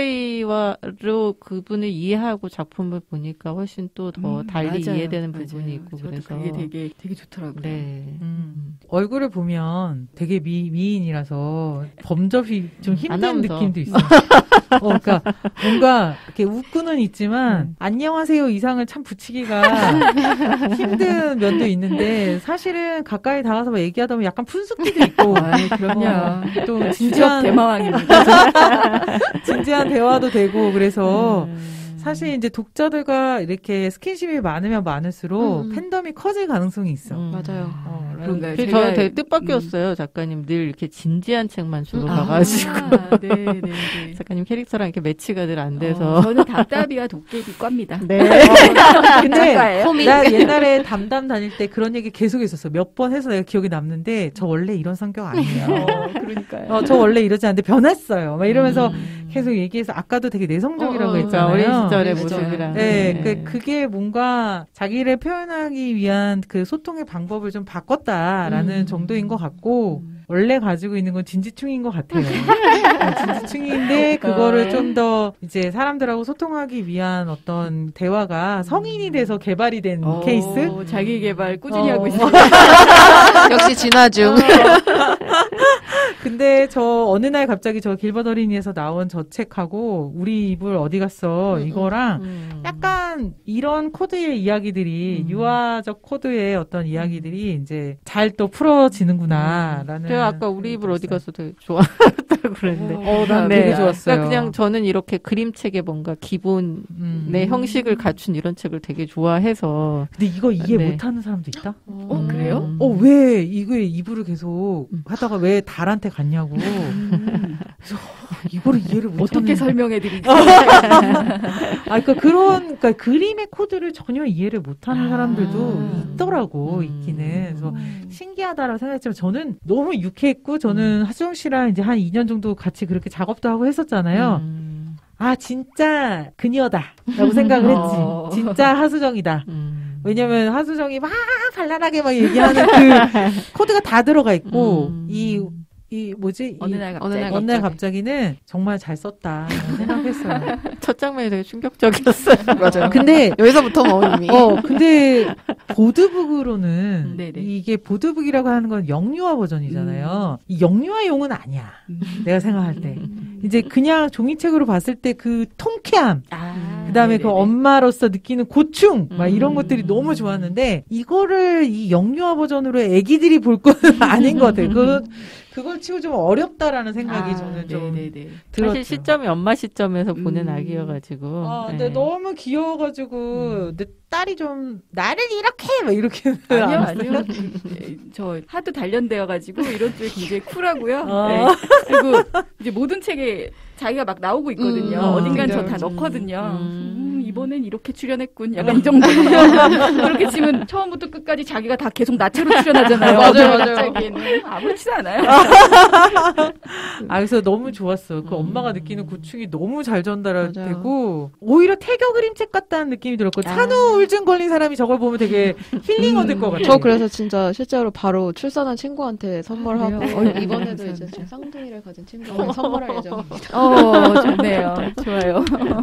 에세이와로 그분을 이해하고 작품을 보니까 훨씬 또 더 음, 달리 맞아요. 이해되는 맞아요. 부분이 있고 저도 그래서 그게 되게, 되게 좋더라고요. 네. 음. 얼굴을 보면 되게 미, 미인이라서 범접이 좀 힘든 아나운서. 느낌도 있어요. 어, 그러니까 뭔가 이렇게 웃고는 있지만 음. 안녕하세요 이상을 참 붙이기가 힘든 면도 있는데 사실은 가까이 다가서 막 얘기하다 보면 약간 푼숙기도 있고 아, 그럼요. 또 지적 진지한 대마왕입니다. 진지한 대화도 되고 그래서 음. 사실 이제 독자들과 이렇게 스킨십이 많으면 많을수록 음. 팬덤이 커질 가능성이 있어. 음. 맞아요. 어, 그런가요? 그 제가- 저는 되게 뜻밖이었어요. 작가님 늘 이렇게 진지한 책만 주로 가가지고 아, 네, 네, 네. 작가님 캐릭터랑 이렇게 매치가 늘 안 어, 돼서 저는 답답이와 도깨비 과입니다. 네. 근데 작가예요? 나 옛날에 담담 다닐 때 그런 얘기 계속 했었어. 몇 번 해서 내가 기억이 남는데 저 원래 이런 성격 아니에요. 어, 그러니까요. 어, 저 원래 이러지 않는데 변했어요. 막 이러면서 음. 계속 얘기해서 아까도 되게 내성적이라고 어, 어, 했잖아요. 어린 시절의 맞아요. 모습이랑 네, 네. 그, 그게 뭔가 자기를 표현하기 위한 그 소통의 방법을 좀 바꿨다라는 음. 정도인 것 같고, 원래 가지고 있는 건 진지충인 것 같아요. 어, 진지충인데, 그거를 어. 좀 더 이제 사람들하고 소통하기 위한 어떤 대화가 성인이 돼서 개발이 된 어, 케이스? 자기 개발 꾸준히 어. 하고 있어요. 역시 진화중. 근데 저 어느 날 갑자기 저 길벗 어린이에서 나온 저 책하고 우리 이불 어디 갔어 음, 이거랑 음. 약간 이런 코드의 이야기들이 음. 유아적 코드의 어떤 이야기들이 이제 잘 또 풀어지는구나라는. 제가 아까 우리 입을 어디 가서 되게 좋아했다고 그랬는데. 어, 난 네. 되게 좋았어요. 그러니까 그냥 저는 이렇게 그림책의 뭔가 기본의 음. 형식을 갖춘 이런 책을 되게 좋아해서. 근데 이거 이해 네. 못하는 사람도 있다. 어, 그래요? 음. 어, 왜 이거에 이불을 계속 음. 하다가 왜 달한테 갔냐고. 음. 이거를 이해를 못하는. 어떻게 설명해드리지? 아, 그러니까 그런, 그러니까 그림의 코드를 전혀 이해를 못하는 아. 사람들도 있더라고, 음. 있기는. 그래서 신기하다라고 생각했지만 저는 너무 유쾌했고, 저는 하수영 씨랑 이제 한 이 년 정도 같이 그렇게 작업도 하고 했었잖아요. 음. 아, 진짜 그녀다. 라고 생각을 했지. 어. 진짜 하수정이다. 음. 왜냐면 하수정이 막 발랄하게 막 얘기하는 그 코드가 다 들어가 있고, 음. 이, 이 뭐지? 어느 이- 날 어느 갑자기. 날 어느 날 갑자기는 정말 잘 썼다. 생각했어요. 첫 장면이 되게 충격적이었어요. 맞아요. 근데 여기서부터 어머님이. 어, 근데 보드북으로는 네네. 이게 보드북이라고 하는 건 영유아 버전이잖아요. 이 영유아용은 아니야. 음. 내가 생각할 때. 음. 이제 그냥 종이책으로 봤을 때 그 통쾌함, 아, 그다음에 그 네네네. 엄마로서 느끼는 고충, 막 이런 음. 것들이 너무 좋았는데 이거를 이 영유아 버전으로 애기들이 볼 거는 아닌 것 같아요. 그 그걸 치고 좀 어렵다라는 생각이 아, 저는 좀 네네네. 들었죠. 사실 시점이 엄마 시점에서 보는 음. 아기여가지고. 아, 네. 근데 너무 귀여워가지고 음. 내 딸이 좀 나를 이렇게 막 이렇게 아니요, 안 아니요. 에, 저 하도 단련되어가지고 이런 쪽에 굉장히 쿨하고요. 어. 네. 그리고 이제 모든 책에 자기가 막 나오고 있거든요. 음, 어딘간 저 맞아요. 다 넣거든요. 음. 음, 이번엔 이렇게 출연했군. 약간 이 정도예요. 그렇게 치면 처음부터 끝까지 자기가 다 계속 나체로 출연하잖아요. 맞아요, 어느 맞아요. 갑자기는 아무렇지도 않아요. 아, 그래서 너무 좋았어. 그 음. 엄마가 느끼는 고충이 너무 잘 전달되고, 오히려 태교 그림책 같다는 느낌이 들었고, 아. 산후 우울증 걸린 사람이 저걸 보면 되게 힐링 얻을 것 같아. 저 그래서 진짜 실제로 바로 출산한 친구한테 선물하고 아, 그래요? 어, 이번에도 감사합니다. 이제 지금 쌍둥이를 가진 친구한테 선물할 예정입니다. 어, 좋네요. 좋아요.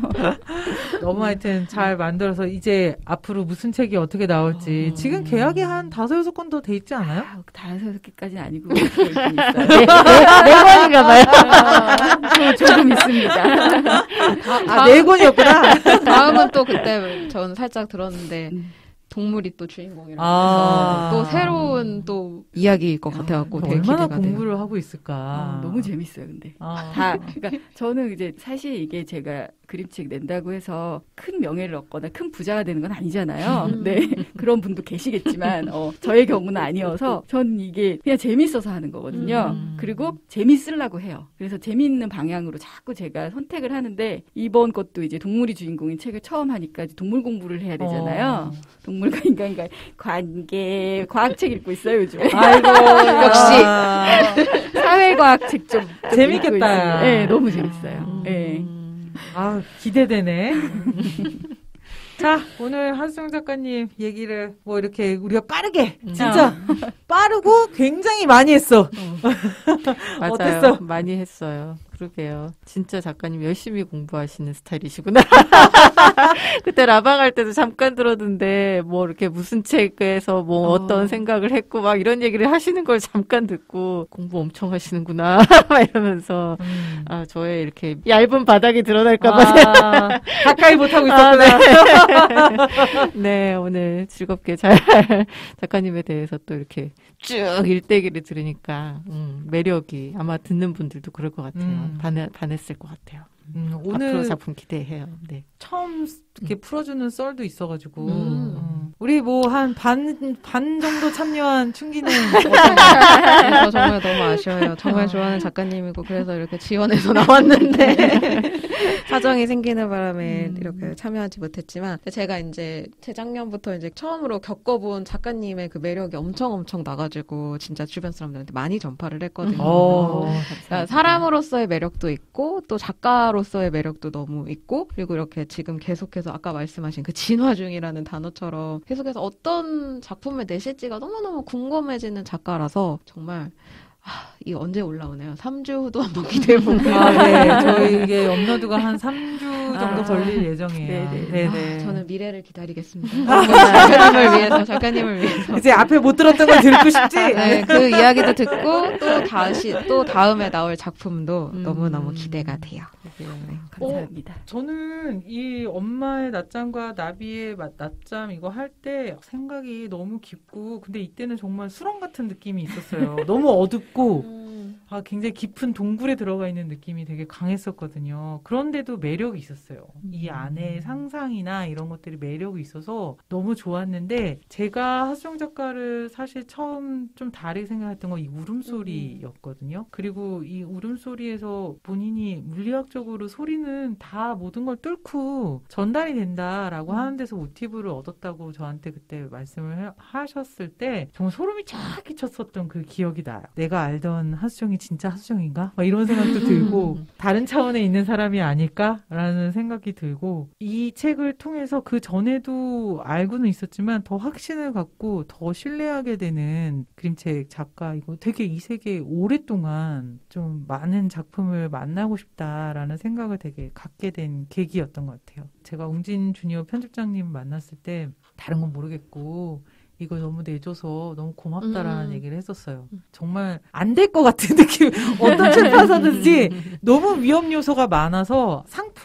너무 하여튼 잘 만들어서 이제 앞으로 무슨 책이 어떻게 나올지. 어. 지금 계약이 한 다섯, 여섯 건 더 돼 있지 않아요? 아, 다섯 여섯 개까지는 아니고 있긴 있어요. 네 권인가 봐요. 아, 저 조금 있습니다. 아, 네 권이었구나. 다음은 또 그때 저는 살짝 들었는데 음. 동물이 또 주인공이라고 아. 해서 또 새로운 또 이야기일 것 같아갖고 되게 얼마나 기대가 돼요. 공부를 하고 있을까. 아, 너무 재밌어요, 근데. 아. 다, 그러니까 저는 이제 사실 이게 제가 그림책 낸다고 해서 큰 명예를 얻거나 큰 부자가 되는 건 아니잖아요. 음. 네. 그런 분도 계시겠지만, 어, 저의 경우는 아니어서 전 이게 그냥 재밌어서 하는 거거든요. 음. 그리고 재밌으려고 해요. 그래서 재밌는 방향으로 자꾸 제가 선택을 하는데, 이번 것도 이제 동물이 주인공인 책을 처음 하니까 이제 동물 공부를 해야 되잖아요. 어. 동물과 인간과의 관계, 과학책 읽고 있어요, 요즘에. 아이고, 역시. 사회과학 책 좀. 재밌겠다. 네, 너무 재밌어요. 음. 네. 아, 기대되네. 자, 오늘 한수정 작가님 얘기를 뭐 이렇게 우리가 빠르게, 진짜 빠르고 굉장히 많이 했어. 맞아요. 어땠어? 많이 했어요. 그러게요. 진짜 작가님 열심히 공부하시는 스타일이시구나. 그때 라방 할 때도 잠깐 들었는데 뭐 이렇게 무슨 책에서 뭐 어. 어떤 생각을 했고 막 이런 얘기를 하시는 걸 잠깐 듣고 공부 엄청 하시는구나 막 이러면서 음. 아 저의 이렇게 얇은 바닥이 드러날까봐 아, 가까이 못하고 아, 있었구나. 네. 네, 오늘 즐겁게 잘 작가님에 대해서 또 이렇게 쭉 일대기를 들으니까 음, 매력이 아마 듣는 분들도 그럴 것 같아요. 음. 반해, 반했을 것 같아요. 음, 앞으로 오늘 작품 기대해요. 네. 처음 이렇게 풀어주는 썰도 있어가지고 음. 음. 우리 뭐 한 반 반 정도 참여한 춘기는 저 정말 너무 아쉬워요. 정말 좋아하는 작가님이고 그래서 이렇게 지원해서 나왔는데 사정이 생기는 바람에 음. 이렇게 참여하지 못했지만 제가 이제 재작년부터 이제 처음으로 겪어본 작가님의 그 매력이 엄청 엄청 나가지고 진짜 주변 사람들한테 많이 전파를 했거든요. 어. 그러니까 사람으로서의 매력도 있고 또 작가로서의 매력도 너무 있고 그리고 이렇게 지금 계속해서 아까 말씀하신 그 진화 중이라는 단어처럼 계속해서 어떤 작품을 내실지가 너무너무 궁금해지는 작가라서 정말 아, 이 언제 올라오네요. 삼 주 후도 한번 기대해보고. 아, 네. 저희 이게 업로드가 한 삼 주 정도 아. 걸릴 예정이에요. 네네. 네네. 아, 저는 미래를 기다리겠습니다. 작가님을 위해서, 작가님을 위해서. 이제 앞에 못 들었던 걸 듣고 싶지? 네, 그 이야기도 듣고 또 다시 또 다음에 나올 작품도 음. 너무너무 기대가 돼요. 그러게요. 감사합니다. 저는 이 엄마의 낮잠과 나비의 마- 낮잠 이거 할 때 생각이 너무 깊고 근데 이때는 정말 수렁 같은 느낌이 있었어요. 너무 어둡고 아, 굉장히 깊은 동굴에 들어가 있는 느낌이 되게 강했었거든요. 그런데도 매력이 있었어요. 이 안에 상상이나 이런 것들이 매력이 있어서 너무 좋았는데 제가 하수정 작가를 사실 처음 좀 다르게 생각했던 건 이 울음소리였거든요. 그리고 이 울음소리에서 본인이 물리학적으로 소리는 다 모든 걸 뚫고 전달이 된다라고 하는 데서 모티브를 얻었다고 저한테 그때 말씀을 해- 하셨을 때 정말 소름이 쫙 끼쳤었던 그 기억이 나요. 내가 알던 하수정이 진짜 하수정인가? 막 이런 생각도 들고 다른 차원에 있는 사람이 아닐까라는 생각이 들고 이 책을 통해서 그 전에도 알고는 있었지만 더 확신을 갖고 더 신뢰하게 되는 그림책 작가이고 되게 이 세계에 오랫동안 좀 많은 작품을 만나고 싶다라는 생각을 되게 갖게 된 계기였던 것 같아요. 제가 웅진 주니어 편집장님 만났을 때 다른 건 모르겠고 이거 너무 내줘서 너무 고맙다라는 음. 얘기를 했었어요. 정말 안 될 것 같은 느낌. 어떤 출판사든지 너무 위험 요소가 많아서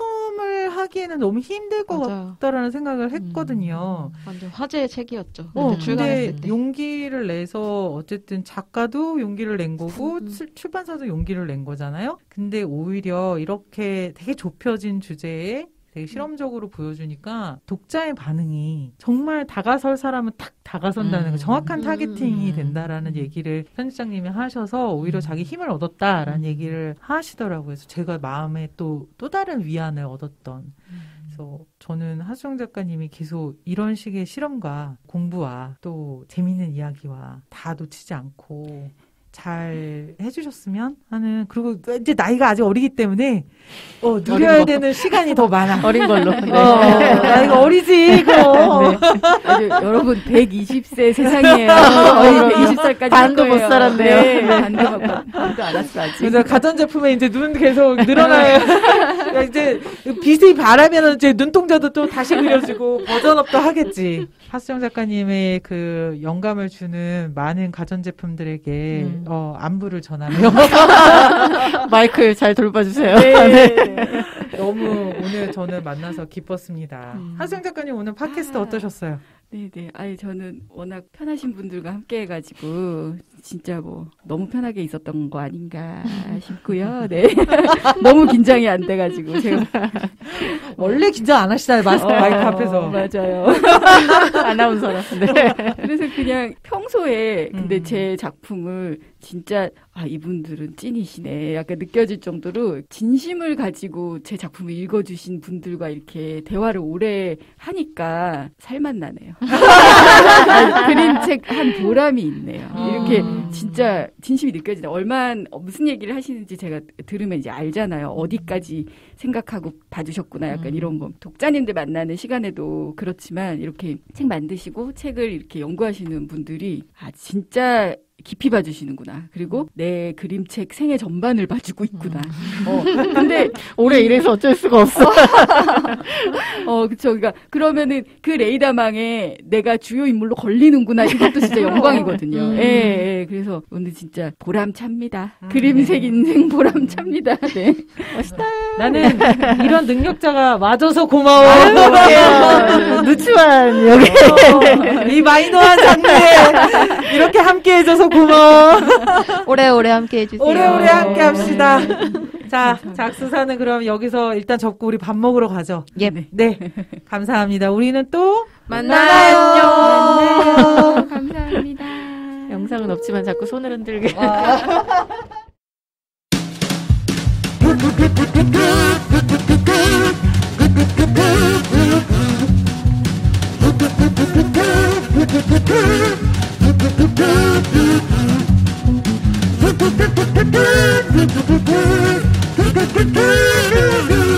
상품을 하기에는 너무 힘들 것 맞아요. 같다라는 생각을 했거든요. 완전 화제의 책이었죠. 어, 그때 출간했을 근데 때. 용기를 내서 어쨌든 작가도 용기를 낸 거고 음. 출- 출판사도 용기를 낸 거잖아요. 근데 오히려 이렇게 되게 좁혀진 주제에 되게 실험적으로 보여주니까 독자의 반응이 정말 다가설 사람은 탁 다가선다는 음. 거 정확한 음. 타겟팅이 된다라는 얘기를 편집장님이 하셔서 오히려 자기 힘을 얻었다라는 얘기를 하시더라고요. 그래서 제가 마음에 또, 또 다른 위안을 얻었던 그래서 저는 하수정 작가님이 계속 이런 식의 실험과 공부와 또 재미있는 이야기와 다 놓치지 않고 잘 해주셨으면 하는 그리고 이제 나이가 아직 어리기 때문에 어, 누려야 거. 되는 시간이 더 많아. 어린 걸로. 네. 어, 나이가 어리지 이거. 아주 여러분 백이십 세 세상이에요. 거의 백이십 살까지 반도 못 살았네요. 네, 반도 못- 반도 안 왔어 아직. 그래서 가전제품에 이제 눈 계속 늘어나요. 이제 빛이 바라면 이제 눈동자도 또 다시 그려지고 버전업도 하겠지. 하수정 작가님의 그 영감을 주는 많은 가전제품들에게 음. 어, 안부를 전하며 마이크 잘 돌봐주세요. 네. 너무 오늘 저는 만나서 기뻤습니다. 음. 하수정 작가님 오늘 팟캐스트 아. 어떠셨어요? 네네. 아니, 저는 워낙 편하신 분들과 함께 해가지고, 진짜 뭐, 너무 편하게 있었던 거 아닌가 싶고요. 네. 너무 긴장이 안 돼가지고, 제가. 원래 긴장 안 하시잖아요, 마스크 어, 마이크 앞에서. 맞아요. 아나운서라. 네. 그래서 그냥 평소에, 근데 음. 제 작품을 진짜, 아, 이분들은 찐이시네. 약간 느껴질 정도로 진심을 가지고 제 작품을 읽어주신 분들과 이렇게 대화를 오래 하니까 살맛 나네요. 그림책 한 보람이 있네요. 이렇게 진짜 진심이 느껴지네. 얼마나 무슨 얘기를 하시는지 제가 들으면 이제 알잖아요. 어디까지 생각하고 봐주셨구나. 약간 이런 거. 독자님들 만나는 시간에도 그렇지만 이렇게 책 만드시고 책을 이렇게 연구하시는 분들이 아 진짜 깊이 봐주시는구나. 그리고 내 그림책 생애 전반을 봐주고 있구나. 어, 근데 오래 이래서 어쩔 수가 없어. 어, 그쵸. 그러니까 그러면은 그 레이다망에 내가 주요 인물로 걸리는구나. 이것도 진짜 영광이거든요. 음. 예, 예. 그래서 오늘 진짜 보람찹니다. 음, 그림색 네. 인생 보람찹니다. 네. 멋있다. 나는 이런 능력자가 맞아서 고마워. 아유, 누추한 여기. 어, 이 마이너한 장르에 이렇게 함께 해줘서 고마워. 오래오래 함께 해주세요. 오래오래 함께 합시다. 자, 작수사는 그럼 여기서 일단 접고 우리 밥 먹으러 가죠. 예. 네. 감사합니다. 우리는 또 만나요. 만나요. 감사합니다. 영상은 없지만 자꾸 손을 흔들게. Thank you.